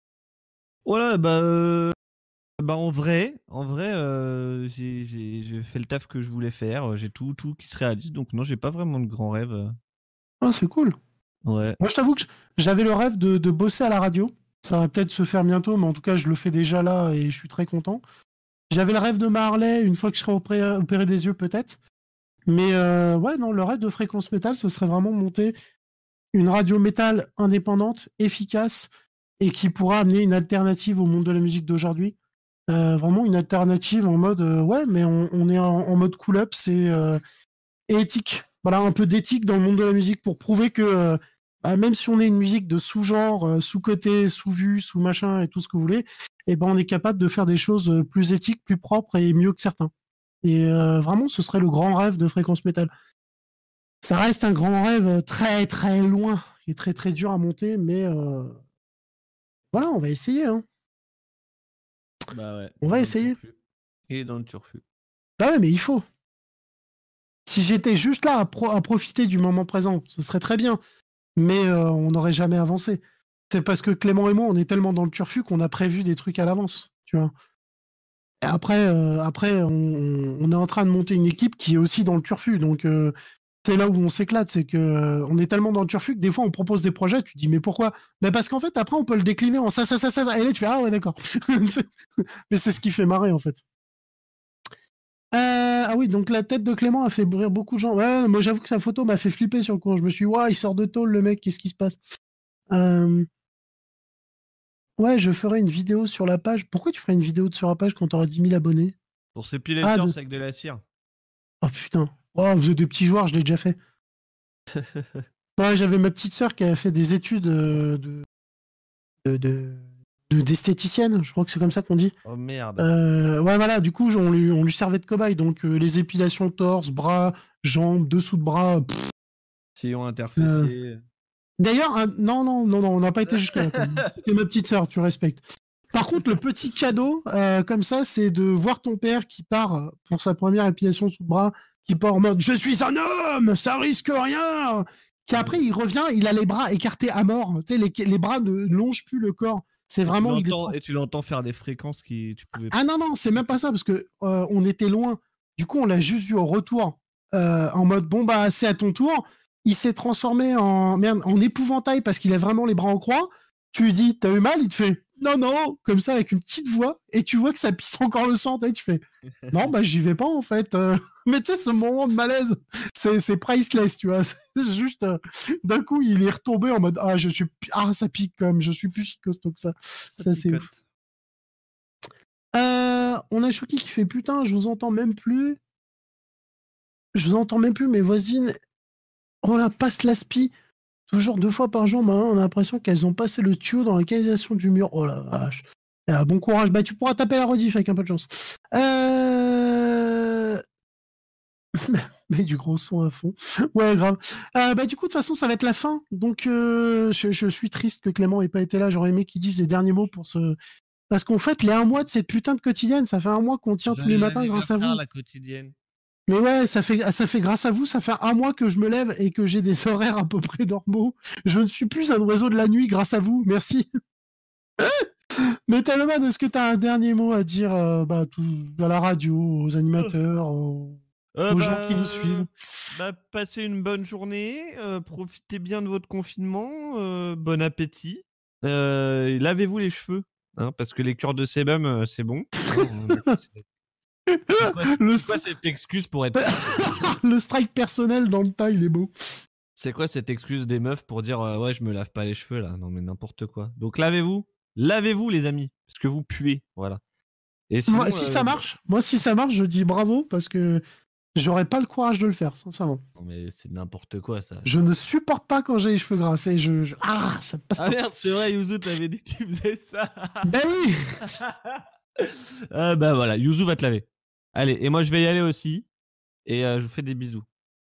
Voilà, bah, euh, bah en vrai, en vrai, euh, j'ai, j'ai, j'ai fait le taf que je voulais faire. J'ai tout, tout qui se réalise. Donc non, j'ai pas vraiment de grands rêves. Ah, c'est cool. Ouais. Moi, je t'avoue que j'avais le rêve de, de bosser à la radio. Ça va peut-être se faire bientôt, mais en tout cas, je le fais déjà là et je suis très content. J'avais le rêve de Marley, une fois que je serai opéré, opéré des yeux, peut-être. Mais euh, ouais, non, le rêve de Fréquence Métal, ce serait vraiment monter une radio métal indépendante, efficace, et qui pourra amener une alternative au monde de la musique d'aujourd'hui. Euh, vraiment une alternative en mode, euh, ouais, mais on, on est en, en mode cool-up, c'est euh, et éthique. Voilà, un peu d'éthique dans le monde de la musique pour prouver que euh, bah, même si on est une musique de sous-genre, euh, sous-côté, sous-vue, sous-machin et tout ce que vous voulez, et ben on est capable de faire des choses euh, plus éthiques, plus propres et mieux que certains. Et euh, vraiment, ce serait le grand rêve de Fréquence Métal. Ça reste un grand rêve euh, très très loin et très très dur à monter, mais euh, voilà, on va essayer. Hein. Bah ouais. On va dans le essayer. turfu. Et dans le turfu. Ah ouais, mais il faut. Si j'étais juste là à, pro- à profiter du moment présent, ce serait très bien. Mais euh, on n'aurait jamais avancé. C'est parce que Clément et moi, on est tellement dans le turfu qu'on a prévu des trucs à l'avance, tu vois. Et après, euh, après on, on est en train de monter une équipe qui est aussi dans le turfu. Donc, euh, c'est là où on s'éclate. C'est que euh, on est tellement dans le turfu que des fois, on propose des projets. Tu te dis, mais pourquoi? Mais parce qu'en fait, après, on peut le décliner en ça, ça, ça, ça. ça. Et là, tu fais, ah ouais, d'accord. Mais c'est ce qui fait marrer, en fait. Euh, ah oui, donc la tête de Clément a fait rire beaucoup de gens. Ouais, moi, j'avoue que sa photo m'a fait flipper sur le coup. Je me suis dit, waouh, il sort de tôle, le mec, qu'est-ce qui se passe? Euh, Ouais, je ferai une vidéo sur la page. Pourquoi tu ferais une vidéo sur la page quand t'auras dix mille abonnés? Pour s'épiler Ah, le de... torse avec de la cire. Oh putain. Oh, vous êtes des petits joueurs, je l'ai déjà fait. Ouais, j'avais ma petite sœur qui avait fait des études euh, de, de, de- de- d'esthéticienne, je crois que c'est comme ça qu'on dit. Oh merde. Euh, ouais, voilà, du coup, on lui, on lui servait de cobaye. Donc, euh, les épilations torse, bras, jambes, dessous de bras. pff, Sillon euh, interfécié. D'ailleurs, un- non, non, non, non, on n'a pas été jusque-là. quand même. C'était ma petite sœur, tu respectes. Par contre, le petit cadeau, euh, comme ça, c'est de voir ton père qui part pour sa première épilation sous le bras, qui part en mode « Je suis un homme, ça risque rien !» Qu'après, il revient, il a les bras écartés à mort. Tu sais, les, les bras ne longent plus le corps. C'est Et tu vraiment... il est l'entends- trop- Et tu l'entends faire des fréquences qui tu pouvais Ah non, non, c'est même pas ça, parce que euh, on était loin. Du coup, on l'a juste vu au retour, euh, en mode « Bon, bah, c'est à ton tour ». Il s'est transformé en, merde, en épouvantail parce qu'il a vraiment les bras en croix. Tu lui dis « T'as eu mal ?» Il te fait « Non, non », comme ça, avec une petite voix. Et tu vois que ça pisse encore le sang. Et tu fais « Non, bah, j'y vais pas, en fait. Euh, » Mais tu sais, ce moment de malaise, c'est, c'est priceless, tu vois. C'est juste, euh, d'un coup, il est retombé en mode « Ah, je suis, pi- ah, ça pique comme, je suis plus si costaud que ça. » Ça, c'est picote. ouf. Euh, on a Chouki qui fait putain, je vous entends même plus. Je vous entends même plus, mes voisines. Oh la passe l'aspi. Toujours deux fois par jour, maintenant, on a l'impression qu'elles ont passé le tuyau dans la canalisation du mur. Oh la vache. Ah, bon courage. Bah, tu pourras taper la rediff avec un peu de chance. Euh... Mais du gros son à fond. Ouais, grave. Euh, bah, du coup, de toute façon, ça va être la fin. Donc, euh, je, je suis triste que Clément ait pas été là. J'aurais aimé qu'il dise les derniers mots pour ce. Parce qu'en fait, les un mois de cette putain de quotidienne, ça fait un mois qu'on tient tous les matins grâce à vous. La quotidienne. Mais ouais, ça fait, ça fait grâce à vous, ça fait un mois que je me lève et que j'ai des horaires à peu près normaux. Je ne suis plus un oiseau de la nuit grâce à vous, merci. Mais Taloman, est-ce que tu as un dernier mot à dire euh, bah, tout, à la radio, aux animateurs, aux, Euh, aux bah, gens qui nous suivent? Bah, passez une bonne journée, euh, profitez bien de votre confinement, euh, bon appétit. Euh, et lavez-vous les cheveux, hein, parce que les cures de sébum, euh, c'est bon. Hein, c'est- c'est quoi, Le, c'est quoi cette excuse pour être... le strike personnel dans le tas, il est beau. C'est quoi cette excuse des meufs pour dire euh, ouais, je me lave pas les cheveux là? Non mais n'importe quoi. Donc lavez-vous, lavez-vous les amis, parce que vous puez, voilà. Et sinon, Moi, si euh, ça marche, moi, si ça marche, je dis bravo parce que j'aurais pas le courage de le faire, sincèrement. non mais c'est n'importe quoi ça. Je ne supporte pas quand j'ai les cheveux gras. Et je, je- Ah, ça passe Ah pas. merde, c'est vrai, Yuzu, t'avais dit que tu faisais ça. Ben oui. Euh, bah voilà, Yuzu va te laver. Allez, et moi je vais y aller aussi. Et euh, je vous fais des bisous.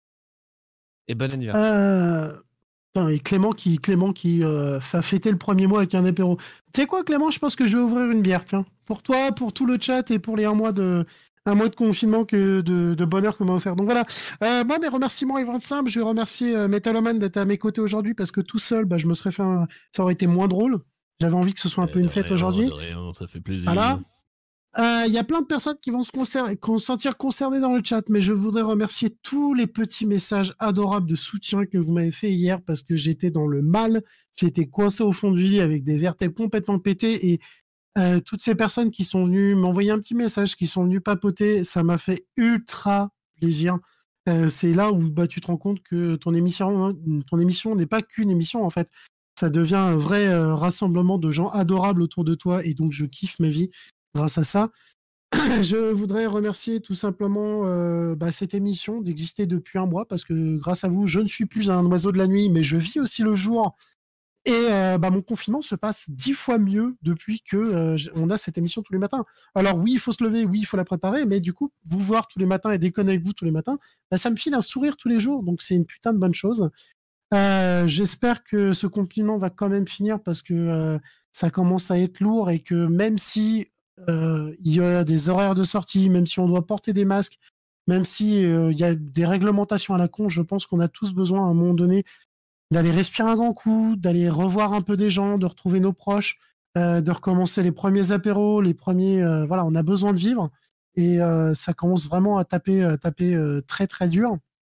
Et bon anniversaire. Euh... Putain, et Clément qui, Clément qui euh, va fêter le premier mois avec un apéro. Tu sais quoi, Clément, je pense que je vais ouvrir une bière, tiens. Pour toi, pour tout le chat et pour les un mois de, un mois de confinement que de, de bonheur qu'on m'a offert. Donc voilà. Euh, moi, mes remerciements ils vont être simples. Je vais remercier euh, Metaloman d'être à mes côtés aujourd'hui parce que tout seul, bah, je me serais fait un... ça aurait été moins drôle. J'avais envie que ce soit un peu une fête aujourd'hui. Ça fait plaisir. Voilà. Il y a plein de personnes qui vont se concer- con- sentir concernées dans le chat, mais je voudrais remercier tous les petits messages adorables de soutien que vous m'avez fait hier parce que j'étais dans le mal, j'étais coincé au fond du lit avec des vertèbres complètement pétées et euh, toutes ces personnes qui sont venues m'envoyer un petit message, qui sont venues papoter, ça m'a fait ultra plaisir. Euh, c'est là où bah, tu te rends compte que ton émission, ton émission n'est pas qu'une émission en fait. Ça devient un vrai euh, rassemblement de gens adorables autour de toi et donc je kiffe ma vie grâce à ça. je voudrais remercier tout simplement euh, bah, cette émission d'exister depuis un mois parce que grâce à vous, je ne suis plus un oiseau de la nuit, mais je vis aussi le jour. Et euh, bah, mon confinement se passe dix fois mieux depuis que euh, j- on a cette émission tous les matins. Alors oui, il faut se lever, oui, il faut la préparer, mais du coup, vous voir tous les matins et déconner avec vous tous les matins, bah, ça me file un sourire tous les jours, donc c'est une putain de bonne chose. Euh, j'espère que ce confinement va quand même finir parce que euh, ça commence à être lourd et que même si euh, il y a des horaires de sortie, même si on doit porter des masques, même si euh, il y a des réglementations à la con, je pense qu'on a tous besoin à un moment donné d'aller respirer un grand coup, d'aller revoir un peu des gens, de retrouver nos proches, euh, de recommencer les premiers apéros, les premiers. Euh, voilà, on a besoin de vivre et euh, ça commence vraiment à taper, à taper euh, très très dur.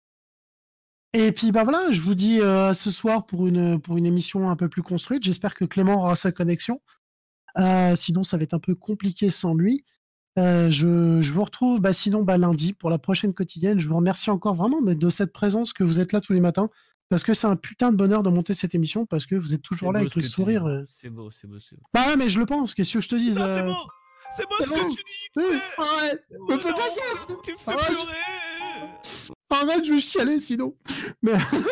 Et puis bah voilà, je vous dis euh, à ce soir pour une pour une émission un peu plus construite. J'espère que Clément aura sa connexion. Euh, sinon, ça va être un peu compliqué sans lui. Euh, je, je vous retrouve bah, sinon bah, lundi pour la prochaine quotidienne. Je vous remercie encore vraiment mais de cette présence que vous êtes là tous les matins. Parce que c'est un putain de bonheur de monter cette émission parce que vous êtes C'est toujours là beau avec ce le que tu dis. sourire. euh. C'est beau, c'est beau, c'est beau. Bah ouais, mais je le pense. Qu'est-ce que je te dis Putain, c'est euh, beau C'est beau c'est ce bon. que tu dis Oui, c'est- arrête, Oh me fais non, pas ça. Tu me fais Arrête. pleurer Arrête, je vais chialer sinon. Mais...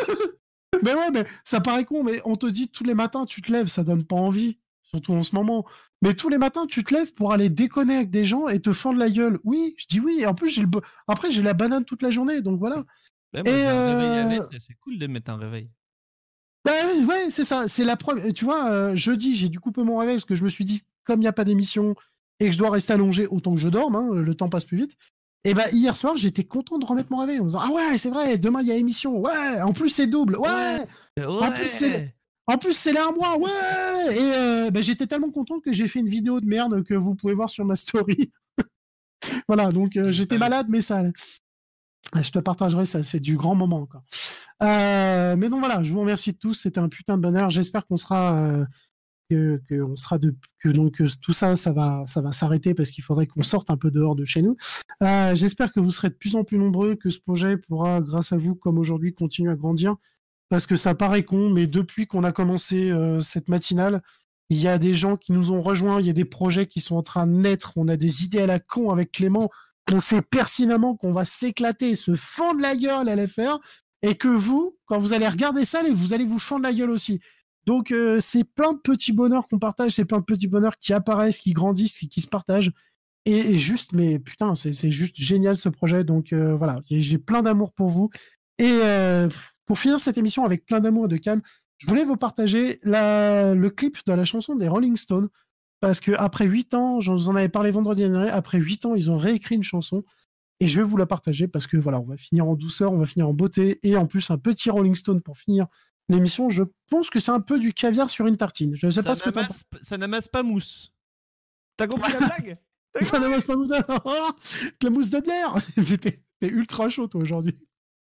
mais ouais, mais ça paraît con, mais on te dit tous les matins, tu te lèves, ça donne pas envie. Surtout en ce moment. Mais tous les matins, tu te lèves pour aller déconner avec des gens et te fendre la gueule. Oui, je dis oui. Et en plus, j'ai le... bo- après, j'ai la banane toute la journée, donc voilà. Ouais, moi, Et j'ai un réveil à euh, mettre, c'est cool de mettre un réveil. bah ouais, ouais, c'est ça. C'est la première. Tu vois, euh, jeudi, j'ai dû couper mon réveil parce que je me suis dit, comme il n'y a pas d'émission et que je dois rester allongé autant que je dorme, hein, le temps passe plus vite. Et bah hier soir, j'étais content de remettre mon réveil en me disant, ah ouais, c'est vrai, demain il y a émission. Ouais, en plus c'est double. Ouais. En plus c'est Ouais en plus c'est là un mois. Ouais. Et euh, bah, j'étais tellement content que j'ai fait une vidéo de merde que vous pouvez voir sur ma story. Voilà, donc euh, J'ai j'étais pas vu. malade, mais ça allait. Je te partagerai ça, c'est du grand moment encore. Euh, mais donc voilà, je vous remercie de tous, c'était un putain de bonheur. J'espère qu'on sera, euh, que, que on sera de, que donc que tout ça, ça va, ça va s'arrêter parce qu'il faudrait qu'on sorte un peu dehors de chez nous. Euh, J'espère que vous serez de plus en plus nombreux, que ce projet pourra, grâce à vous, comme aujourd'hui, continuer à grandir. Parce que ça paraît con, mais depuis qu'on a commencé euh, cette matinale, il y a des gens qui nous ont rejoints, il y a des projets qui sont en train de naître, on a des idées à la con avec Clément, qu'on sait pertinemment qu'on va s'éclater et se fendre la gueule à les faire, et que vous, quand vous allez regarder ça, vous allez vous fendre la gueule aussi. Donc euh, c'est plein de petits bonheurs qu'on partage, c'est plein de petits bonheurs qui apparaissent, qui grandissent, qui, qui se partagent. Et, et juste, mais putain, c'est c'est juste génial ce projet. Donc euh, voilà, j'ai j'ai plein d'amour pour vous. Et euh, pour finir cette émission avec plein d'amour et de calme, je voulais vous partager la, le clip de la chanson des Rolling Stones. Parce que après huit ans, je vous en avais parlé vendredi dernier, après huit ans, ils ont réécrit une chanson. Et je vais vous la partager parce que voilà, on va finir en douceur, on va finir en beauté. Et en plus, un petit Rolling Stone pour finir l'émission. Je pense que c'est un peu du caviar sur une tartine. Je ne sais Ça pas ce que t'en penses. n'amasse- Ça n'amasse pas mousse. T'as compris la blague T'as Ça compris n'amasse pas mousse. La mousse de bière. T'es t'es ultra chaud, toi, aujourd'hui.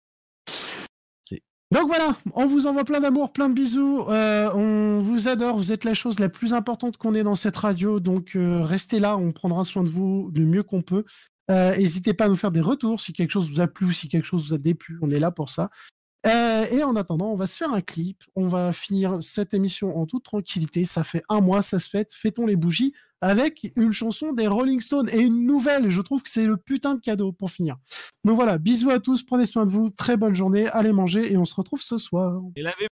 C'est- Donc voilà, on vous envoie plein d'amour, plein de bisous. Euh, on vous adore. Vous êtes la chose la plus importante qu'on ait dans cette radio. Donc euh, restez là, on prendra soin de vous le mieux qu'on peut. Euh, N'hésitez pas à nous faire des retours si quelque chose vous a plu, si quelque chose vous a déplu. On est là pour ça. Euh, et en attendant, on va se faire un clip. On va finir cette émission en toute tranquillité. Ça fait un mois, ça se fête. Fêtons les bougies avec une chanson des Rolling Stones et une nouvelle. Je trouve que c'est le putain de cadeau pour finir. Donc voilà, bisous à tous, prenez soin de vous, très bonne journée, allez manger et on se retrouve ce soir. Et lavez